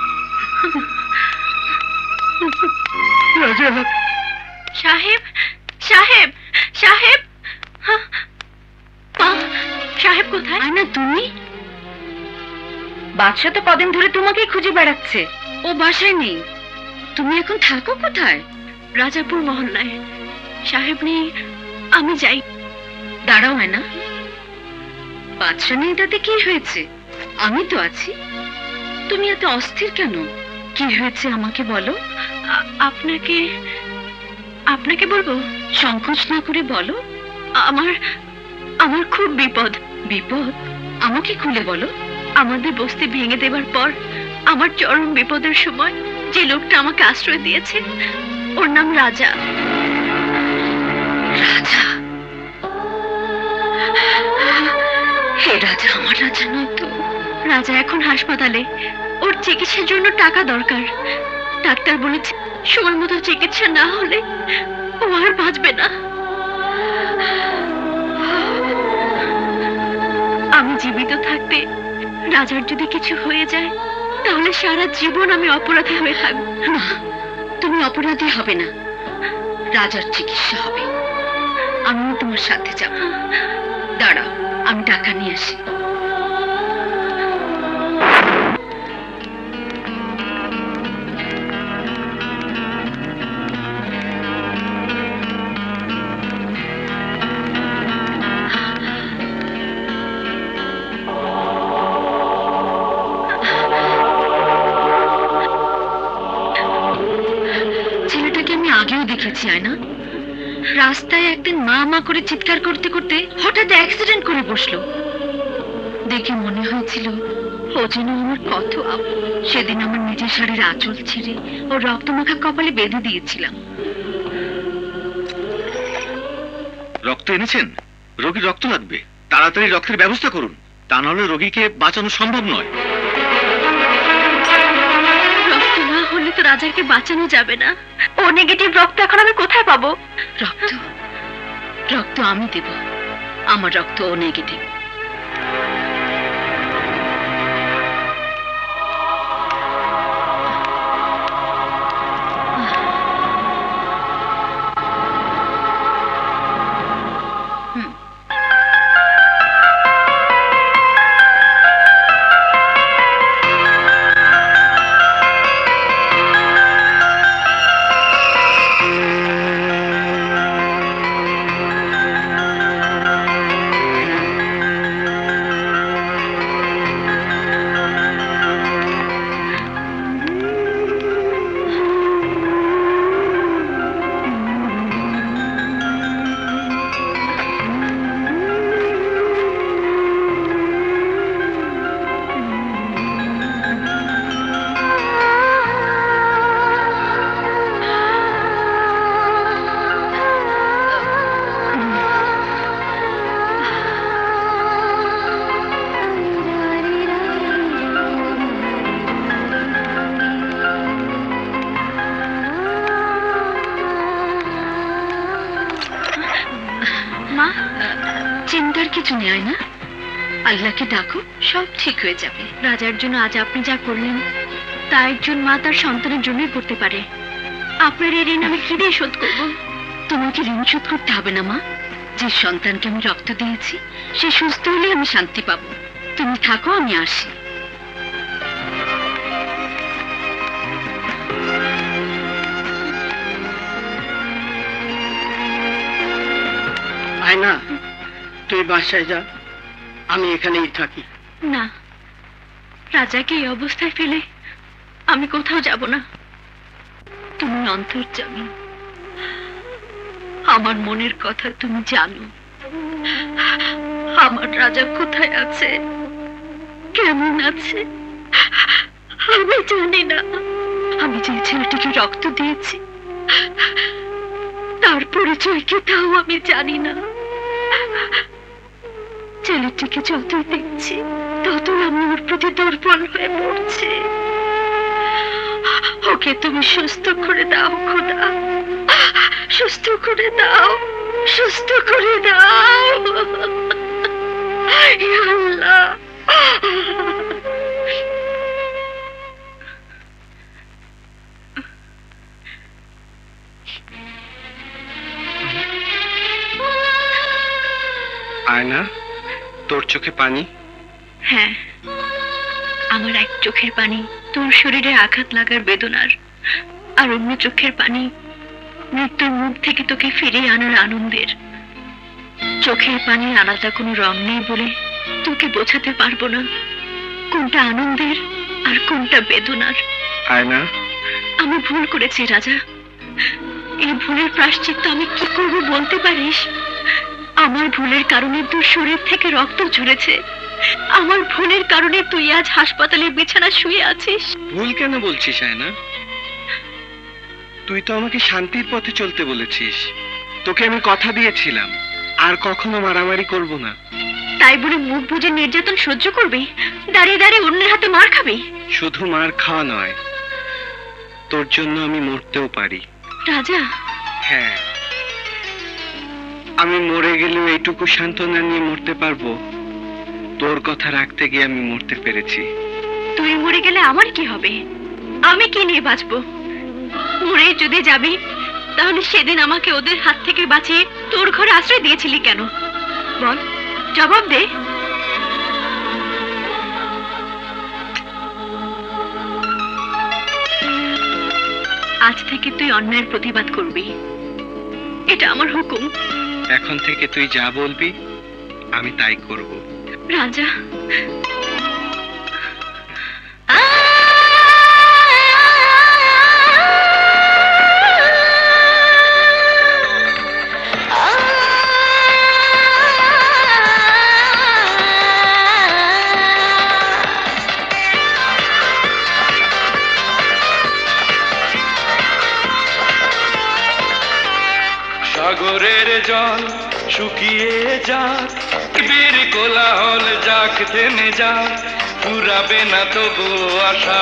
সাহেব সাহেব সাহেব সাহেব কোথায় না তুমি বাদশা তো কদিন ধরে তোমাকেই খুঁজে বেড়াচ্ছে ও বাসায় নেই তুমি এখন থাকো কোথায় রাজাপুর মহল্লায় সাহেব নেই আমি যাই দাঁড়াও হয় না বাদশা নেই তাতে কি হয়েছে আমি তো আছি তুমি এত অস্থির কেন কি হয়েছে আমাকে বলো আপনাকে আপনাকে বলবো সংকোচ না করে বলো আমার আমার খুব বিপদ বিপদ আমাকে খুলে বলো আমাদের বস্তি ভেঙে দেবার পর আমার চরম বিপদের সময় যে লোকটা আমাকে আশ্রয় দিয়েছে ওর নাম রাজা রাজা হে রাজা আমার রাজা নয় তো রাজা এখন হাসপাতালে ওর চিকিৎসার জন্য টাকা দরকার ডাক্তার বলেছে সময় মতো চিকিৎসা না হলে ও আর বাঁচবে না আমি জীবিত থাকতে রাজার যদি কিছু হয়ে যায় তাহলে সারা জীবন আমি অপরাধী হয়ে থাকবো না তুমি অপরাধী হবে না রাজার চিকিৎসা হবে আমিও তোমার সাথে যাব দাঁড়াও আমি টাকা নিয়ে আসি দেখেছি আয়না রাস্তায় একদিন মা মা করে চিৎকার করতে করতে হঠাৎ অ্যাক্সিডেন্ট করে বসলো দেখে মনে হয়েছিল ও যেন আমার কত আপন সেদিন আমার নিজের শাড়ির আঁচল ছেড়ে ও রক্তমাখা কপালে বেঁধে দিয়েছিলাম রক্ত এনেছেন রোগীর রক্ত লাগবে তাড়াতাড়ি রক্তের ব্যবস্থা করুন তা নাহলে রোগীকে বাঁচানো সম্ভব নয় রক্ত না হলে তো রাজাকে বাঁচানো যাবে না ও নেগেটিভ রক্ত এখন আমি কোথায় পাবো রক্ত রক্ত আমি দেব আমার রক্ত ও নেগেটিভ চিন্তার কিছু নেই না, আল্লাহকে ডাকো, সব ঠিক হয়ে যাবে। রাজার জন্য আজ আপনি যা করলেন তা একজন মা তার সন্তানের জন্যই করতে পারে। আপনার এই ঋণ আমি কি দিয়ে শোধ করবো? তোমাকে ঋণ শোধ করতে হবে না মা, যে সন্তানকে আমি রক্ত দিয়েছি সে সুস্থ হলে আমি শান্তি পাবো। তুমি থাকো, আমি আসি। আয়না, তুই বাসায় যা, আমি এখানেই থাকি। না, রাজাকে এই অবস্থায় ফেলে আমি কোথাও যাব না। তুমি অন্তর্যামী, আমার মনের কথা তুমি জানো। আমার রাজা কোথায় আছে, কেমন আছে আমি জানি না। আমি যে ছেলেটিকে রক্ত দিয়েছি তার পরিচয় কি তাও আমি জানি না। ছেলেটিকে যতই দেখছি ততই আমি ওর প্রতি দুর্বল হয়ে পড়ছি। ওকে তুমি সুস্থ করে দাও খোদা, সুস্থ করে দাও, সুস্থ করে দাও ইয়া আল্লাহ। আয়না, তোর চোখে পানি? হ্যাঁ, আমার এক চোখের পানি তোর শরীরে আঘাত লাগার বেদনার, আর অন্য চোখের পানি মৃত্যুর মুখ থেকে তোকে ফিরিয়ে আনার আনন্দের। চোখের পানির আলাদা কোনো রং নেই বলে তোকে বোঝাতে পারবো না কোনটা আনন্দের আর কোনটা বেদনার। আয়না, আমি ভুল করেছি রাজা, এই ভুলের প্রায়শ্চিত্ত আমি কি করবো বলতে পারিস? আমার ভুলের কারণে তোর শরীর থেকে রক্ত ঝরেছে, আমার ভুলের কারণে তুই আজ হাসপাতালে বিছানা শুয়ে আছিস। ভুল কেন বলছিস আয়না? তুই তো আমাকে শান্তির পথে চলতে বলেছিস। তোকে আমি কথা দিয়েছিলাম আর কখনো মারামারি করব না। তাই বলে মুখ বুজে নির্যাতন সহ্য করবি? দাঁড়িয়ে দাঁড়িয়ে অন্যের হাতে মার খাবি? শুধু মার খাওয়া নয়, তোর জন্য আমি মরতেও পারি। রাজা, হ্যাঁ, আমি মরে গেলেও এইটুকু সান্ত্বনা নিয়ে মরতে পারবো। তোর কথা রাখতে গিয়ে আমি মরতে পেরেছি। তুই মরে গেলে আমার কি হবে? আমি কি নিয়ে বাঁচবো? মরে যদি যাবি তাহলে সেদিন আমাকে ওদের হাত থেকে বাঁচিয়ে তোর ঘরে আশ্রয় দিয়েছিলি কেন? বল, জবাব দে। আজ থেকে তুই অন্যায়ের প্রতিবাদ করবি, এটা আমার হুকুম। এখন থেকে তুই যা বলবি আমি তাই করব। রাজা, সাগরের জল শুকিয়ে যাক, বীর কোলাহল যাক থেমে যাক, ফুরাবে না তবু আশা।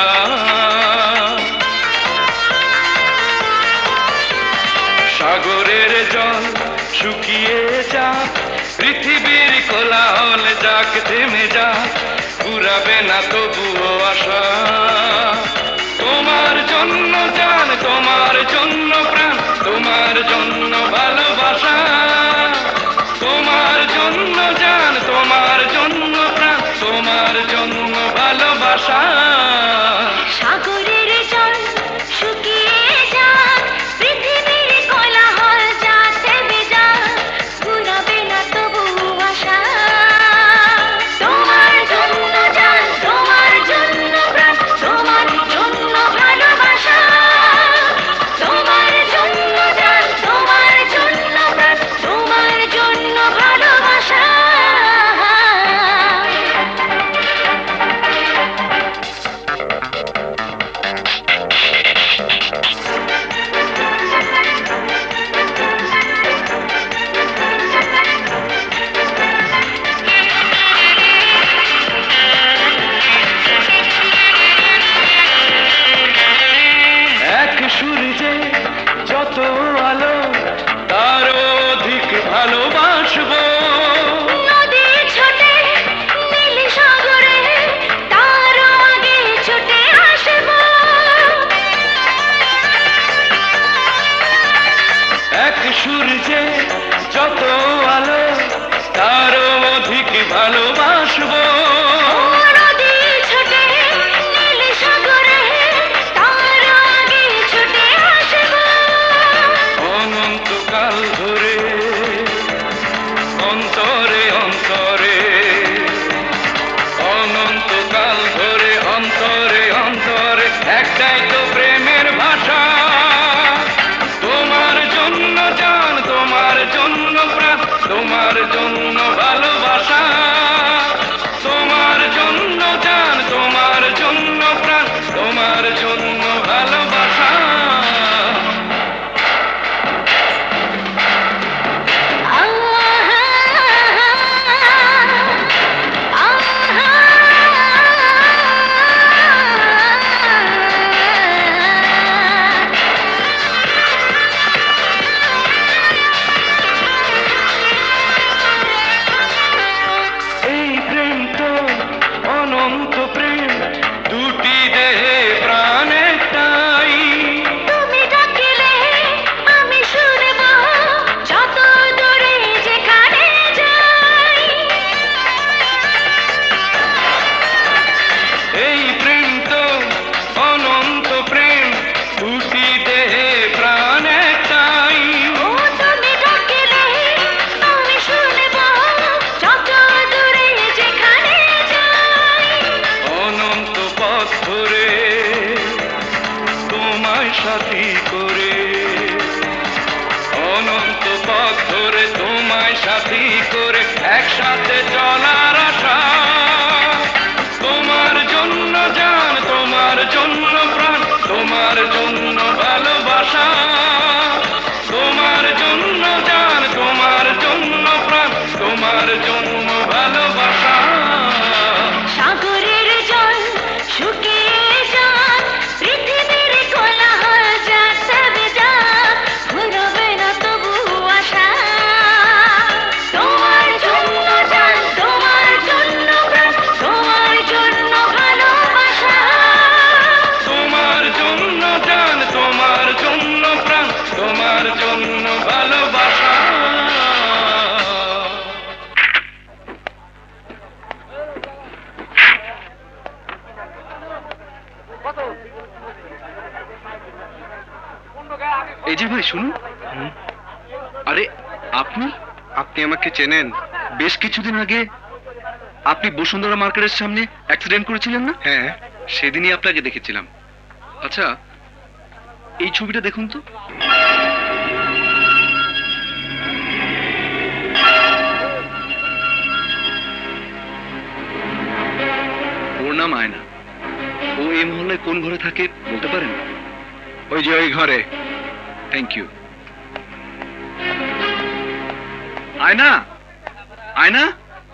সাগরের জল শুকিয়ে যাক, পৃথিবীর কোলাহল যাক থেমে যাক, ফুরাবে না তবু আশা। তোমার জন্য জান, তোমার জন্য প্রাণ, তোমার জন্য ভালোবাসা। তোমার জন্য জান, তোমার জন্য প্রাণ, তোমার জন্য ভালোবাসা। সাগরের জল শুকিয়ে যাক, পৃথিবীর কোলাহল যাক থেমে যাক, ফুরাবে না তবু আশা। তোমার জন্য জান, তোমার জন্য প্রাণ, তোমার জন্য ভালোবাসা। সূর্যে যত আলো তারও অধিক ভালোবাসবো। নদী ছোটে নীল সাগরে তার আগে ছুটে আসবো। অনন্তকাল ধরে অন্তরে অন্তরে অনন্তকাল ধরে অন্তরে অন্তরে একটাই তো প্রেমের ভাষা। তোমার জন্য জান, তোমার জন্য প্রাণ, তোমার জন্য ভালোবাসা। তোমার জন্য জান, তোমার জন্য প্রাণ, তোমার জন্য ভালোবাসা। এই প্রেম তো অনন্ত প্রেম, দুটি দেহে প্রাণ একটাই। তুমি ডাকিলে আমি শুনবো যত দূরে যেখানে যাই। এই প্রেম তো অনন্ত প্রেম, দুটি দেহে প্রাণ একটাই। ও তুমি ডাকিলে আমি শুনবো যত দূরে যেখানে যাই। অনন্ত পথ ধরে তোমায় সাথী করে, অনন্ত পথ ধরে তোমায় সাথী করে একসাথে চলার আশা। তোমার জন্য জান, তোমার জন্য প্রাণ, তোমার জন্য ভালোবাসা। তোমার জন্য জান, তোমার জন্য প্রাণ, তোমার জন্য ভালোবাসা। সাগরের জল শুকিয়ে যাক, পৃথিবীর কোলাহল যাক, তবে যাক, ভুলবে না তবু আশা। তোমার জন্য জান, তোমার জন্য প্রাণ, তোমার জন্য ভালোবাসা। তোমার জন্য জান, তোমার জন্য প্রাণ, তোমার জন্য ভালোবাসা। এই যে ভাই শুনুন। আরে আপনি আপনি আমাকে চেনেন? বেশ কিছুদিন আগে আপনি বসুন্ধরা মার্কেটের সামনে অ্যাক্সিডেন্ট করেছিলেন না? হ্যাঁ, সেদিনই আপনাকে দেখেছিলাম। আচ্ছা, এই ছবিটা দেখুন তো। ওর নাম আয়না। ও এই মহল্লায় কোন ঘরে থাকে বলতে পারেন? ওই যে ওই ঘরে। Thank you. আয়না, আয়না।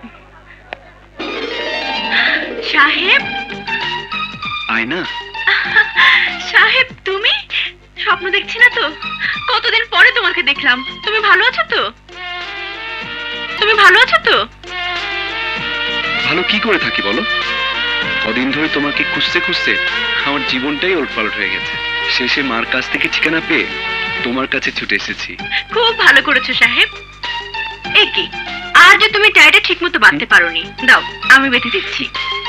সাহেব, আয়না, সাহেব তুমি? স্বপ্ন দেখছি না তো? কতদিন পরে তোমাকে দেখলাম। তুমি ভালো আছো তো? তুমি ভালো আছো তো? ভালো কি করে থাকি বলো? কদিন ধরে তোমাকে খুঁজতে খুঁজতে আমার জীবনটাই ওলটপালট হয়ে গেছে। শেষে মার কাছ থেকে ঠিকানা পেয়ে তোমার কাছে ছুটে এসেছি। খুব ভালো করেছো সাহেব। এ কি, আজ যে তুমি টাইটা ঠিক মতো বাঁধতে পারোনি। দাও, আমি বেঁধে দিচ্ছি।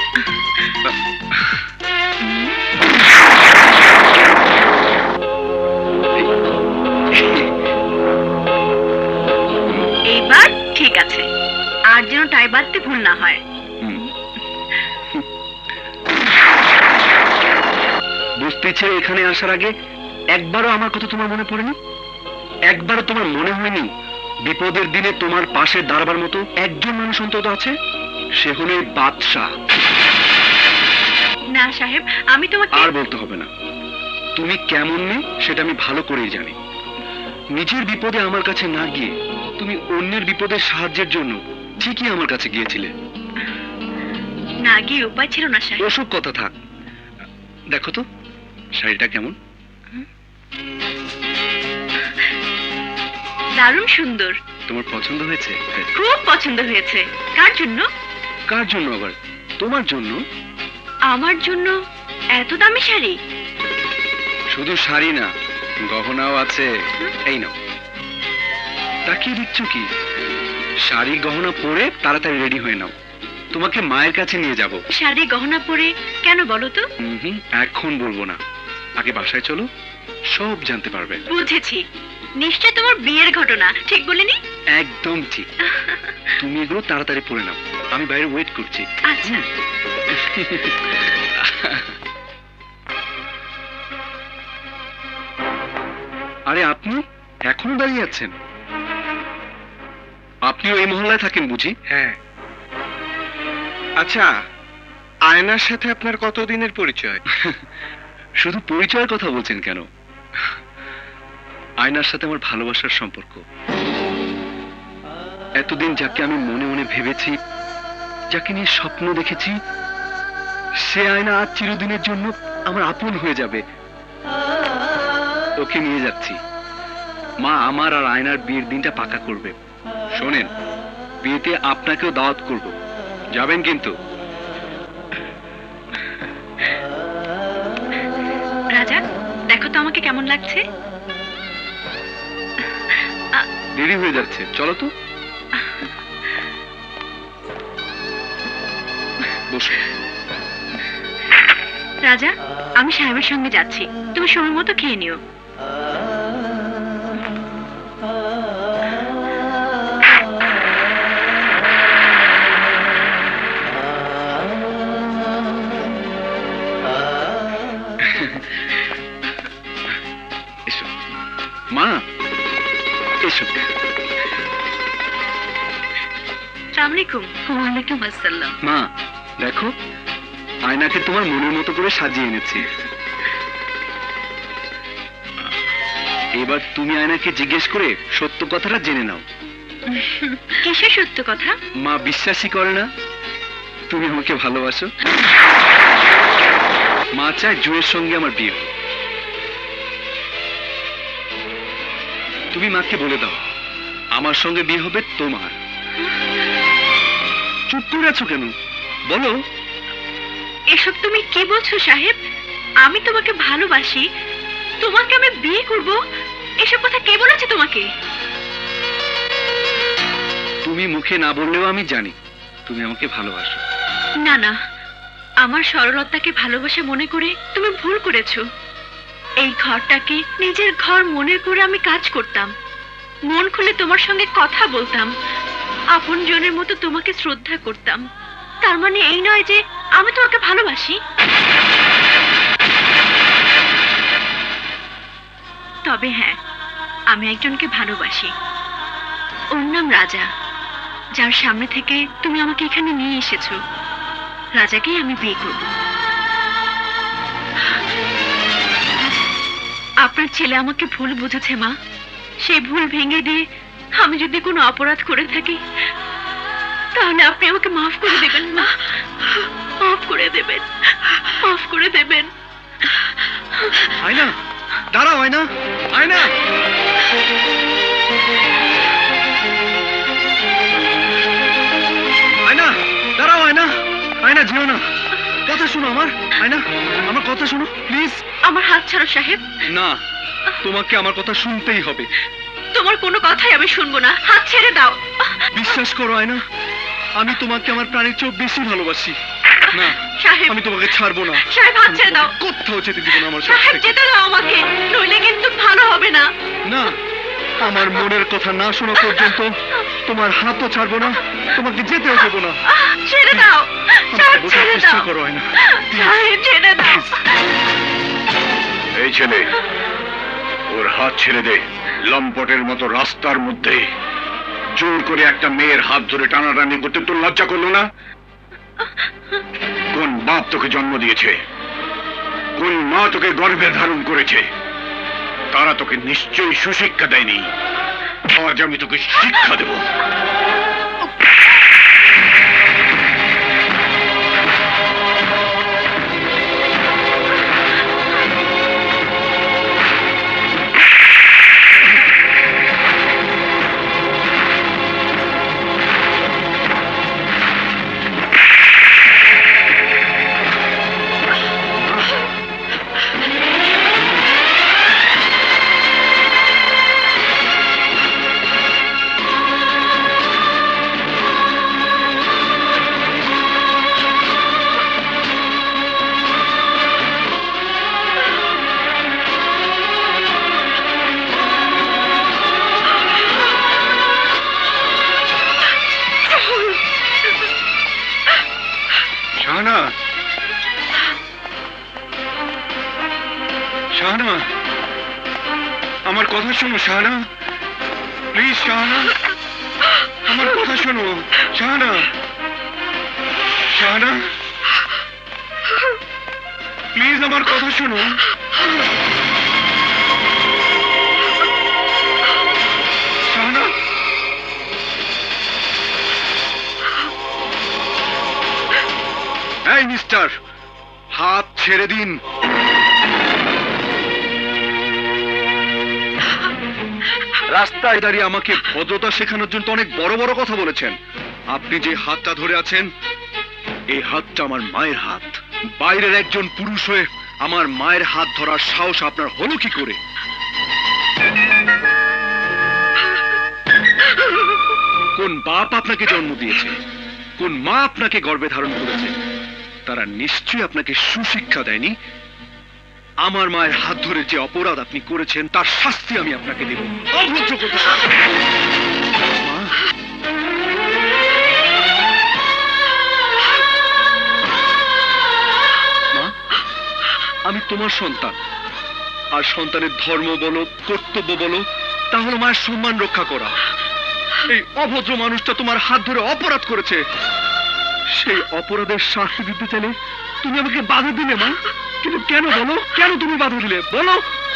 এইবার ঠিক আছে। আর যেন টাই বাঁধতে ভুল না হয়। বুঝতে ছেড়ে এখানে আসার আগে একবারও আমার কথা তোমার মনে পড়েনি? একবারও তোমার মনে হয়নি বিপদের দিনে তোমার পাশে দাঁড়াবার মতো একজন মানুষ অন্তত আছে? সে হলো এই বাদশাহ। না সাহেব, আমি তোমাকে আর বলতে হবে না। তুমি কেমন মেয়ে সেটা আমি ভালো করেই জানি। নিজের বিপদে আমার কাছে না গিয়ে তুমি অন্যের বিপদের সাহায্যের জন্য ঠিকই আমার কাছে গিয়েছিলে। না গিয়ে উপায় ছিল না সাহেব। ওসব কথা থাক। দেখো তো শাড়িটা কেমন? দারুণ সুন্দর। তোমার পছন্দ হয়েছে? খুব পছন্দ হয়েছে। কার জন্য? কার জন্য আবার? তোমার জন্য। আমার জন্য এত দামি শাড়ি? শুধু শাড়ি না, গহনাও আছে। এই নাও। তাকিয়ে দেখছো কি? শাড়ি গহনা পরে তাড়াতাড়ি রেডি হয়ে নাও, তোমাকে মায়ের কাছে নিয়ে যাব। শাড়ি গহনা পরে কেন বলো তো? হুম, এখন বলবো না, আগে বাসায় চলো, সব জানতে পারবে। বুঝেছি, নিশ্চয় তোমার বিয়ের ঘটনা, ঠিক বলিনি? একদম ঠিক। তুমি এগুলো তাড়াতাড়ি পরে নাও, আমি বাইরে ওয়েট করছি। আচ্ছা। আরে আপনি এখনো দাঁড়িয়ে আছেন? আপনিও এই মহল্লায় থাকেন বুঝি? হ্যাঁ। আচ্ছা, আয়নার সাথে আপনার কতদিনের পরিচয়? শুধু পরিচয়ের কথা বলছেন কেন? আয়নার সাথে আমার ভালোবাসার সম্পর্ক। এতদিন যাকে আমি মনে মনে ভেবেছি, যাকে নিয়ে স্বপ্ন দেখেছি, সে আয়না আজ চিরদিনের জন্য আমার আপন হয়ে যাবে। ওকে নিয়ে যাচ্ছি। মা আমার আর আয়নার বিয়ের দিনটা পাকা করবে। শোনেন, বিয়েতে আপনাকেও দাওয়াত করব, যাবেন কিন্তু? রাজা, দেখো তো আমাকে কেমন লাগছে। দেরি হয়ে যাচ্ছে, চলো তো। বসো। রাজা, আমি সাহেবের সঙ্গে যাচ্ছি, তুমি সময় মতো খেয়ে নিও। এসো মা, এসো। আসসালামু আলাইকুম। ওয়ালাইকুম আসসালাম। মা দেখো, আয়নাকে তোমার মনের মতো করে সাজিয়ে এনেছি। এবার তুমি আয়নাকে জিজ্ঞেস করে সত্য কথাটা জেনে নাও। কিসের সত্য কথা? মা বিশ্বাসই করে না তুমি আমাকে ভালোবাসো। মা চায় জুয়ের সঙ্গে আমার বিয়ে। তুমি মাকে বলে দাও আমার সঙ্গে বিয়ে হবে তোমার। চুপ করে আছো কেন, বলো। এসব তুমি কি বলছো সাহেব? আমি তোমাকে ভালোবাসি, তোমাকে আমি বিয়ে করব, এসব কথা কে বলেছে তোমাকে? তুমি মুখে না বললেও আমি জানি তুমি আমাকে ভালোবাসো। না না, আমার সরলতাকে ভালোবাসা মনে করে তুমি ভুল করেছো। এই ঘরটাকে নিজের ঘর মনে করে আমি কাজ করতাম, মন খুলে তোমার সঙ্গে কথা বলতাম, আপনজনের মতো তোমাকে শ্রদ্ধা করতাম। তার মানে এই নয় যে আমি তোমাকে ভালোবাসি। তবে হ্যাঁ, আমি একজনকে ভালোবাসি, ওর নাম রাজা, যার সামনে থেকে তুমি আমাকে এখানে নিয়ে এসেছো। রাজাকেই আমি বিয়ে করব। আপনার ছেলে আমাকে ভুল বুঝেছে মা, সেই ভুল ভেঙে দিয়ে আমি যদি কোনো অপরাধ করে থাকি তাহলে আপনি আমাকে মাফ করে দেবেন মা, মাফ করে দেবেন, মাফ করে দেবেন। আয়না দাঁড়াও, আয়না, আয়না। আয়না দাঁড়াও, আয়না, আয়না যেও না, কথা শোনো আমার। আয়না আমার কথা শোনো প্লিজ। আমার হাত ছাড়ো সাহেব। না, তোমাকে আমার কথা শুনতেই হবে। তোমার কোনো কথাই আমি শুনবো না, হাত ছেড়ে দাও। বিশ্বাস করো আয়না, আমি তোমাকে আমার প্রাণের চেয়েও বেশি ভালোবাসি। না সাহেব, আমি তোমাকে ছাড়বো না। সাহেব হাত ছেড়ে দাও। কোথাও যেতে দিব না আমার সাহেব, সাথে। যেতে দাও আমাকে, নইলে কিন্তু ভালো হবে না। না, আমার মনের কথা না শোনা পর্যন্ত তোমার হাতও ছাড়বো না, তোমাকে যেতেও দেবো না। ছেড়ে দাও সাহেব, ছেড়ে দাও। চেষ্টা করো আয়না, সাহেব ছেড়ে দাও। এই ছেলে, ওর হাত ছেড়ে দে। লম্পটের মতো রাস্তার মধ্যে জোর করে একটা মেয়ের হাত ধরে টানাটানি করতে তোর লজ্জা করলো না? কোন বাপ তোকে জন্ম দিয়েছে, কোন মা তোকে গর্ভে ধারণ করেছে, তারা তোকে নিশ্চয়ই সুশিক্ষা দেয়নি। আজ আমি তোকে শিক্ষা দেব। আমার কথা শোনো শাহানা, প্লিজ শাহানা, আমার কথা শোনো শাহানা, শাহানা প্লিজ আমার কথা শোনো। শাহানা, এই মিস্টার, হাত ছেড়ে দিন। রাস্তায় দাঁড়িয়ে আমাকে ভদ্রতা শেখানোর জন্য অনেক বড় বড় কথা বলেছেন। আপনি যে হাতটা ধরে আছেন, এই হাতটা আমার মায়ের হাত। বাইরের একজন পুরুষ হয়ে আমার মায়ের হাত ধরার সাহস আপনার হলো কি করে? কোন বাপ আপনাকে জন্ম দিয়েছে, কোন মা আপনাকে গর্ভে ধারণ করেছে, তারা নিশ্চয়ই আপনাকে সুশিক্ষা দেয়নি। আমার মায়ের হাত ধরে যে অপরাধ আপনি করেছেন তার শাস্তি আমি আপনাকে দেব। অভদ্র কথা। মা, আমি তোমার সন্তান, আর সন্তানের ধর্ম বলো, কর্তব্য বলো, তা হলো মায়ের সম্মান রক্ষা করা। এই অভদ্র মানুষটা তোমার হাত ধরে অপরাধ করেছে, সেই অপরাধের শাস্তি দিতে চাইলে তুমি আমাকে বাধা দিলে মা। কিন্তু কেন বলো, কেন তুমি বাধা দিলে বলো?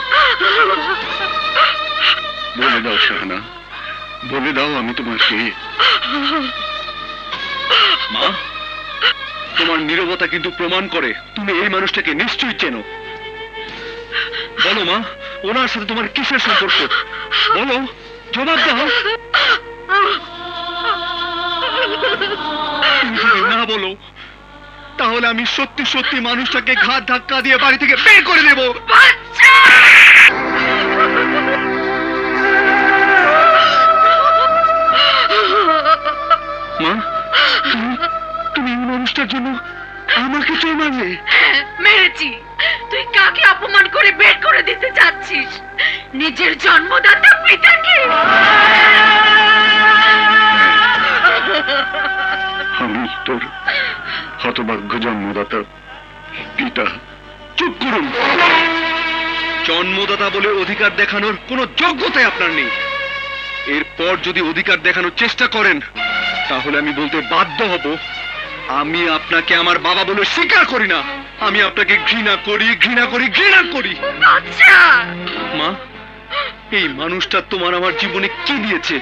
বলে দাও শাহানা, বলে দাও আমি তোমাকে। মা, তোমার নীরবতা কিন্তু প্রমাণ করে তুমি এই মানুষটাকে নিশ্চয়ই চেনো। বলো মা, ওনার সাথে তোমার কিসের সম্পর্ক? বলো, জবাব দাও। না বলো, তাহলে আমি সত্যি সত্যি মানুষটাকে ঘাট ধাক্কা দিয়ে বাড়ি থেকে বের করে দেব। মা, তুমি এই মানুষটার জন্য আমাকে চোর মারলে? মেরেছি। তুই কাকে অপমান করে বের করে দিতে যাচ্ছিস? নিজের জন্মদাতা পিতাকে। আমি তোর হতভাগ্য জন্মদাতা পিতা। চুপ করুন। জন্মদাতা বলে অধিকার দেখানোর কোনো যোগ্যতাই আপনার নেই। এরপর যদি অধিকার দেখানোর চেষ্টা করেন তাহলে আমি বলতে বাধ্য হব, আমি আপনাকে আমার বাবা বলে স্বীকার করি না। আমি আপনাকে ঘৃণা করি, ঘৃণা করি, ঘৃণা করি। মা, এই মানুষটা তোমার আমার জীবনে কি দিয়েছে?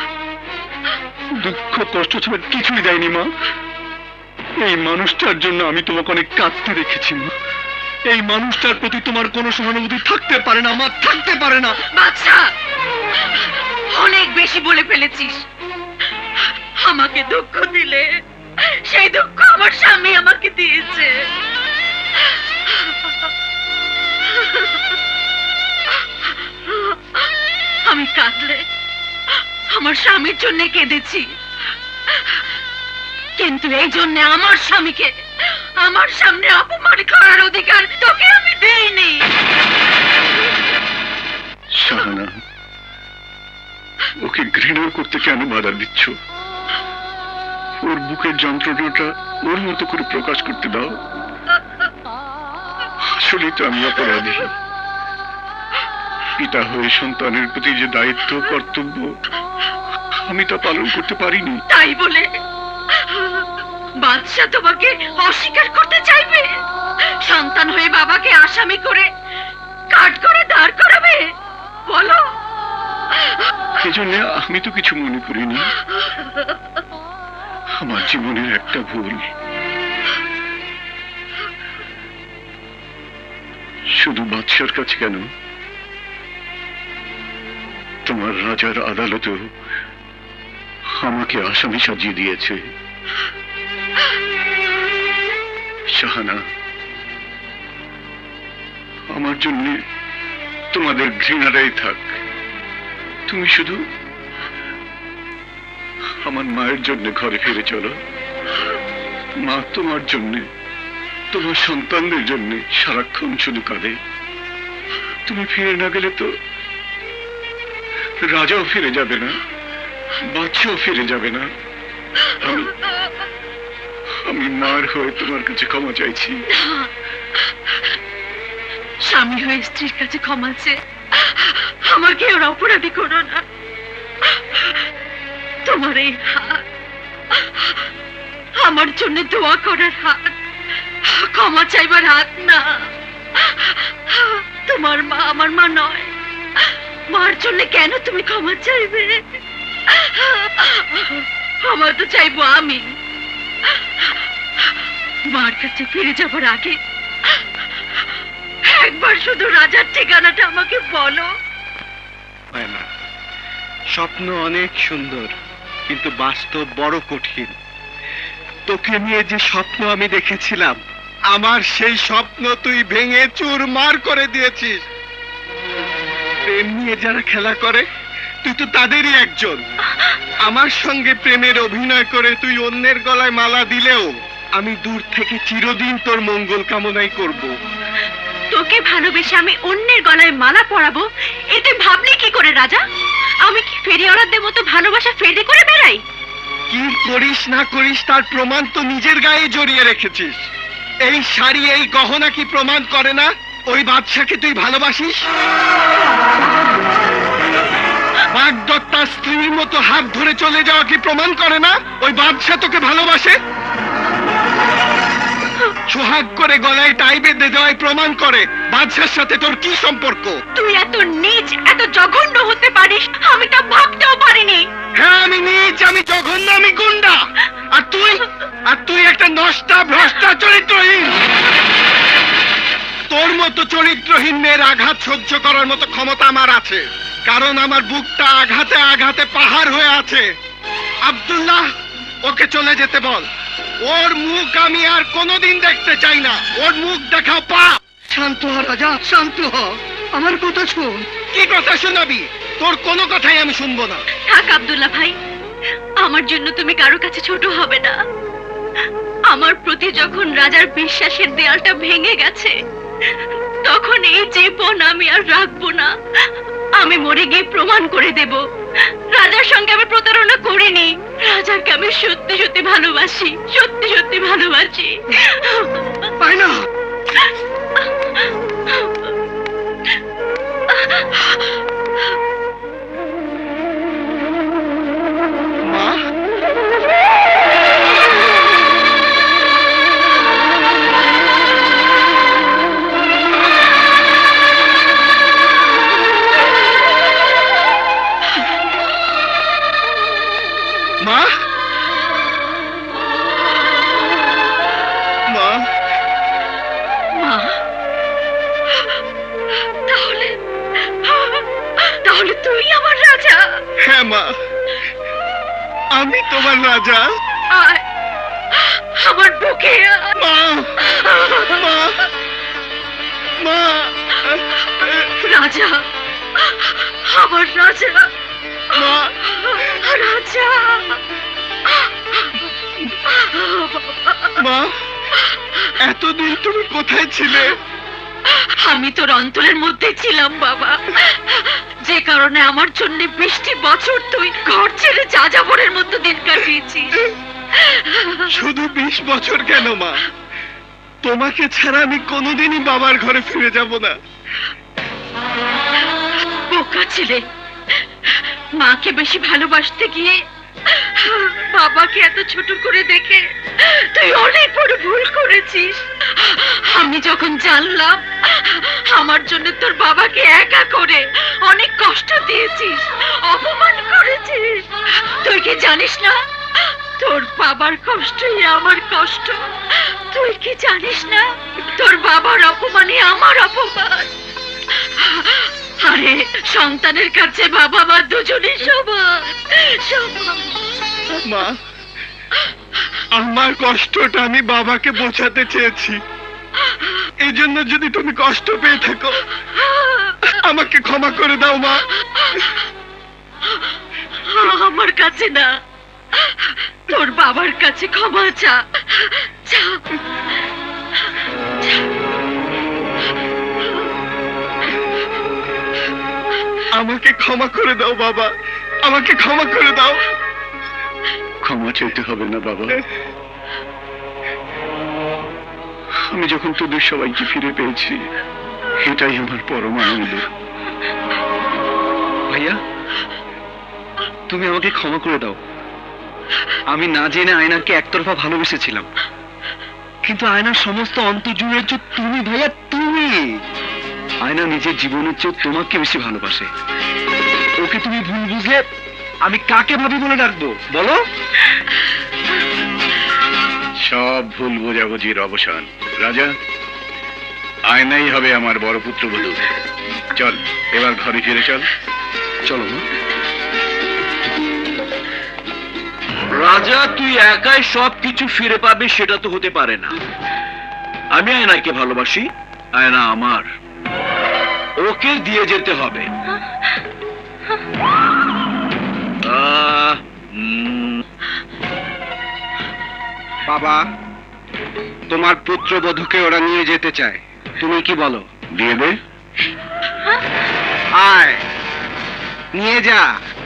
দুঃখ কষ্ট ছাড়া কিছুই দেয়নি মা। এই মানুষটার জন্য আমি তোমাকে অনেক কাঁদতে দেখেছি মা। এই মানুষটার প্রতি তোমার কোনো সহানুভূতি থাকতে পারে না মা, থাকতে পারে না। বাচ্চা, অনেক বেশি বলে ফেলেছিস। আমাকে দুঃখ দিলে সেই দুঃখ আমার স্বামী আমাকে দিয়েছে। আমি কাঁদলে আমার স্বামীর জন্য কেঁদেছি, কিন্তু এই জন্য আমার স্বামীকে আমার সামনে অপমান করার অধিকার তোকে আমি দেইনি। শাহানা, ওকে ঘৃণা করতে কেন বাধা দিচ্ছ? ওর বুকের যন্ত্রণাটা ওর মতো করে প্রকাশ করতে দাও। আসলে তো আমি অপরাধী। পিতা হয়ে সন্তানের প্রতি যে দায়িত্ব কর্তব্য আমি তা পালন করতে পারিনি। তাই বলে বাদশা তোমাকে অস্বীকার করতে চাইবে? সন্তান হয়ে বাবাকে আসামি করে কাঠ করে দাঁড় করাবে? বলো। এজন্য আমি তো কিছু মনে করিনি। আমার জীবনের একটা ভুল। শুধু বাদশার কাছে কেন, তোমার রাজার আদালতেও আমাকে আসামি সাজিয়ে দিয়েছে। শাহানা, আমার জন্য তোমাদের ঘৃণাটাই থাক। তুমি শুধু আমার মায়ের জন্য ঘরে ফিরে চলো। মা তোমার জন্য, তোমার সন্তানদের জন্য সারাক্ষণ শুধু কাঁদে। তুমি ফিরে না গেলে তো রাজাও ফিরে যাবে না, বাচ্চাও ফিরে যাবে না। আমি আমি মার হয়ে তোমার কাছে ক্ষমা চাইছি। স্বামী হয়ে স্ত্রীর কাছে ক্ষমা চেয়ে আমাকে ওর অপরাধী করো না। তোমার এই হাত আমার জন্য দোয়া করার হাত, ক্ষমা চাইবার হাত না। তোমার মা আমার মা নয়, মার জন্য কেন তুমি ক্ষমা চাইবে? ক্ষমা তো চাইবো আমি। মার কাছে ফিরে যাবার আগে একবার শুধু রাজার ঠিকানাটা আমাকে বলো। স্বপ্ন অনেক সুন্দর, কিন্তু বাস্তব বড় কঠিন। তোকে নিয়ে যে স্বপ্ন আমি দেখেছিলাম, আমার সেই স্বপ্ন তুই ভেঙে চুরমার করে দিয়েছিস। প্রেম নিয়ে যারা খেলা করে, তুই তো তাদেরই একজন। আমার সঙ্গে প্রেমের অভিনয় করে তুই অন্যের গলায় মালা দিলেও আমি দূর থেকে চিরদিন তোর মঙ্গল কামনাই করব। তোকে ভালোবেসে আমি অন্যের গলায় মালা পরাবো, এতে ভাবলি কি করে রাজা? আমি কি ফেরিওয়ালাদের মতো ভালোবাসা ফেরি করে বেড়াই? কি করিস না করিস তার প্রমাণ তো নিজের গায়ে জড়িয়ে রেখেছিস। এই শাড়ি, এই গহনা কি প্রমাণ করে না ওই বাদশাকে তুই ভালোবাসিস? বাগদত্তার স্ত্রীর মতো হাত ধরে চলে যাওয়া কি প্রমাণ করে না ওই বাদশা তোকে ভালোবাসে? সোহাগ করে গলায় টাই বেঁধে দেওয়াই প্রমাণ করে বাদশার সাথে তোর কি সম্পর্ক। তুই এত নীচ, এত জঘন্য হতে পারিস আমি তা ভাবতেও পারিনি। হ্যাঁ, আমি নীচ, আমি জঘন্য, আমি গুন্ডা। আর তুই আর তুই একটা নষ্টা, ভ্রষ্টা, চরিত্রহীন। তোর মতো চরিত্রহীন মেয়ের আঘাত সহ্য করার মতো ক্ষমতা আমার আছে, কারণ আমার বুকটা আঘাতে আঘাতে পাহাড় হয়ে আছে। আব্দুল্লাহ, ওকে চলে যেতে বল। ওর মুখ আমি আর কোনোদিন দেখতে চাই না। ওর মুখ দেখা পাপ। শান্ত হ রাজা, শান্ত হ, আমার কথা শোন। কি কথা শোনাবি? তোর কোনো কথাই আমি শুনবো না। থাক আব্দুল্লাহ ভাই, আমার জন্য তুমি কারো কাছে ছোট হবে না। আমার প্রতি যখন রাজার বিশ্বাসের দেয়ালটা ভেঙে গেছে, তখন এই জীবন আমি আর রাখবো না। আমি মরে গিয়ে প্রমাণ করে দেব রাজার সঙ্গে আমি প্রতারণা করিনি। রাজাকে আমি সত্যি সত্যি ভালোবাসি, সত্যি সত্যি ভালোবাসি। পাই না মা, মা, মা, মা, তাহলে তাহলে তুই আমার রাজা? হ্যাঁ মা, আমি তোমার রাজা। আয় আমার বুকে আয়। মা, মা, মা, রাজা, আমার রাজা, মা, রাজা। মা, এতদিন তুমি কোথায় ছিলে? আমি তোর অন্তরের মধ্যে ছিলাম বাবা, যে কারণে আমার জন্য বৃষ্টি বছর তুই ঘর ছেড়ে যাযাবরের মতো দিন কাটিয়েছিস। শুধু বিশ বছর কেন মা, তোমাকে ছাড়া আমি কোনোদিনই বাবার ঘরে ফিরে যাব না। বোকা ছেলে, মাকে বেশি ভালোবাসতে গিয়ে বাবাকে এত ছোট করে দেখে তুই অনেক বড় ভুল করেছিস। আমি যখন জানলাম আমার জন্য তোর বাবাকে একা করে অনেক কষ্ট দিয়েছিস, অপমান করেছিস, তুই কি জানিস না তোর বাবার কষ্টই আমার কষ্ট? তুই কি জানিস না তোর বাবার অপমানই আমার অপমান? আরে সন্তানের কাছে বাবা মা দুজনেই সমান সমান। মা, আমার কষ্টটা আমি বাবাকে বোঝাতে চেয়েছি। এই জন্য যদি তুমি কষ্ট পেয়ে থাকো, আমাকে ক্ষমা করে দাও মা। আমার কাছে না, তোর বাবার কাছে ক্ষমা চা। আমাকে ক্ষমা করে দাও বাবা, আমাকে ক্ষমা করে দাও। ক্ষমা চাইতে হবে না বাবা, আমি যখন তোদের সবাইকে ফিরে পেয়েছি, এটাই আমার পরম আনন্দ। তুমি আমাকে ক্ষমা করে দাও। আমি না জেনে আয়নাকে একতরফা ভালোবেসেছিলাম, কিন্তু আয়নার সমস্ত অন্তর জুড়ে যে তুমি ভাইয়া, তুমি। আয়না নিজের জীবনের চেয়ে তোমাকে বেশি ভালোবাসে। ওকে তুমি ভুল বুঝলে আমি কাকে ভাবি বলে ডাকবো বলো? সব ভুল বোঝাবুঝির অবসান। রাজা, আয়নাই হবে আমার বড় পুত্রবধূ। চল এবার ঘরে ফিরে চল। চলো মা। রাজা, তুই একাই সব কিছু ফিরে পাবি সেটা তো হতে পারে না। আমি আয়নাকে ভালোবাসি, আয়না আমার। ওকে দিয়ে যেতে হবে। আহ, উম, বাবা, তোমার পুত্রবধূকে ওরা নিয়ে যেতে চায়, তুমি কি বলো? দিয়ে দে। আয়, নিয়ে যা।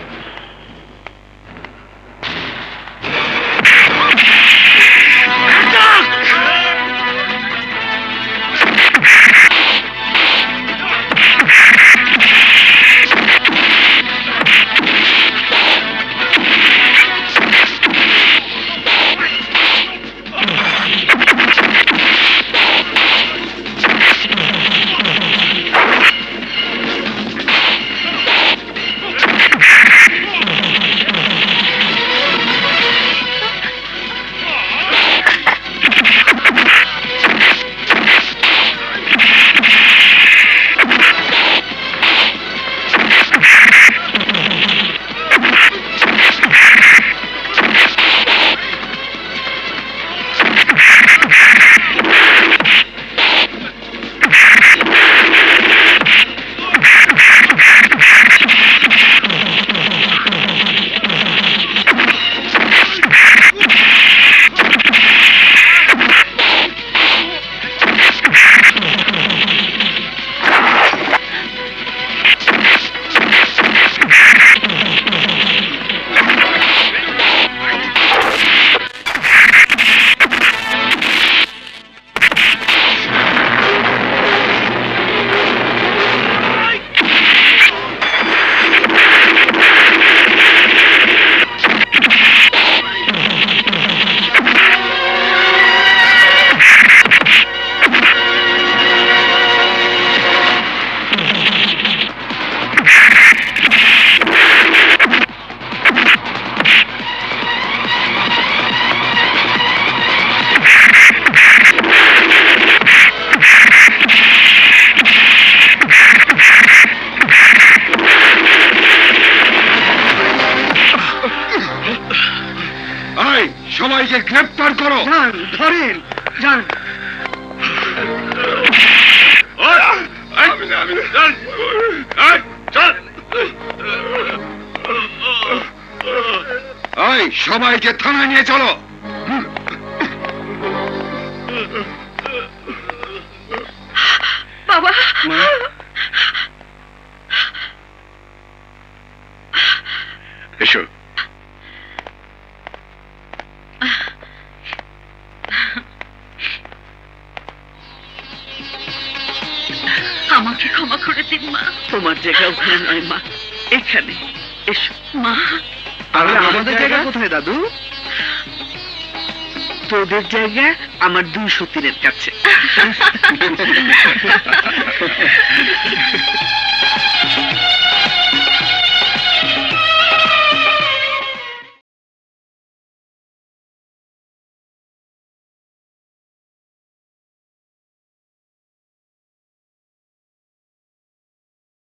সবাইকে গ্রেফতার করো। যান, ধরেন, যান। এই সবাইকে থানায় নিয়ে চলো। বাবা, এসো। আমাকে ক্ষমা করে দিন মা। তোমার জায়গা ওখানে নয় মা, এখানে এসো। মা, আরে আমাদের জায়গা কোথায় দাদু? তোদের জায়গা আমার দুই সতীনের কাছে।